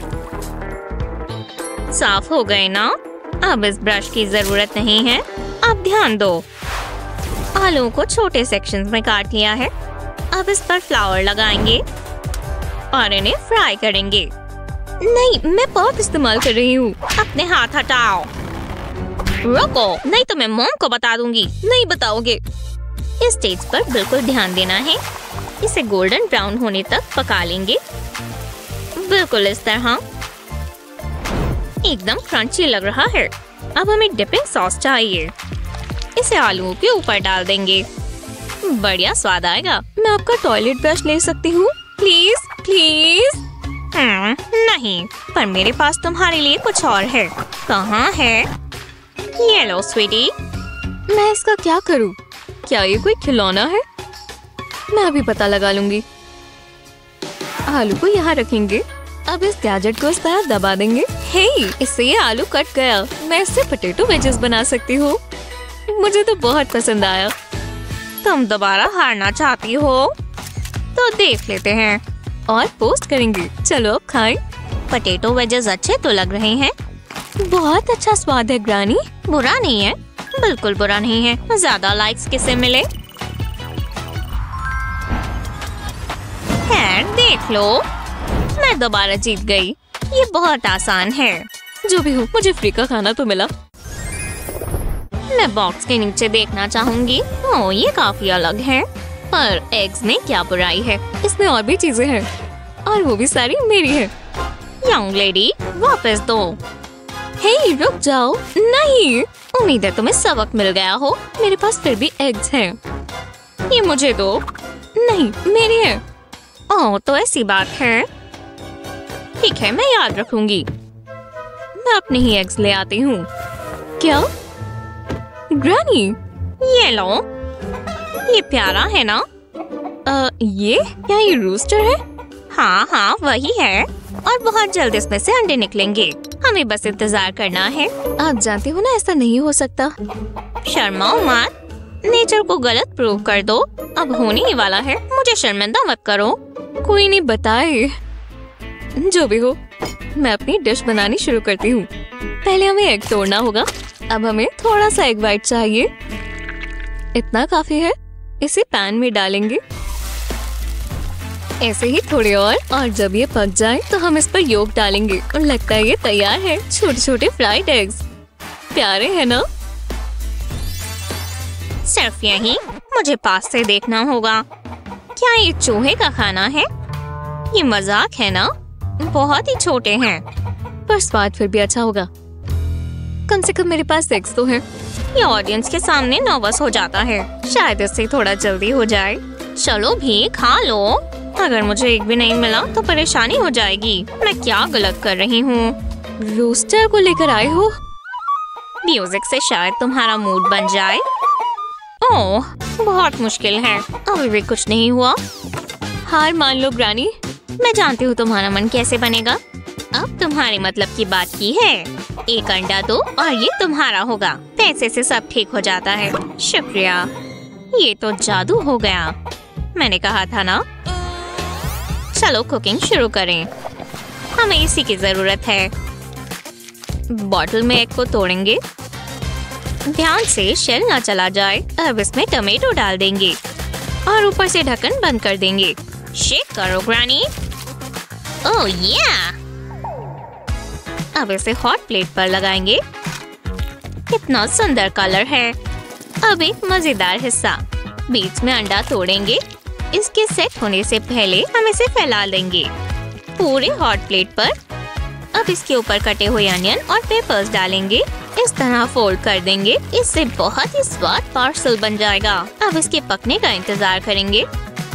साफ हो गए ना? अब इस ब्रश की जरूरत नहीं है। अब ध्यान दो। आलू को छोटे सेक्शंस में काट लिया है। अब इस पर फ्लावर लगाएंगे और इन्हें फ्राई करेंगे। नहीं, मैं पॉप इस्तेमाल कर रही हूँ। अपने हाथ हटाओ। रुको, नहीं तो मैं मॉम को बता दूंगी। नहीं बताओगे? इस स्टेज पर बिल्कुल ध्यान देना है। इसे गोल्डन ब्राउन होने तक पका लेंगे। बिल्कुल इस तरह। एकदम क्रंची लग रहा है। अब हमें डिपिंग सॉस चाहिए। इसे आलू के ऊपर डाल देंगे। बढ़िया स्वाद आएगा। मैं आपका टॉयलेट ब्रश ले सकती हूँ? Please please. नहीं, पर मेरे पास तुम्हारे लिए कुछ और है। कहाँ है? ये लो स्वीटी। मैं इसका क्या करूँ? क्या ये कोई खिलौना है? मैं अभी पता लगा लूंगी। आलू को यहाँ रखेंगे। अब इस गैजेट को इस तरह दबा देंगे। हे, इससे ये आलू कट गया। मैं इससे पोटैटो वेजेस बना सकती हूँ। मुझे तो बहुत पसंद आया। तुम दोबारा हारना चाहती हो? तो देख लेते हैं और पोस्ट करेंगे। चलो अब खाएं। पोटैटो वेजेस अच्छे तो लग रहे हैं। बहुत अच्छा स्वाद है ग्रानी। बुरा नहीं है, बिल्कुल बुरा नहीं है। ज्यादा लाइक्स किसे मिले? खैर देख लो, मैं दोबारा जीत गई। ये बहुत आसान है। जो भी हो, मुझे फ्री का खाना तो मिला। मैं बॉक्स के नीचे देखना चाहूंगी। ओह, ये काफी अलग है। पर एग्स में क्या बुराई है? इसमें और भी चीजें हैं और वो भी सारी मेरी है। यंग लेडी, वापस दो। हे, रुक जाओ। नहीं, उम्मीद है तुम्हें सबक मिल गया हो। मेरे पास फिर भी एग्स हैं। ये मुझे दो। नहीं, मेरी है। ओह, तो ऐसी बात है। ठीक है, मैं याद रखूंगी। मैं अपने ही एग्स ले आती हूँ। क्या ग्रैनी? ये लो। ये प्यारा है ना? ये क्या ये रूस्टर है? हाँ हाँ, वही है। और बहुत जल्द इसमें से अंडे निकलेंगे। हमें बस इंतजार करना है। आप जानते हो ना, ऐसा नहीं हो सकता। शर्माओ मत। नेचर को गलत प्रूव कर दो। अब होने ही वाला है। मुझे शर्मिंदा मत करो। कोई नहीं, बताए। जो भी हो, मैं अपनी डिश बनानी शुरू करती हूँ। पहले हमें एग तोड़ना होगा। अब हमें थोड़ा सा एग व्हाइट चाहिए। इतना काफी है। इसे पैन में डालेंगे। ऐसे ही थोड़े और जब ये पक जाए तो हम इस पर योग डालेंगे। और लगता है ये तैयार है। छोटे छोटे फ्राइड एग्स। प्यारे हैं ना? सिर्फ यही मुझे पास से देखना होगा। क्या ये चूहे का खाना है? ये मजाक है ना? बहुत ही छोटे हैं, पर स्वाद फिर भी अच्छा होगा। कम से कम मेरे पास एग्स तो हैं। ये ऑडियंस के सामने नर्वस हो जाता है। शायद इससे थोड़ा जल्दी हो जाए। चलो भी खा लो। अगर मुझे एक भी नहीं मिला तो परेशानी हो जाएगी। मैं क्या गलत कर रही हूँ? रोस्टर को लेकर आए हो? म्यूजिक से शायद तुम्हारा मूड बन जाए। ओह, बहुत मुश्किल है। अभी भी कुछ नहीं हुआ। हार मान लो ग्रानी। मैं जानती हूँ तुम्हारा मन कैसे बनेगा। अब तुम्हारे मतलब की बात की है। एक अंडा दो और ये तुम्हारा होगा। पैसे से सब ठीक हो जाता है। शुक्रिया। ये तो जादू हो गया। मैंने कहा था ना। चलो कुकिंग शुरू करें। हमें इसी की जरूरत है। बॉटल में एग को तोड़ेंगे। ध्यान से शेल ना चला जाए। अब इसमें टमेटो डाल देंगे और ऊपर से ढक्कन बंद कर देंगे। शेक करो ग्रानी। ओह या! अब इसे हॉट प्लेट पर लगाएंगे। कितना सुंदर कलर है। अब एक मजेदार हिस्सा। बीच में अंडा तोड़ेंगे। इसके सेट होने से पहले हम इसे फैला देंगे पूरे हॉट प्लेट पर। अब इसके ऊपर कटे हुए अनियन और पेपर्स डालेंगे। इस तरह फोल्ड कर देंगे। इससे बहुत ही स्वाद पार्सल बन जाएगा। अब इसके पकने का इंतजार करेंगे।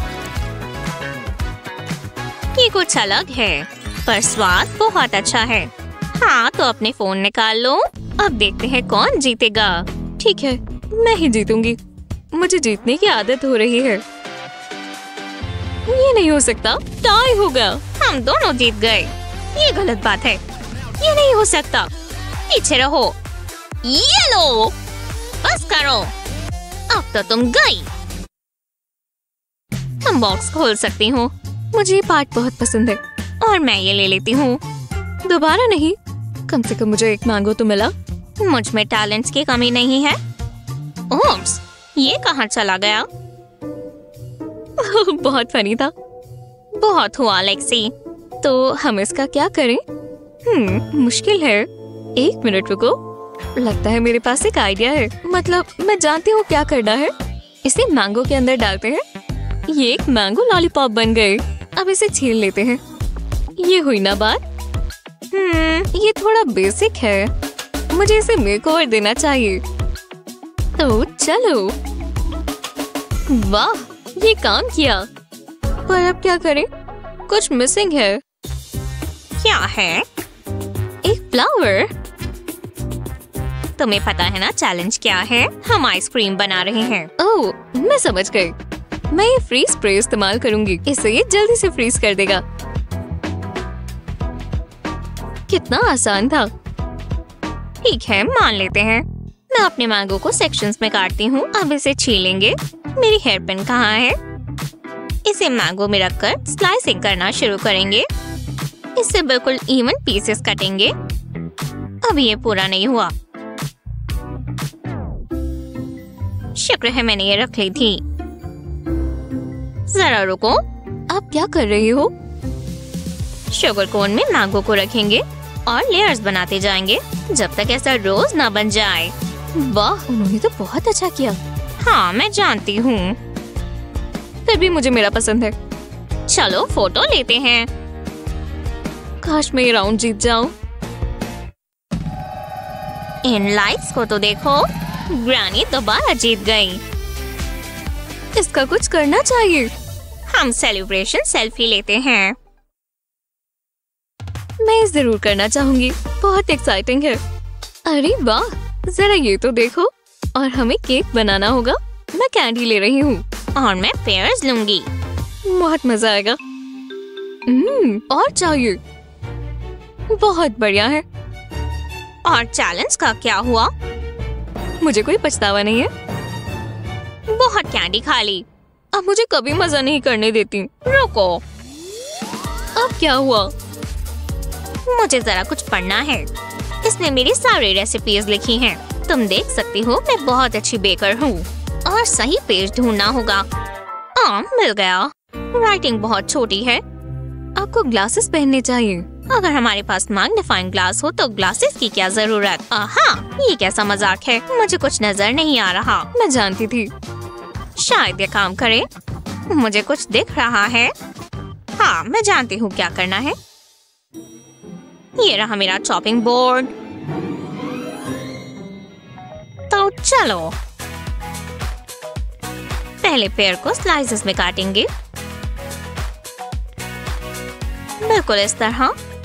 ये कुछ अलग है, पर स्वाद बहुत अच्छा है। हाँ, तो अपने फोन निकाल लो। अब देखते हैं कौन जीतेगा। ठीक है, मैं ही जीतूंगी। मुझे जीतने की आदत हो रही है। ये नहीं हो सकता, टाई होगा। हम दोनों जीत गए। ये गलत बात है, ये नहीं हो सकता। पीछे रहो। ये लो, बस करो, अब तो तुम गई। हम बॉक्स खोल सकती हूँ। मुझे ये पार्ट बहुत पसंद है। और मैं ये ले लेती हूँ। दोबारा नहीं, कम से कम मुझे एक मैंगो तो मिला। मुझ में टैलेंट्स की कमी नहीं है। ओप्स, ये कहाँ चला गया? बहुत फनी था। बहुत हुआ लेक्सी। तो हम इसका क्या करें? मुश्किल है। एक मिनट रुको, लगता है मेरे पास एक आइडिया है। मतलब मैं जानती हूँ क्या करना है। इसे मैंगो के अंदर डालते हैं। ये एक मैंगो लॉलीपॉप बन गए। अब इसे छील लेते हैं। ये हुई ना बात। ये थोड़ा बेसिक है, मुझे इसे मेकओवर देना चाहिए। तो चलो। वाह, ये काम किया। पर अब क्या करें? कुछ मिसिंग है। क्या है? एक फ्लावर। तुम्हें पता है ना चैलेंज क्या है? हम आइसक्रीम बना रहे हैं। ओह, मैं समझ गई। मैं ये फ्रीज स्प्रे इस्तेमाल करूंगी। इससे ये जल्दी से फ्रीज कर देगा। कितना आसान था। ठीक है, मान लेते हैं। मैं अपने मैंगो को सेक्शंस में काटती हूँ। अब इसे छीलेंगे। मेरी हेयर पिन कहाँ है? इसे मैंगो में रखकर स्लाइसिंग करना शुरू करेंगे। इससे बिल्कुल इवन पीसेस कटेंगे। अभी ये पूरा नहीं हुआ। शुक्र है मैंने ये रख ली थी। जरा रुको। आप क्या कर रही हो? शुगर कोन में मैंगो को रखेंगे और लेयर्स बनाते जाएंगे जब तक ऐसा रोज ना बन जाए। वाह, उन्होंने तो बहुत अच्छा किया। हाँ, मैं जानती हूँ। फिर भी मुझे मेरा पसंद है। चलो फोटो लेते हैं। काश मैं ये राउंड जीत जाऊं। इन लाइट्स को तो देखो, ग्रैनी दोबारा जीत गई। इसका कुछ करना चाहिए। हम सेलिब्रेशन सेल्फी लेते हैं। मैं जरूर करना चाहूंगी, बहुत एक्साइटिंग है। अरे वाह, जरा ये तो देखो। और हमें केक बनाना होगा। मैं कैंडी ले रही हूँ और मैं पेयर्स लूंगी। बहुत मजा आएगा। और चाहिए। बहुत बढ़िया है। और चैलेंज का क्या हुआ? मुझे कोई पछतावा नहीं है। बहुत कैंडी खा ली। अब मुझे कभी मजा नहीं करने देती। रुको, अब क्या हुआ? मुझे जरा कुछ पढ़ना है। इसने मेरी सारी रेसिपीज लिखी हैं। तुम देख सकती हो मैं बहुत अच्छी बेकर हूँ। और सही पेज ढूंढना होगा। मिल गया। राइटिंग बहुत छोटी है। आपको ग्लासेस पहनने चाहिए। अगर हमारे पास मैग्नीफाइंग ग्लास हो तो ग्लासेस की क्या जरूरत? ये कैसा मजाक है? मुझे कुछ नजर नहीं आ रहा। मैं जानती थी। शायद ये काम करे। मुझे कुछ दिख रहा है। हाँ, मैं जानती हूँ क्या करना है। ये रहा मेरा चॉपिंग बोर्ड। तो चलो, पहले पेड़ को स्लाइसेस में काटेंगे, बिल्कुल इस तरह।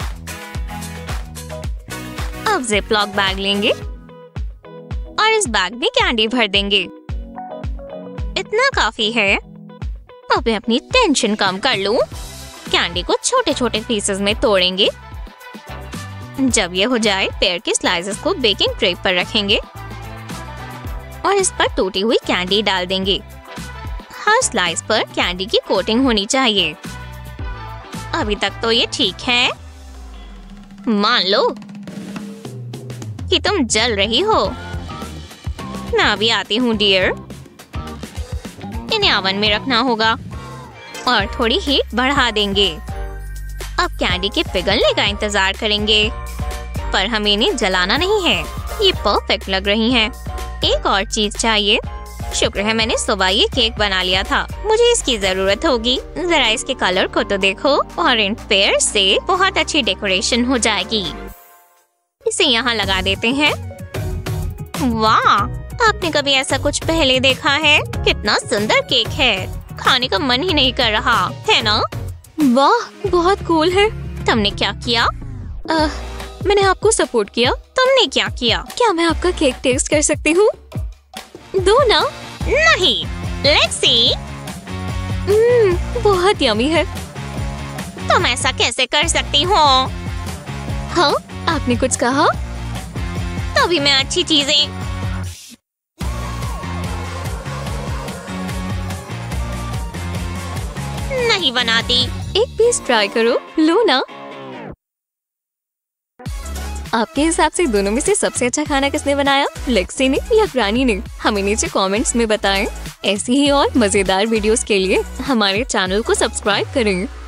अब जिपलॉक बैग लेंगे और इस बैग में कैंडी भर देंगे। इतना काफी है। अब मैं अपनी टेंशन कम कर लूं। कैंडी को छोटे छोटे पीसेस में तोड़ेंगे। जब ये हो जाए, पेड़ के स्लाइसेस को बेकिंग ट्रे पर रखेंगे और इस पर टूटी हुई कैंडी डाल देंगे। हर स्लाइस पर कैंडी की कोटिंग होनी चाहिए। अभी तक तो ये ठीक है। मान लो कि तुम जल रही हो। मैं अभी आती हूँ डियर। इन्हें ओवन में रखना होगा और थोड़ी हीट बढ़ा देंगे। अब कैंडी के पिघलने का इंतजार करेंगे, पर हमें इन्हें जलाना नहीं है। ये परफेक्ट लग रही हैं। एक और चीज चाहिए। शुक्र है मैंने सुबह ये केक बना लिया था। मुझे इसकी जरूरत होगी। जरा इसके कलर को तो देखो। और इन पेयर से बहुत अच्छी डेकोरेशन हो जाएगी। इसे यहाँ लगा देते हैं। वाह, आपने कभी ऐसा कुछ पहले देखा है? कितना सुंदर केक है। खाने का मन ही नहीं कर रहा है ना? वाह, बहुत कूल है। तुमने क्या किया? मैंने आपको सपोर्ट किया। तुमने क्या किया? क्या मैं आपका केक टेस्ट कर सकती हूँ? दो ना। नहीं। Let's see. बहुत यमी है। तुम ऐसा कैसे कर सकती हो? हाँ, आपने कुछ कहा? तभी मैं अच्छी चीजें नहीं बनाती। एक पीस ट्राई करो। लो ना। आपके हिसाब से दोनों में से सबसे अच्छा खाना किसने बनाया? लेक्सी ने या ग्रानी ने? हमें नीचे कमेंट्स में बताएं। ऐसी ही और मजेदार वीडियोस के लिए हमारे चैनल को सब्सक्राइब करें।